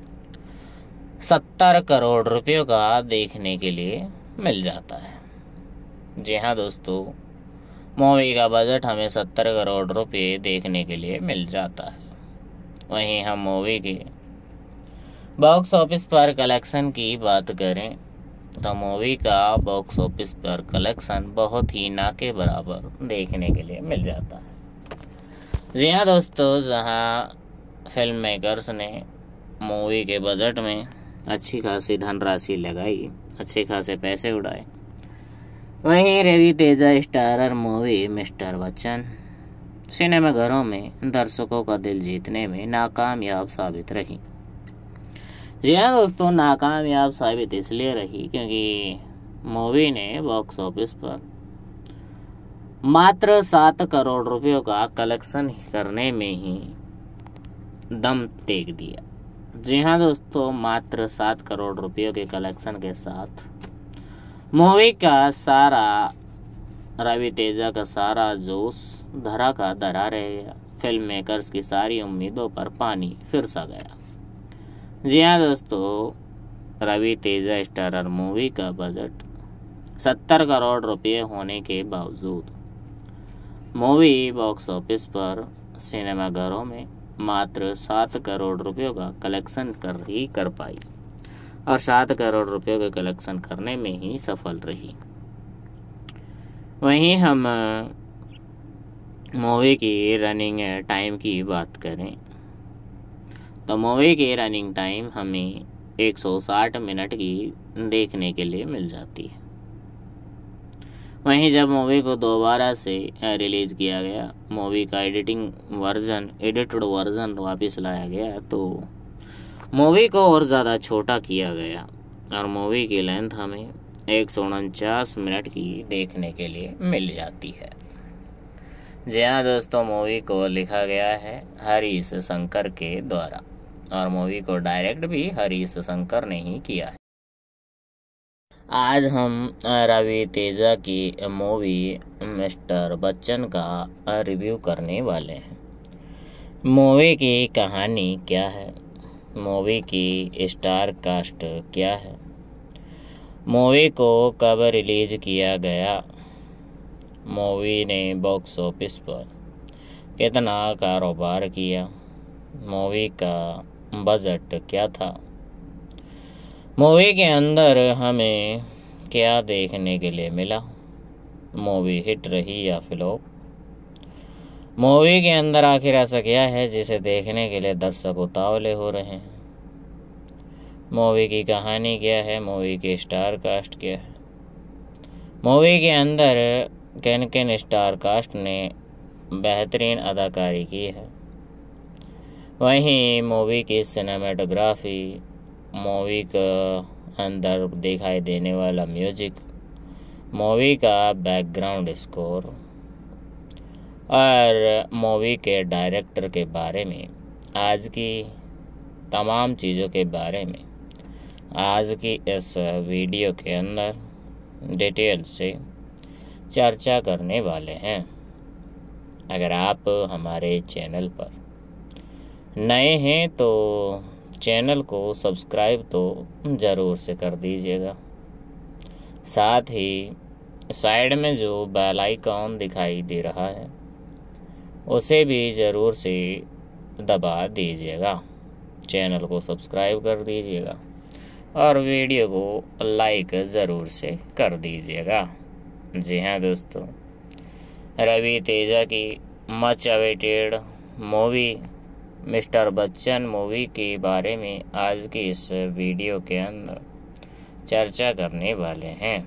सत्तर करोड़ रुपयों का देखने के लिए मिल जाता है। जी हाँ दोस्तों, मूवी का बजट हमें सत्तर करोड़ रुपये देखने के लिए मिल जाता है। वहीं हम मूवी के बॉक्स ऑफिस पर कलेक्शन की बात करें तो मूवी का बॉक्स ऑफिस पर कलेक्शन बहुत ही ना के बराबर देखने के लिए मिल जाता है। जी हाँ दोस्तों, जहाँ फिल्म मेकर्स ने मूवी के बजट में अच्छी खासी धनराशि लगाई, अच्छे खासे पैसे उड़ाए, वहीं Ravi Teja starrer movie mister Bachchan सिनेमाघरों में दर्शकों का दिल जीतने में नाकामयाब साबित रही। जी हाँ दोस्तों, नाकामयाब साबित इसलिए रही क्योंकि मूवी ने बॉक्स ऑफिस पर मात्र सात करोड़ रुपयों का कलेक्शन करने में ही दम तेग दिया। जी हाँ दोस्तों, मात्र सात करोड़ रुपयों के कलेक्शन के साथ मूवी का सारा रवि तेजा का सारा जोश धरा का धरा रह गया। फिल्म मेकर्स की सारी उम्मीदों पर पानी फिर सा गया। जी हाँ दोस्तों, रवि तेजा स्टारर मूवी का बजट सत्तर करोड़ रुपये होने के बावजूद मूवी बॉक्स ऑफिस पर सिनेमाघरों में मात्र सात करोड़ रुपयों का कलेक्शन कर ही कर पाई और सात करोड़ रुपयों के कलेक्शन करने में ही सफल रही। वहीं हम मूवी की रनिंग टाइम की बात करें तो मूवी की रनिंग टाइम हमें एक सौ साठ मिनट की देखने के लिए मिल जाती है। वहीं जब मूवी को दोबारा से रिलीज़ किया गया, मूवी का एडिटिंग वर्जन एडिटेड वर्जन वापस लाया गया तो मूवी को और ज़्यादा छोटा किया गया और मूवी की लेंथ हमें एक सौ उनचास मिनट की देखने के लिए मिल जाती है। जी हाँ दोस्तों, मूवी को लिखा गया है हरीश शंकर के द्वारा और मूवी को डायरेक्ट भी हरीश शंकर ने ही किया है। आज हम रवि तेजा की मूवी मिस्टर बच्चन का रिव्यू करने वाले हैं। मूवी की कहानी क्या है, मूवी की स्टार कास्ट क्या है, मूवी को कब रिलीज किया गया, मूवी ने बॉक्स ऑफिस पर कितना कारोबार किया, मूवी का बजट क्या था, मूवी के अंदर हमें क्या देखने के लिए मिला, मूवी हिट रही या फ्लॉप, मूवी के अंदर आखिर ऐसा क्या है जिसे देखने के लिए दर्शक उतावले हो रहे हैं, मूवी की कहानी क्या है, मूवी के स्टार कास्ट क्या है, मूवी के अंदर किन किन स्टार कास्ट ने बेहतरीन अदाकारी की है, वहीं मूवी की सिनेमेटोग्राफी, मूवी का अंदर दिखाई देने वाला म्यूजिक, मूवी का बैकग्राउंड स्कोर और मूवी के डायरेक्टर के बारे में, आज की तमाम चीज़ों के बारे में आज की इस वीडियो के अंदर डिटेल से चर्चा करने वाले हैं। अगर आप हमारे चैनल पर नए हैं तो चैनल को सब्सक्राइब तो ज़रूर से कर दीजिएगा, साथ ही साइड में जो बेल आइकॉन दिखाई दे रहा है उसे भी ज़रूर से दबा दीजिएगा, चैनल को सब्सक्राइब कर दीजिएगा और वीडियो को लाइक ज़रूर से कर दीजिएगा। जी हाँ दोस्तों, रवि तेजा की much awaited movie mister Bachchan movie के बारे में आज की इस वीडियो के अंदर चर्चा करने वाले हैं।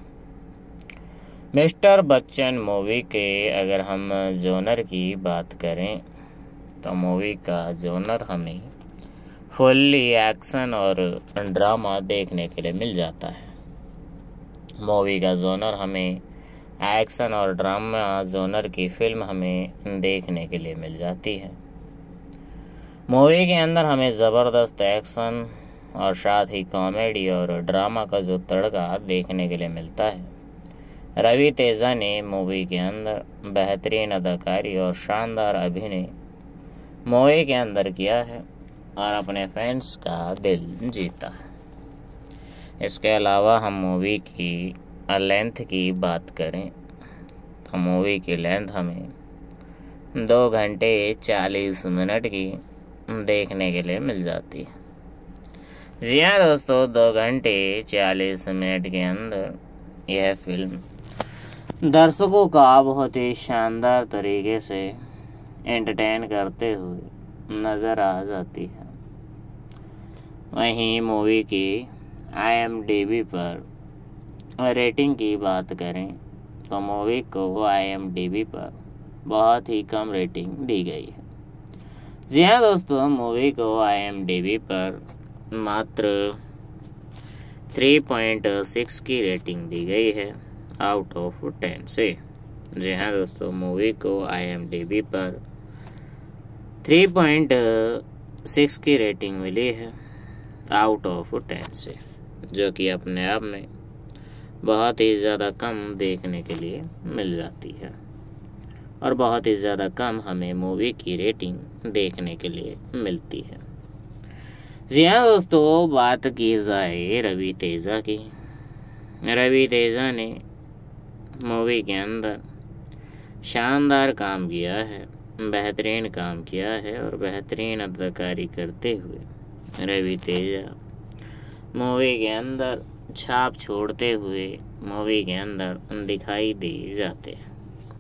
मिस्टर बच्चन मूवी के अगर हम जोनर की बात करें तो मूवी का जॉनर हमें फुल्ली एक्शन और ड्रामा देखने के लिए मिल जाता है। मूवी का जॉनर हमें एक्शन और ड्रामा जॉनर की फिल्म हमें देखने के लिए मिल जाती है। मूवी के अंदर हमें ज़बरदस्त एक्शन और साथ ही कॉमेडी और ड्रामा का जो तड़का देखने के लिए मिलता है। रवि तेजा ने मूवी के अंदर बेहतरीन अदाकारी और शानदार अभिनय मूवी के अंदर किया है और अपने फैंस का दिल जीता है। इसके अलावा हम मूवी की लेंथ की बात करें तो मूवी की लेंथ हमें दो घंटे चालीस मिनट की देखने के लिए मिल जाती है। जी हाँ दोस्तों, दो घंटे चालीस मिनट के अंदर यह फिल्म दर्शकों का बहुत ही शानदार तरीके से एंटरटेन करते हुए नज़र आ जाती है। वहीं मूवी की आई एम डी बी पर रेटिंग की बात करें तो मूवी को आई एम डी बी पर बहुत ही कम रेटिंग दी गई है। जी हाँ दोस्तों, मूवी को आई एम डी बी पर मात्र तीन पॉइंट छह की रेटिंग दी गई है आउट ऑफ टेन से। जी हाँ दोस्तों, मूवी को आई एम डी बी पर तीन पॉइंट छह की रेटिंग मिली है आउट ऑफ टेन से, जो कि अपने आप में बहुत ही ज़्यादा कम देखने के लिए मिल जाती है और बहुत ही ज़्यादा कम हमें मूवी की रेटिंग देखने के लिए मिलती है। जी हाँ दोस्तों, बात की जाए रवि तेजा की। रवि तेजा ने मूवी के अंदर शानदार काम किया है, बेहतरीन काम किया है और बेहतरीन अदाकारी करते हुए रवि तेजा मूवी के अंदर छाप छोड़ते हुए मूवी के अंदर दिखाई दे जाते हैं।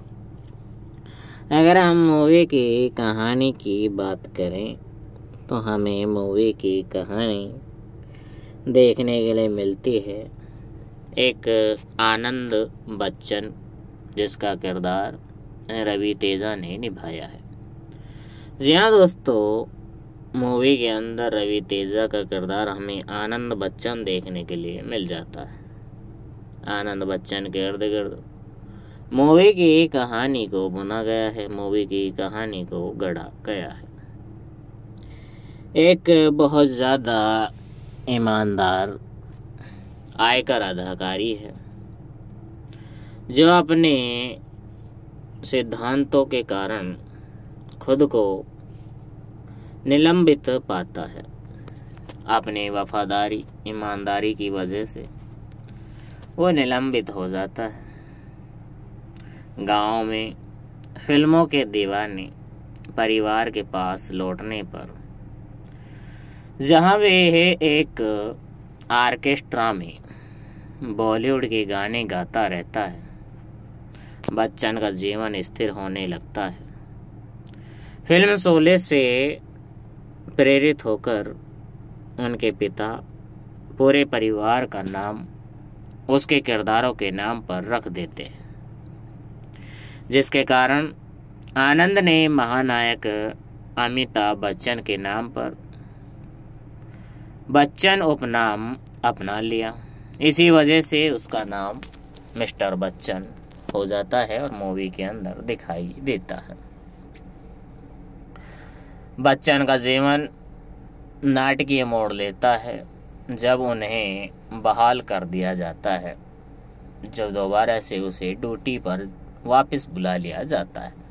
अगर हम मूवी की कहानी की बात करें तो हमें मूवी की कहानी देखने के लिए मिलती है एक आनंद बच्चन, जिसका किरदार रवि तेजा ने निभाया है। जी हाँ दोस्तों, मूवी के अंदर रवि तेजा का किरदार हमें आनंद बच्चन देखने के लिए मिल जाता है। आनंद बच्चन के इर्द गिर्द मूवी की कहानी को बुना गया है, मूवी की कहानी को गढ़ा गया है। एक बहुत ज़्यादा ईमानदार आयकर अधिकारी है जो अपने सिद्धांतों के कारण खुद को निलंबित पाता है। अपनी वफादारी ईमानदारी की वजह से वो निलंबित हो जाता है। गांव में फिल्मों के दीवाने परिवार के पास लौटने पर जहां वे एक ऑर्केस्ट्रा में बॉलीवुड के गाने गाता रहता है, बच्चन का जीवन स्थिर होने लगता है। फिल्म शोले से प्रेरित होकर उनके पिता पूरे परिवार का नाम उसके किरदारों के नाम पर रख देते हैं, जिसके कारण आनंद ने महानायक अमिताभ बच्चन के नाम पर बच्चन उपनाम अपना लिया। इसी वजह से उसका नाम मिस्टर बच्चन हो जाता है और मूवी के अंदर दिखाई देता है। बच्चन का जीवन नाटकीय मोड़ लेता है जब उन्हें बहाल कर दिया जाता है, जब दोबारा से उसे ड्यूटी पर वापस बुला लिया जाता है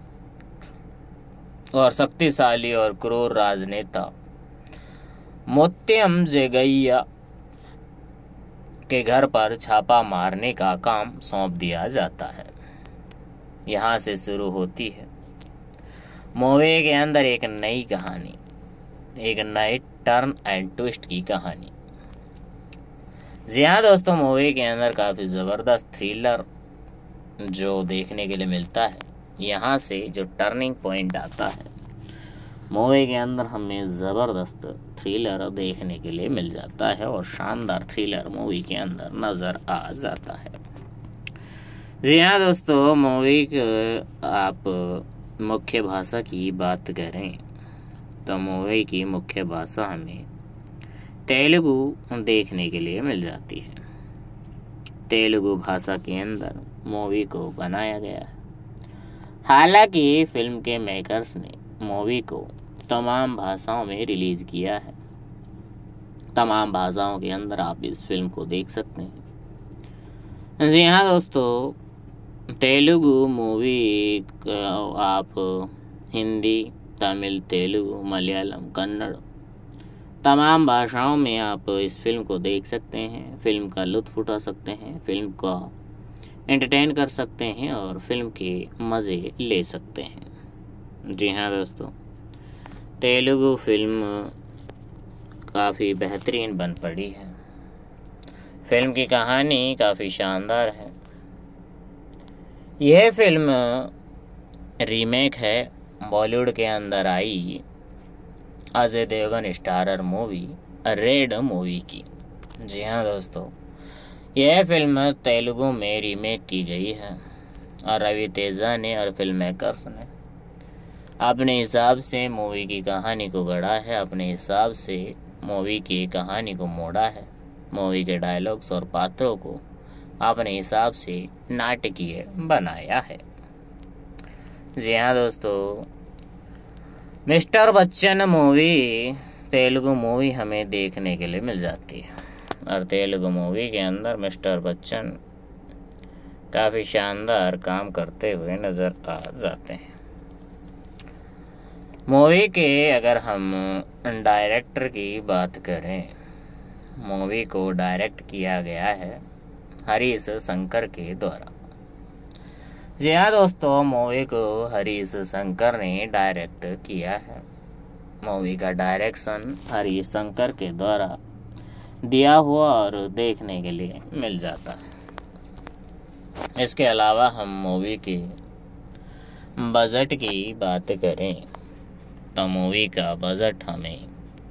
और शक्तिशाली और क्रूर राजनेता मुत्तम जगैया के घर पर छापा मारने का काम सौंप दिया जाता है। यहाँ से शुरू होती है मूवी के अंदर एक नई कहानी, एक नए टर्न एंड ट्विस्ट की कहानी। जी हाँ दोस्तों, मूवी के अंदर काफ़ी ज़बरदस्त थ्रिलर जो देखने के लिए मिलता है। यहाँ से जो टर्निंग पॉइंट आता है मूवी के अंदर, हमें ज़बरदस्त थ्रिलर देखने के लिए मिल जाता है और शानदार थ्रिलर मूवी के अंदर नज़र आ जाता है। जी हाँ दोस्तों, मूवी आप मुख्य भाषा की बात करें तो मूवी की मुख्य भाषा हमें तेलुगु देखने के लिए मिल जाती है। तेलुगु भाषा के अंदर मूवी को बनाया गया है। हालांकि फिल्म के मेकर्स ने मूवी को तमाम भाषाओं में रिलीज़ किया है। तमाम भाषाओं के अंदर आप इस फिल्म को देख सकते हैं। जी हाँ दोस्तों, तेलुगु मूवी आप हिंदी, तमिल, तेलुगु, मलयालम, कन्नड़ तमाम भाषाओं में आप इस फिल्म को देख सकते हैं। फिल्म का लुत्फ़ उठा सकते हैं, फिल्म का एंटरटेन कर सकते हैं और फिल्म के मज़े ले सकते हैं। जी हाँ दोस्तों, तेलुगु फिल्म काफ़ी बेहतरीन बन पड़ी है। फिल्म की कहानी काफ़ी शानदार है। यह फिल्म रीमेक है बॉलीवुड के अंदर आई Ajay Devgan starrer movie red movie की। जी हाँ दोस्तों, यह फिल्म तेलुगु में रीमेक की गई है और रवि तेजा ने और फिल्म मेकर्स ने अपने हिसाब से मूवी की कहानी को गढ़ा है, अपने हिसाब से मूवी की कहानी को मोड़ा है, मूवी के डायलॉग्स और पात्रों को अपने हिसाब से नाटकीय बनाया है। जी हाँ दोस्तों, mister Bachchan movie Telugu movie हमें देखने के लिए मिल जाती है और तेलुगु मूवी के अंदर मिस्टर बच्चन काफ़ी शानदार काम करते हुए नज़र आ जाते हैं। मूवी के अगर हम डायरेक्टर की बात करें, मूवी को डायरेक्ट किया गया है हरीश शंकर के द्वारा। जी हाँ दोस्तों, मूवी को हरीश शंकर ने डायरेक्ट किया है। मूवी का डायरेक्शन हरीश शंकर के द्वारा दिया हुआ और देखने के लिए मिल जाता है। इसके अलावा हम मूवी के बजट की बात करें तो मूवी का बजट हमें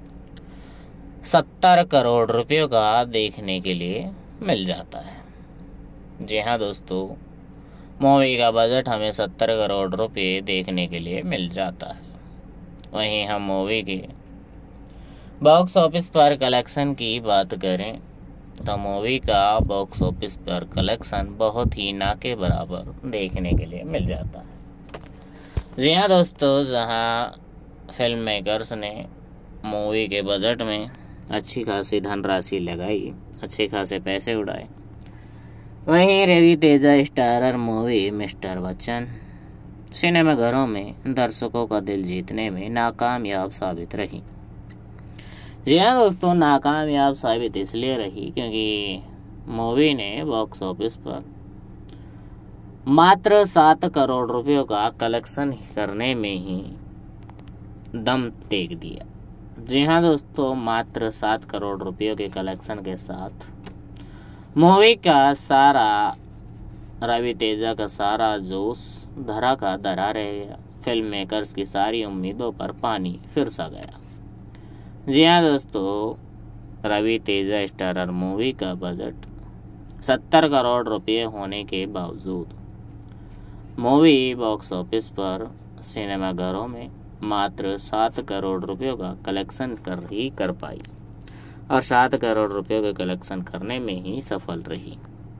सत्तर करोड़ रुपयों का देखने के लिए मिल जाता है। जी हाँ दोस्तों, मूवी का बजट हमें सत्तर करोड़ रुपये देखने के लिए मिल जाता है। वहीं हम मूवी के बॉक्स ऑफिस पर कलेक्शन की बात करें तो मूवी का बॉक्स ऑफिस पर कलेक्शन बहुत ही ना के बराबर देखने के लिए मिल जाता है। जी हाँ दोस्तों, जहां फिल्म मेकर्स ने मूवी के बजट में अच्छी खासी धनराशि लगाई, अच्छे खासे पैसे उड़ाए, वहीं Ravi Teja starrer movie mister Bachchan सिनेमाघरों में दर्शकों का दिल जीतने में नाकामयाब साबित रही। जी हाँ दोस्तों, नाकामयाब साबित इसलिए रही क्योंकि मूवी ने बॉक्स ऑफिस पर मात्र सात करोड़ रुपयों का कलेक्शन करने में ही दम टेक दिया। जी हाँ दोस्तों, मात्र सात करोड़ रुपयों के कलेक्शन के साथ मूवी का सारा रवि तेजा का सारा जोश धरा का धरा रह गया। फिल्म मेकर्स की सारी उम्मीदों पर पानी फिर सा गया। जी हाँ दोस्तों, रवि तेजा स्टारर मूवी का बजट सत्तर करोड़ रुपये होने के बावजूद मूवी बॉक्स ऑफिस पर सिनेमाघरों में मात्र सात करोड़ रुपयों का कलेक्शन कर ही कर पाई और सात करोड़ रुपयों के कलेक्शन करने में ही सफल रही।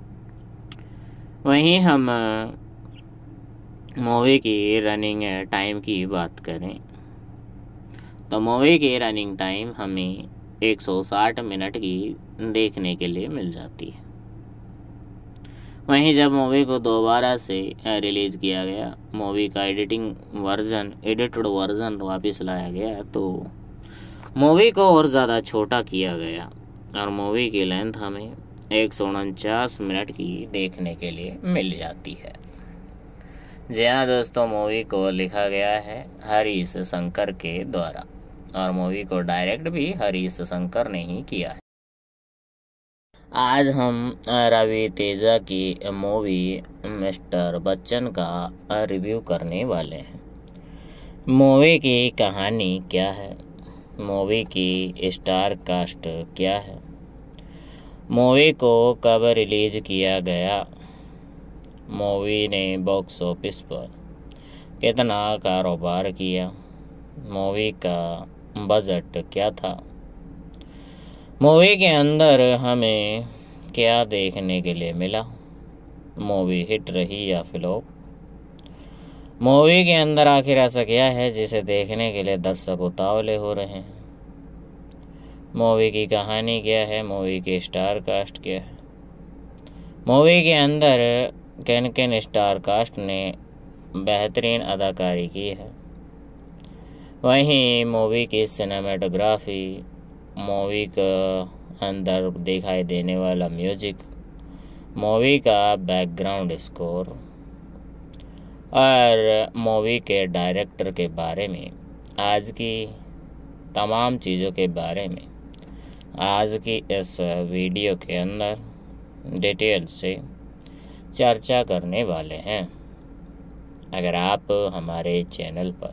वहीं हम मूवी की रनिंग टाइम की बात करें तो मूवी की रनिंग टाइम हमें एक सौ साठ मिनट की देखने के लिए मिल जाती है। वहीं जब मूवी को दोबारा से रिलीज़ किया गया, मूवी का एडिटिंग वर्जन एडिटेड वर्जन वापस लाया गया तो मूवी को और ज़्यादा छोटा किया गया और मूवी की लेंथ हमें एक सौ उनचास मिनट की देखने के लिए मिल जाती है। जी हाँ दोस्तों, मूवी को लिखा गया है हरीश शंकर के द्वारा और मूवी को डायरेक्ट भी हरीश शंकर ने ही किया है। आज हम रवि तेजा की मूवी मिस्टर बच्चन का रिव्यू करने वाले हैं। मूवी की कहानी क्या है, मूवी की स्टार कास्ट क्या है, मूवी को कब रिलीज़ किया गया, मूवी ने बॉक्स ऑफिस पर कितना कारोबार किया, मूवी का बजट क्या था, मूवी के अंदर हमें क्या देखने के लिए मिला, मूवी हिट रही या फ्लॉप, मूवी के अंदर आखिर ऐसा क्या है जिसे देखने के लिए दर्शक उतावले हो रहे हैं, मूवी की कहानी क्या है, मूवी के स्टार कास्ट क्या है, मूवी के अंदर किन किन स्टार कास्ट ने बेहतरीन अदाकारी की है, वहीं मूवी की सिनेमेटोग्राफी, मूवी का अंदर दिखाई देने वाला म्यूजिक, मूवी का बैकग्राउंड स्कोर और मूवी के डायरेक्टर के बारे में, आज की तमाम चीज़ों के बारे में आज की इस वीडियो के अंदर डिटेल से चर्चा करने वाले हैं। अगर आप हमारे चैनल पर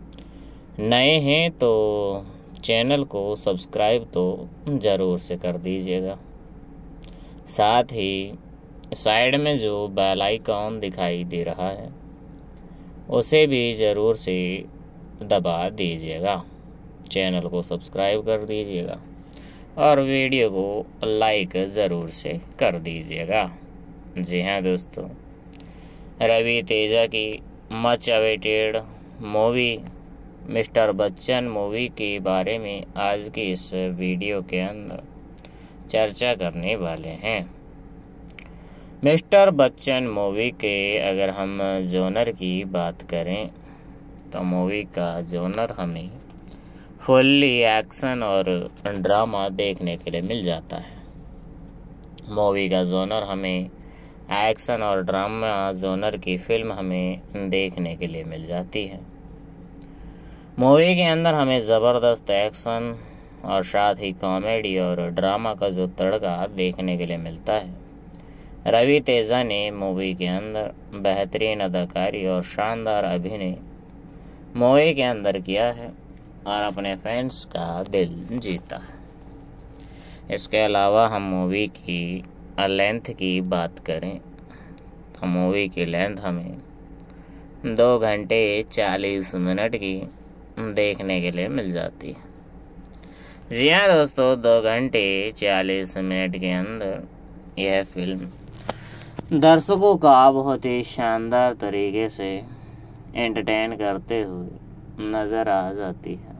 नए हैं तो चैनल को सब्सक्राइब तो ज़रूर से कर दीजिएगा, साथ ही साइड में जो बेल आइकॉन दिखाई दे रहा है उसे भी ज़रूर से दबा दीजिएगा, चैनल को सब्सक्राइब कर दीजिएगा और वीडियो को लाइक ज़रूर से कर दीजिएगा। जी हाँ दोस्तों, रवि तेजा की much awaited movie mister Bachchan movie के बारे में आज की इस वीडियो के अंदर चर्चा करने वाले हैं। मिस्टर बच्चन मूवी के अगर हम जोनर की बात करें तो मूवी का जोनर हमें फुल्ली एक्शन और ड्रामा देखने के लिए मिल जाता है। मूवी का जोनर हमें एक्शन और ड्रामा जोनर की फिल्म हमें देखने के लिए मिल जाती है। मूवी के अंदर हमें ज़बरदस्त एक्शन और साथ ही कॉमेडी और ड्रामा का जो तड़का देखने के लिए मिलता है। रवि तेजा ने मूवी के अंदर बेहतरीन अदाकारी और शानदार अभिनय मूवी के अंदर किया है और अपने फैंस का दिल जीता है। इसके अलावा हम मूवी की लेंथ की बात करें तो मूवी की लेंथ हमें दो घंटे चालीस मिनट की देखने के लिए मिल जाती है। जी हाँ दोस्तों, दो घंटे चालीस मिनट के अंदर यह फिल्म दर्शकों का बहुत ही शानदार तरीके से एंटरटेन करते हुए नज़र आ जाती है।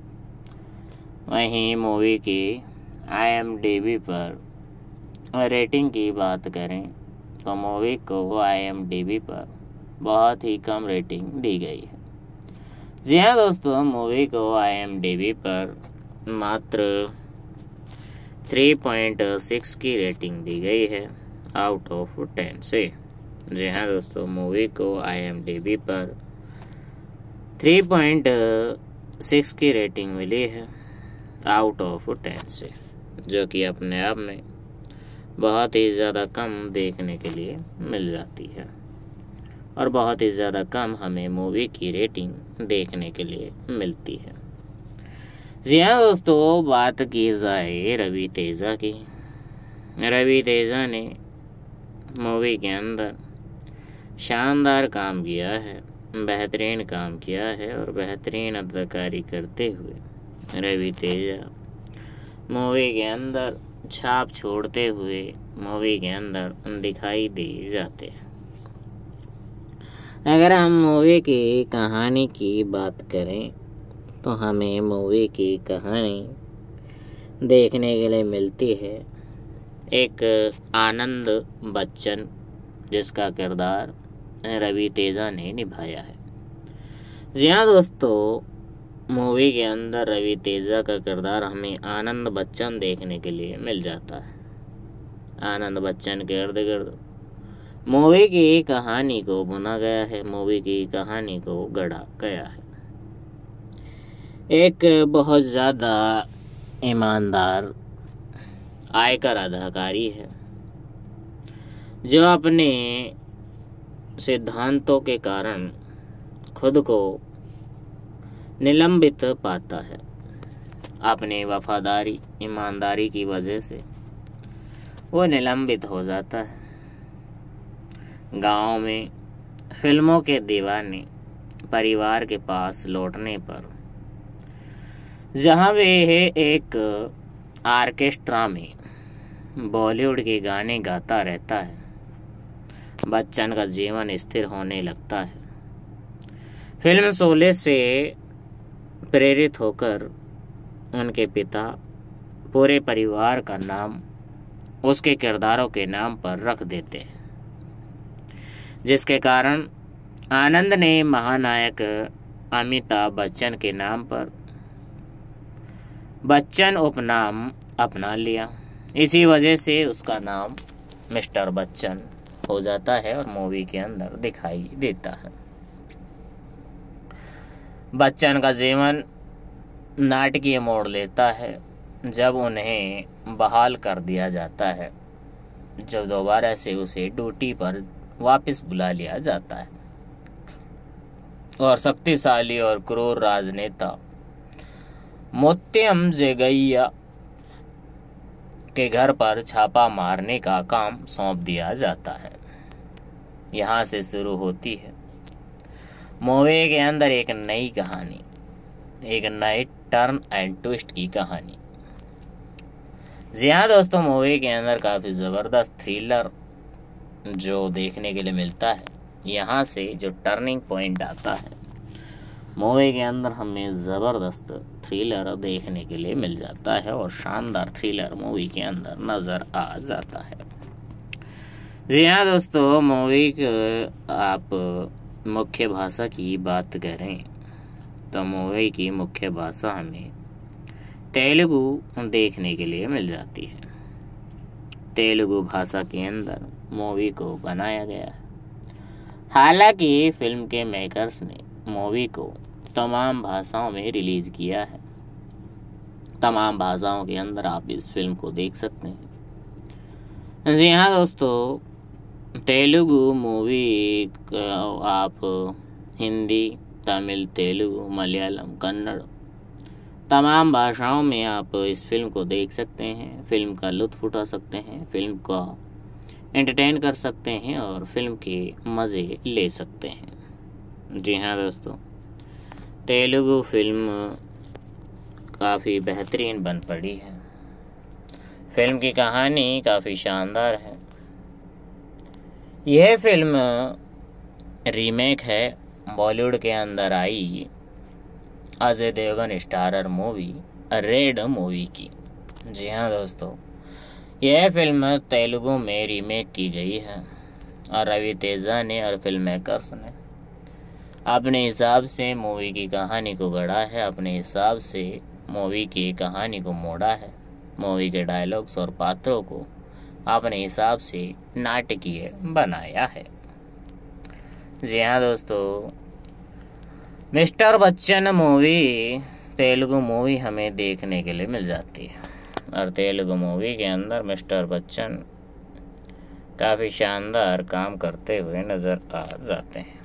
वहीं मूवी की आई एम डी बी पर रेटिंग की बात करें तो मूवी को आई एम डी बी पर बहुत ही कम रेटिंग दी गई है। जी हाँ दोस्तों, मूवी को आई एम डी बी पर मात्र तीन पॉइंट छह की रेटिंग दी गई है आउट ऑफ टेन से। जी हाँ दोस्तों, मूवी को आई एम डी बी पर तीन पॉइंट छह की रेटिंग मिली है आउट ऑफ टेन से, जो कि अपने आप में बहुत ही ज़्यादा कम देखने के लिए मिल जाती है और बहुत ही ज़्यादा कम हमें मूवी की रेटिंग देखने के लिए मिलती है। जी हाँ दोस्तों, बात की जाए रवि तेजा की। रवि तेजा ने मूवी के अंदर शानदार काम किया है, बेहतरीन काम किया है और बेहतरीन अदाकारी करते हुए रवि तेजा मूवी के अंदर छाप छोड़ते हुए मूवी के अंदर दिखाई दे जाते हैं। अगर हम मूवी की कहानी की बात करें तो हमें मूवी की कहानी देखने के लिए मिलती है एक आनंद बच्चन, जिसका किरदार रवि तेजा ने निभाया है। जी हाँ दोस्तों, मूवी के अंदर रवि तेजा का किरदार हमें आनंद बच्चन देखने के लिए मिल जाता है। आनंद बच्चन के इर्द गिर्द मूवी की कहानी को बुना गया है, मूवी की कहानी को गढ़ा गया है। एक बहुत ज़्यादा ईमानदार आयकर अधिकारी है जो अपने सिद्धांतों के कारण खुद को निलंबित पाता है। अपनी वफादारी ईमानदारी की वजह से वो निलंबित हो जाता है। गांव में फिल्मों के दीवाने परिवार के पास लौटने पर जहाँ वे एक ऑर्केस्ट्रा में बॉलीवुड के गाने गाता रहता है। बच्चन का जीवन स्थिर होने लगता है। फिल्म शोले से प्रेरित होकर उनके पिता पूरे परिवार का नाम उसके किरदारों के नाम पर रख देते हैं, जिसके कारण आनंद ने महानायक अमिताभ बच्चन के नाम पर बच्चन उपनाम अपना लिया। इसी वजह से उसका नाम मिस्टर बच्चन हो जाता है और मूवी के अंदर दिखाई देता है। बच्चन का जीवन नाटकीय मोड़ लेता है जब उन्हें बहाल कर दिया जाता है, जब दोबारा से उसे ड्यूटी पर वापस बुला लिया जाता है और शक्तिशाली और क्रूर राजनेता मुत्तम जगैया के घर पर छापा मारने का काम सौंप दिया जाता है। यहाँ से शुरू होती है मूवी के अंदर एक नई कहानी, एक नए टर्न एंड ट्विस्ट की कहानी। जी हाँ दोस्तों, मूवी के अंदर काफ़ी ज़बरदस्त थ्रिलर जो देखने के लिए मिलता है। यहाँ से जो टर्निंग पॉइंट आता है मूवी के अंदर, हमें ज़बरदस्त थ्रिलर देखने के लिए मिल जाता है और शानदार थ्रिलर मूवी के अंदर नज़र आ जाता है। जी हाँ दोस्तों, मूवी की आप मुख्य भाषा की बात करें तो मूवी की मुख्य भाषा हमें तेलुगु देखने के लिए मिल जाती है। तेलुगु भाषा के अंदर मूवी को बनाया गया है। हालांकि फिल्म के मेकर्स ने मूवी को तमाम भाषाओं में रिलीज़ किया है। तमाम भाषाओं के अंदर आप इस फिल्म को देख सकते हैं। जी हाँ दोस्तों, तेलुगु मूवी आप हिंदी, तमिल, तेलुगु, मलयालम, कन्नड़ तमाम भाषाओं में आप इस फिल्म को देख सकते हैं। फिल्म का लुत्फ़ उठा सकते हैं, फिल्म का एंटरटेन कर सकते हैं और फिल्म के मज़े ले सकते हैं। जी हाँ दोस्तों, तेलुगु फिल्म काफ़ी बेहतरीन बन पड़ी है। फिल्म की कहानी काफ़ी शानदार है। यह फिल्म रीमेक है बॉलीवुड के अंदर आई Ajay Devgan starrer movie red movie की। जी हाँ दोस्तों, यह फिल्म तेलुगु में रीमेक की गई है और रवि तेजा ने और फिल्म मेकर्स ने अपने हिसाब से मूवी की कहानी को गढ़ा है, अपने हिसाब से मूवी की कहानी को मोड़ा है, मूवी के डायलॉग्स और पात्रों को अपने हिसाब से नाटकीय बनाया है। जी हाँ दोस्तों, mister Bachchan movie Telugu movie हमें देखने के लिए मिल जाती है और तेलुगु मूवी के अंदर मिस्टर बच्चन काफ़ी शानदार काम करते हुए नज़र आ जाते हैं।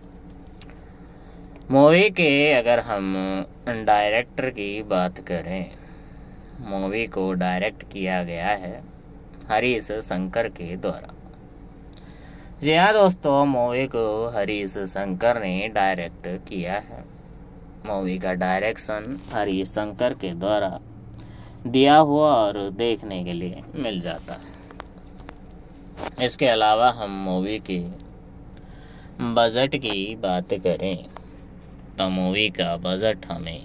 मूवी के अगर हम डायरेक्टर की बात करें, मूवी को डायरेक्ट किया गया है हरीश शंकर के द्वारा। जी हाँ दोस्तों, मूवी को हरीश शंकर ने डायरेक्ट किया है। मूवी का डायरेक्शन हरीश शंकर के द्वारा दिया हुआ और देखने के लिए मिल जाता है। इसके अलावा हम मूवी के बजट की बात करें तो मूवी का बजट हमें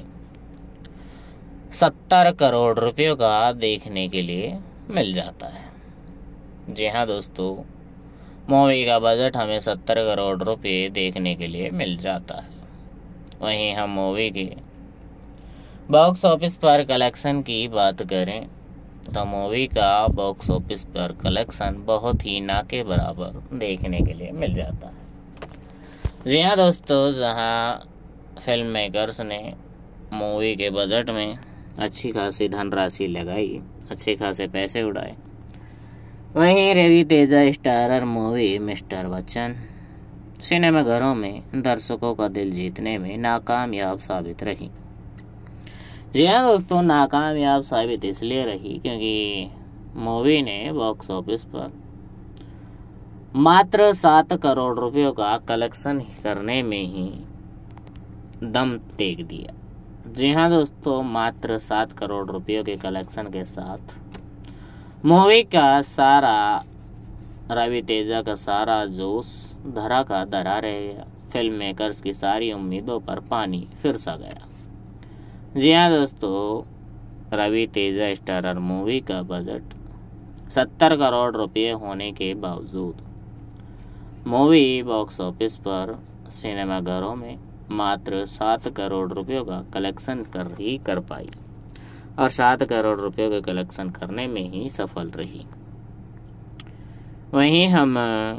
सत्तर करोड़ रुपयों का देखने के लिए मिल जाता है। जी हाँ दोस्तों, मूवी का बजट हमें सत्तर करोड़ रुपये देखने के लिए मिल जाता है। वहीं हम मूवी के बॉक्स ऑफिस पर कलेक्शन की बात करें तो मूवी का बॉक्स ऑफिस पर कलेक्शन बहुत ही ना के बराबर देखने के लिए मिल जाता है। जी हाँ दोस्तों, जहाँ फिल्म मेकर्स ने मूवी के बजट में अच्छी खासी धनराशि लगाई, अच्छे खासे पैसे उड़ाए, वहीं Ravi Teja starrer movie mister Bachchan सिनेमाघरों में दर्शकों का दिल जीतने में नाकामयाब साबित रही। जी हाँ दोस्तों, नाकामयाब साबित इसलिए रही क्योंकि मूवी ने बॉक्स ऑफिस पर मात्र सात करोड़ रुपयों का कलेक्शन करने में ही दम टेक दिया। जी हाँ दोस्तों, मात्र सात करोड़ रुपयों के कलेक्शन के साथ मूवी का सारा रवि तेजा का सारा जोश धरा का धरा रह गया। फिल्म मेकर्स की सारी उम्मीदों पर पानी फिर सा गया। जी हाँ दोस्तों, रवि तेजा स्टारर मूवी का बजट सत्तर करोड़ रुपये होने के बावजूद मूवी बॉक्स ऑफिस पर सिनेमाघरों में मात्र सात करोड़ रुपयों का कलेक्शन कर ही कर पाई और सात करोड़ रुपयों के कलेक्शन करने में ही सफल रही। वहीं हम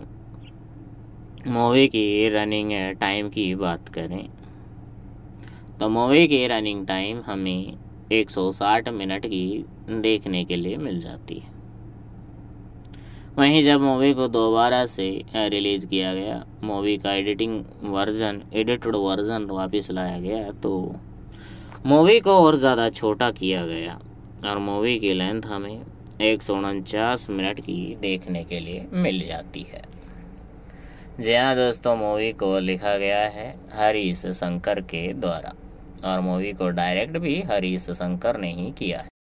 मूवी की रनिंग टाइम की बात करें तो मूवी की रनिंग टाइम हमें एक सौ साठ मिनट की देखने के लिए मिल जाती है। वहीं जब मूवी को दोबारा से रिलीज किया गया, मूवी का एडिटिंग वर्जन एडिटेड वर्जन वापस लाया गया तो मूवी को और ज़्यादा छोटा किया गया और मूवी की लेंथ हमें एक सौ उनचास मिनट की देखने के लिए मिल जाती है। जी हाँ दोस्तों, मूवी को लिखा गया है हरीश शंकर के द्वारा और मूवी को डायरेक्ट भी हरीश शंकर ने ही किया है।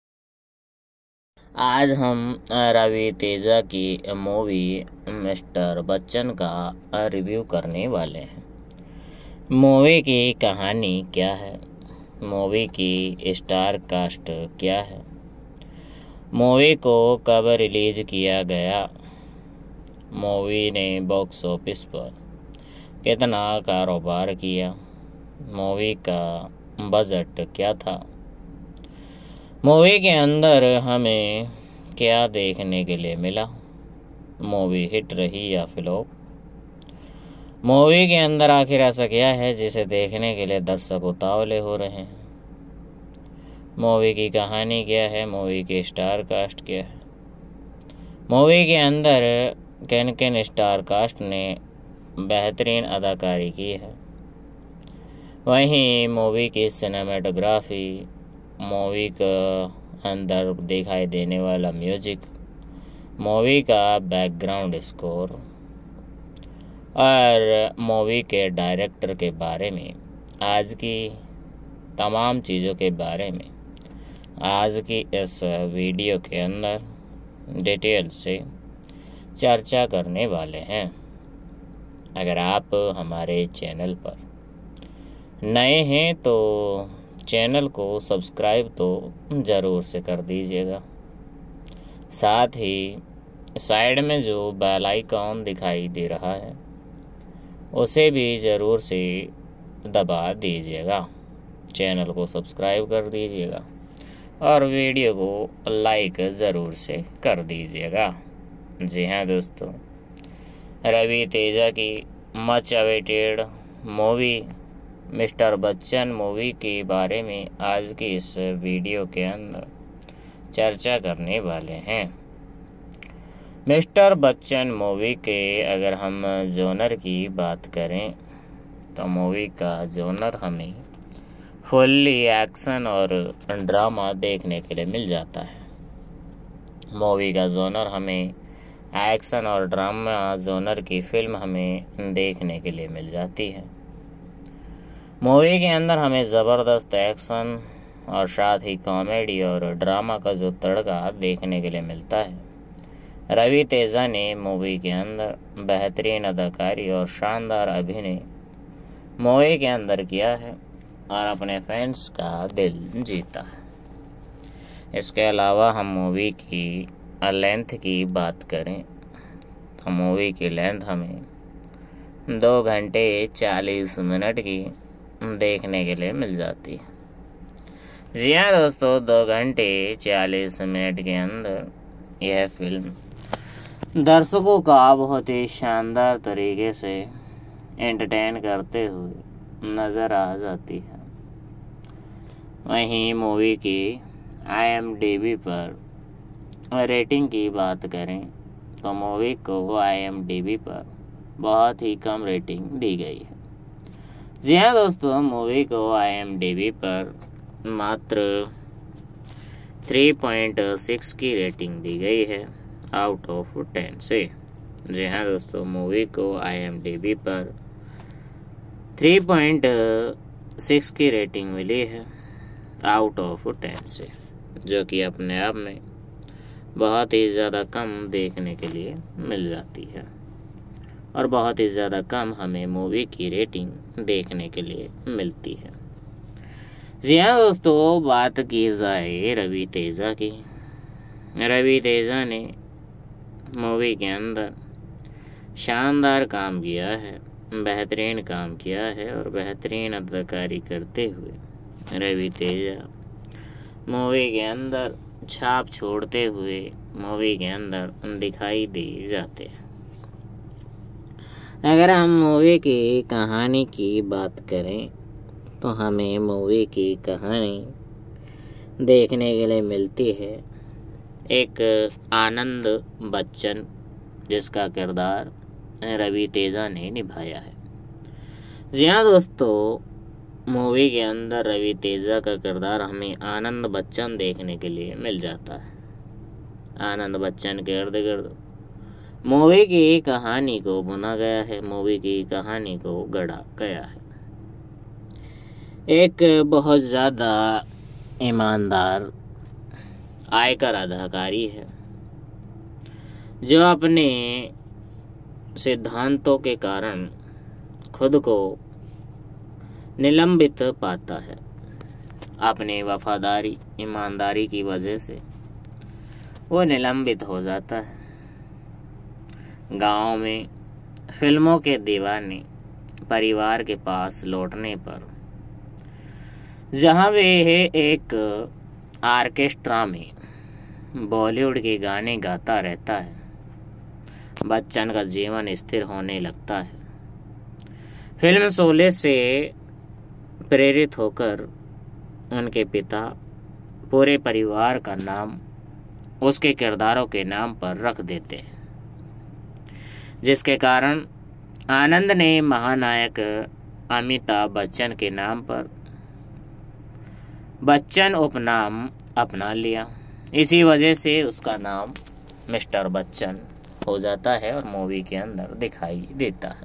आज हम रवि तेजा की मूवी मिस्टर बच्चन का रिव्यू करने वाले हैं। मूवी की कहानी क्या है, मूवी की स्टार कास्ट क्या है, मूवी को कब रिलीज किया गया, मूवी ने बॉक्स ऑफिस पर कितना कारोबार किया, मूवी का बजट क्या था, मूवी के अंदर हमें क्या देखने के लिए मिला, मूवी हिट रही या फ्लॉप, मूवी के अंदर आखिर ऐसा क्या है जिसे देखने के लिए दर्शक उतावले हो रहे हैं, मूवी की कहानी क्या है, मूवी की स्टार कास्ट क्या है, मूवी के अंदर किन किन स्टार कास्ट ने बेहतरीन अदाकारी की है, वहीं मूवी की सिनेमेटोग्राफी, मूवी का अंदर दिखाई देने वाला म्यूजिक, मूवी का बैकग्राउंड स्कोर और मूवी के डायरेक्टर के बारे में, आज की तमाम चीज़ों के बारे में आज की इस वीडियो के अंदर डिटेल से चर्चा करने वाले हैं। अगर आप हमारे चैनल पर नए हैं तो चैनल को सब्सक्राइब तो ज़रूर से कर दीजिएगा, साथ ही साइड में जो बेल आइकॉन दिखाई दे रहा है उसे भी ज़रूर से दबा दीजिएगा। चैनल को सब्सक्राइब कर दीजिएगा और वीडियो को लाइक ज़रूर से कर दीजिएगा। जी हाँ दोस्तों, रवि तेजा की much awaited movie mister Bachchan movie के बारे में आज की इस वीडियो के अंदर चर्चा करने वाले हैं। मिस्टर बच्चन मूवी के अगर हम जोनर की बात करें तो मूवी का जोनर हमें फुल्ली एक्शन और ड्रामा देखने के लिए मिल जाता है। मूवी का जोनर हमें एक्शन और ड्रामा जोनर की फिल्म हमें देखने के लिए मिल जाती है। मूवी के अंदर हमें ज़बरदस्त एक्शन और साथ ही कॉमेडी और ड्रामा का जो तड़का देखने के लिए मिलता है। रवि तेजा ने मूवी के अंदर बेहतरीन अदाकारी और शानदार अभिनय मूवी के अंदर किया है और अपने फैंस का दिल जीता है। इसके अलावा हम मूवी की लेंथ की बात करें तो मूवी की लेंथ हमें दो घंटे चालीस मिनट की देखने के लिए मिल जाती है। जी हाँ दोस्तों, दो घंटे चालीस मिनट के अंदर यह फिल्म दर्शकों का बहुत ही शानदार तरीके से एंटरटेन करते हुए नज़र आ जाती है। वहीं मूवी की आई एम डी बी पर रेटिंग की बात करें तो मूवी को आई एम डी बी पर बहुत ही कम रेटिंग दी गई है। जी हाँ दोस्तों, मूवी को आई एम डी बी पर मात्र तीन पॉइंट छह की रेटिंग दी गई है आउट ऑफ टेन से। जी हाँ दोस्तों, मूवी को आई एम डी बी पर तीन पॉइंट छह की रेटिंग मिली है आउट ऑफ टेन से, जो कि अपने आप में बहुत ही ज़्यादा कम देखने के लिए मिल जाती है और बहुत ही ज़्यादा कम हमें मूवी की रेटिंग देखने के लिए मिलती है। जी हाँ दोस्तों, बात की जाए रवि तेजा की। रवि तेजा ने मूवी के अंदर शानदार काम किया है, बेहतरीन काम किया है और बेहतरीन अदाकारी करते हुए रवि तेजा मूवी के अंदर छाप छोड़ते हुए मूवी के अंदर दिखाई दे जाते हैं। अगर हम मूवी की कहानी की बात करें तो हमें मूवी की कहानी देखने के लिए मिलती है एक आनंद बच्चन, जिसका किरदार रवि तेजा ने निभाया है। जी हाँ दोस्तों, मूवी के अंदर रवि तेजा का किरदार हमें आनंद बच्चन देखने के लिए मिल जाता है। आनंद बच्चन के इर्द गिर्द मूवी की कहानी को बुना गया है, मूवी की कहानी को गढ़ा गया है। एक बहुत ज़्यादा ईमानदार आयकर अधिकारी है, जो अपने सिद्धांतों के कारण खुद को निलंबित पाता है। अपनी वफादारी ईमानदारी की वजह से वो निलंबित हो जाता है। गांव में फिल्मों के दीवाने परिवार के पास लौटने पर, जहां वे एक ऑर्केस्ट्रा में बॉलीवुड के गाने गाता रहता है, बच्चन का जीवन स्थिर होने लगता है। फिल्म शोले से प्रेरित होकर उनके पिता पूरे परिवार का नाम उसके किरदारों के नाम पर रख देते हैं, जिसके कारण आनंद ने महानायक अमिताभ बच्चन के नाम पर बच्चन उपनाम अपना लिया। इसी वजह से उसका नाम मिस्टर बच्चन हो जाता है और मूवी के अंदर दिखाई देता है।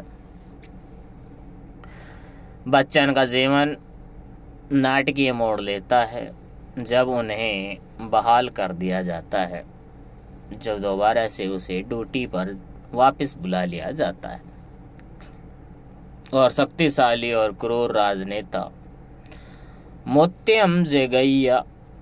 बच्चन का जीवन नाटकीय मोड़ लेता है जब उन्हें बहाल कर दिया जाता है, जब दोबारा से उसे ड्यूटी पर वापस बुला लिया जाता है और शक्तिशाली और क्रूर राजनेता मुत्तम जगैया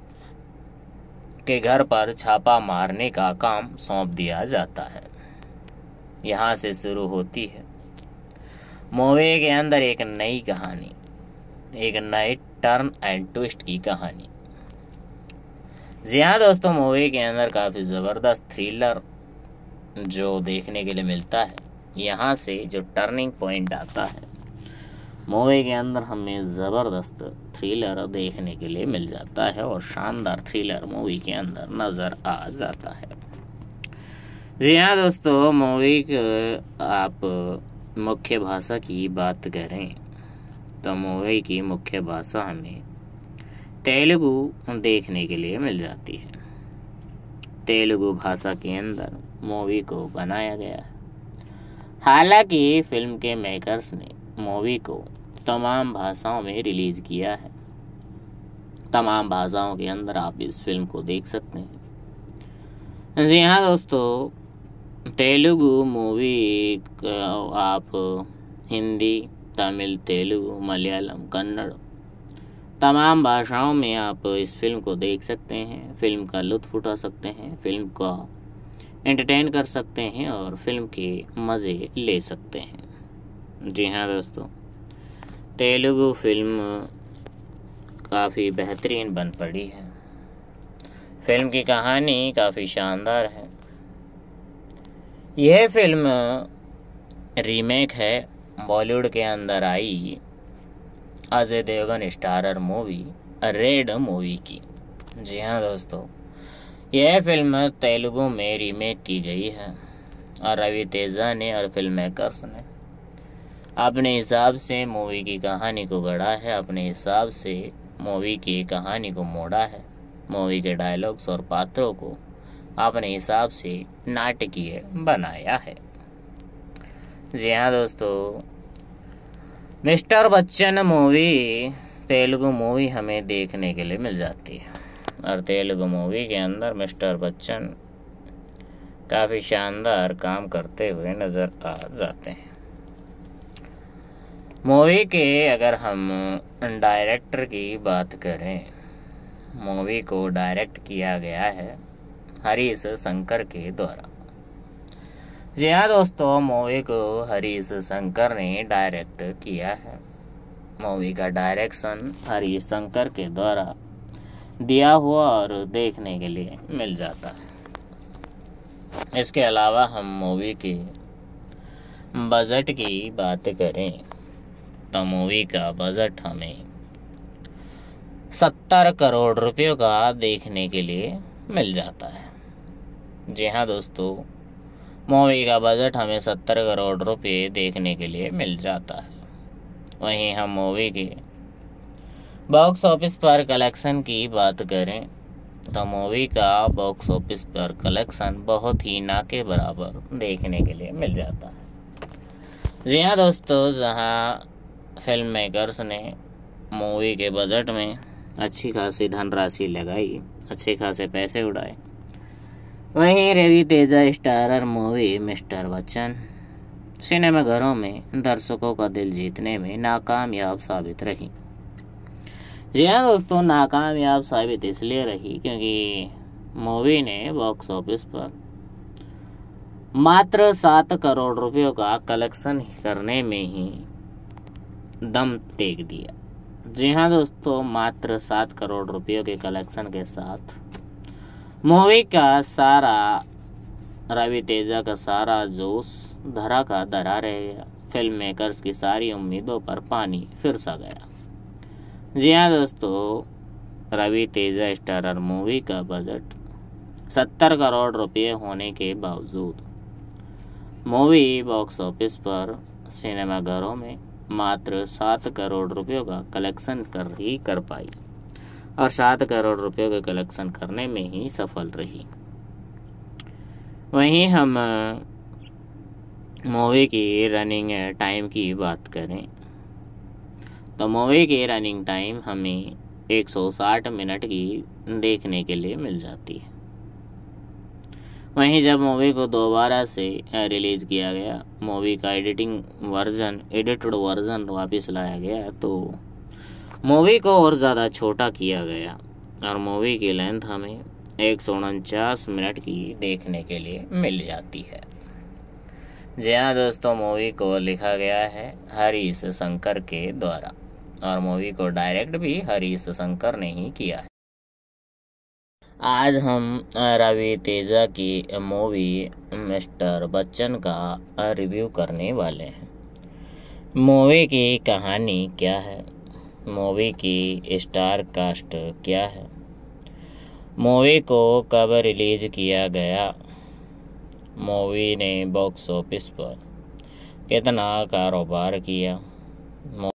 के घर पर छापा मारने का काम सौंप दिया जाता है। यहाँ से शुरू होती है मूवी के अंदर एक नई कहानी, एक नए टर्न एंड ट्विस्ट की कहानी। जी हाँ दोस्तों, मूवी के अंदर काफ़ी ज़बरदस्त थ्रिलर जो देखने के लिए मिलता है। यहाँ से जो टर्निंग पॉइंट आता है मूवी के अंदर, हमें ज़बरदस्त थ्रिलर देखने के लिए मिल जाता है और शानदार थ्रिलर मूवी के अंदर नज़र आ जाता है। जी हाँ दोस्तों, मूवी की आप मुख्य भाषा की बात करें तो मूवी की मुख्य भाषा हमें तेलुगु देखने के लिए मिल जाती है। तेलुगु भाषा के अंदर मूवी को बनाया गया है। हालांकि फिल्म के मेकर्स ने मूवी को तमाम भाषाओं में रिलीज़ किया है। तमाम भाषाओं के अंदर आप इस फिल्म को देख सकते हैं। जी हाँ दोस्तों, तेलुगु मूवी आप हिंदी, तमिल, तेलुगु, मलयालम, कन्नड़ तमाम भाषाओं में आप इस फिल्म को देख सकते हैं। फिल्म का लुत्फ़ उठा सकते हैं, फिल्म का एंटरटेन कर सकते हैं और फिल्म के मज़े ले सकते हैं। जी हाँ दोस्तों, तेलुगु फिल्म काफ़ी बेहतरीन बन पड़ी है। फिल्म की कहानी काफ़ी शानदार है। यह फिल्म रीमेक है बॉलीवुड के अंदर आई Ajay Devgan starrer movie red movie की। जी हाँ दोस्तों, यह फिल्म तेलुगु में रीमेक की गई है और रवि तेजा ने और फिल्म मेकर्स ने अपने हिसाब से मूवी की कहानी को गढ़ा है, अपने हिसाब से मूवी की कहानी को मोड़ा है, मूवी के डायलॉग्स और पात्रों को अपने हिसाब से नाटकीय बनाया है। जी हाँ दोस्तों, mister Bachchan movie Telugu movie हमें देखने के लिए मिल जाती है। और तेलुगु मूवी के अंदर मिस्टर बच्चन काफ़ी शानदार काम करते हुए नज़र आ जाते हैं। मूवी के अगर हम डायरेक्टर की बात करें, मूवी को डायरेक्ट किया गया है हरीश शंकर के द्वारा। जी हाँ दोस्तों, मूवी को हरीश शंकर ने डायरेक्ट किया है। मूवी का डायरेक्शन हरीश शंकर के द्वारा दिया हुआ और देखने के लिए मिल जाता है। इसके अलावा हम मूवी के बजट की बात करें तो मूवी का बजट हमें सत्तर करोड़ रुपयों का देखने के लिए मिल जाता है। जी हाँ दोस्तों, मूवी का बजट हमें सत्तर करोड़ रुपये देखने के लिए मिल जाता है। वहीं हम मूवी के बॉक्स ऑफिस पर कलेक्शन की बात करें तो मूवी का बॉक्स ऑफिस पर कलेक्शन बहुत ही ना के बराबर देखने के लिए मिल जाता है। जी हाँ दोस्तों, जहां फिल्म मेकर्स ने मूवी के बजट में अच्छी खासी धनराशि लगाई, अच्छे खासे पैसे उड़ाए, वहीं Ravi Teja starrer movie mister Bachchan सिनेमाघरों में दर्शकों का दिल जीतने में नाकामयाब साबित रही। जी हाँ दोस्तों, नाकामयाब साबित इसलिए रही क्योंकि मूवी ने बॉक्स ऑफिस पर मात्र सात करोड़ रुपयों का कलेक्शन करने में ही दम टेक दिया। जी हाँ दोस्तों, मात्र सात करोड़ रुपयों के कलेक्शन के साथ मूवी का सारा रवि तेजा का सारा जोश धरा का धरा रह गया। फिल्म मेकर्स की सारी उम्मीदों पर पानी फिर सा गया। जी हाँ दोस्तों, रवि तेजा स्टारर मूवी का बजट सत्तर करोड़ रुपये होने के बावजूद मूवी बॉक्स ऑफिस पर सिनेमाघरों में मात्र सात करोड़ रुपयों का कलेक्शन कर ही कर पाई और सात करोड़ रुपयों के कलेक्शन करने में ही सफल रही। वहीं हम मूवी की रनिंग टाइम की बात करें तो मूवी की रनिंग टाइम हमें एक सौ साठ मिनट की देखने के लिए मिल जाती है। वहीं जब मूवी को दोबारा से रिलीज़ किया गया, मूवी का एडिटिंग वर्जन एडिटेड वर्जन वापस लाया गया तो मूवी को और ज़्यादा छोटा किया गया और मूवी की लेंथ हमें एक सौ उनचास मिनट की देखने के लिए मिल जाती है। जी हाँ दोस्तों, मूवी को लिखा गया है हरीश शंकर के द्वारा और मूवी को डायरेक्ट भी हरीश शंकर ने ही किया है। आज हम रवि तेजा की मूवी मिस्टर बच्चन का रिव्यू करने वाले हैं। मूवी की कहानी क्या है, मूवी की स्टार कास्ट क्या है, मूवी को कब रिलीज किया गया, मूवी ने बॉक्स ऑफिस पर कितना कारोबार किया,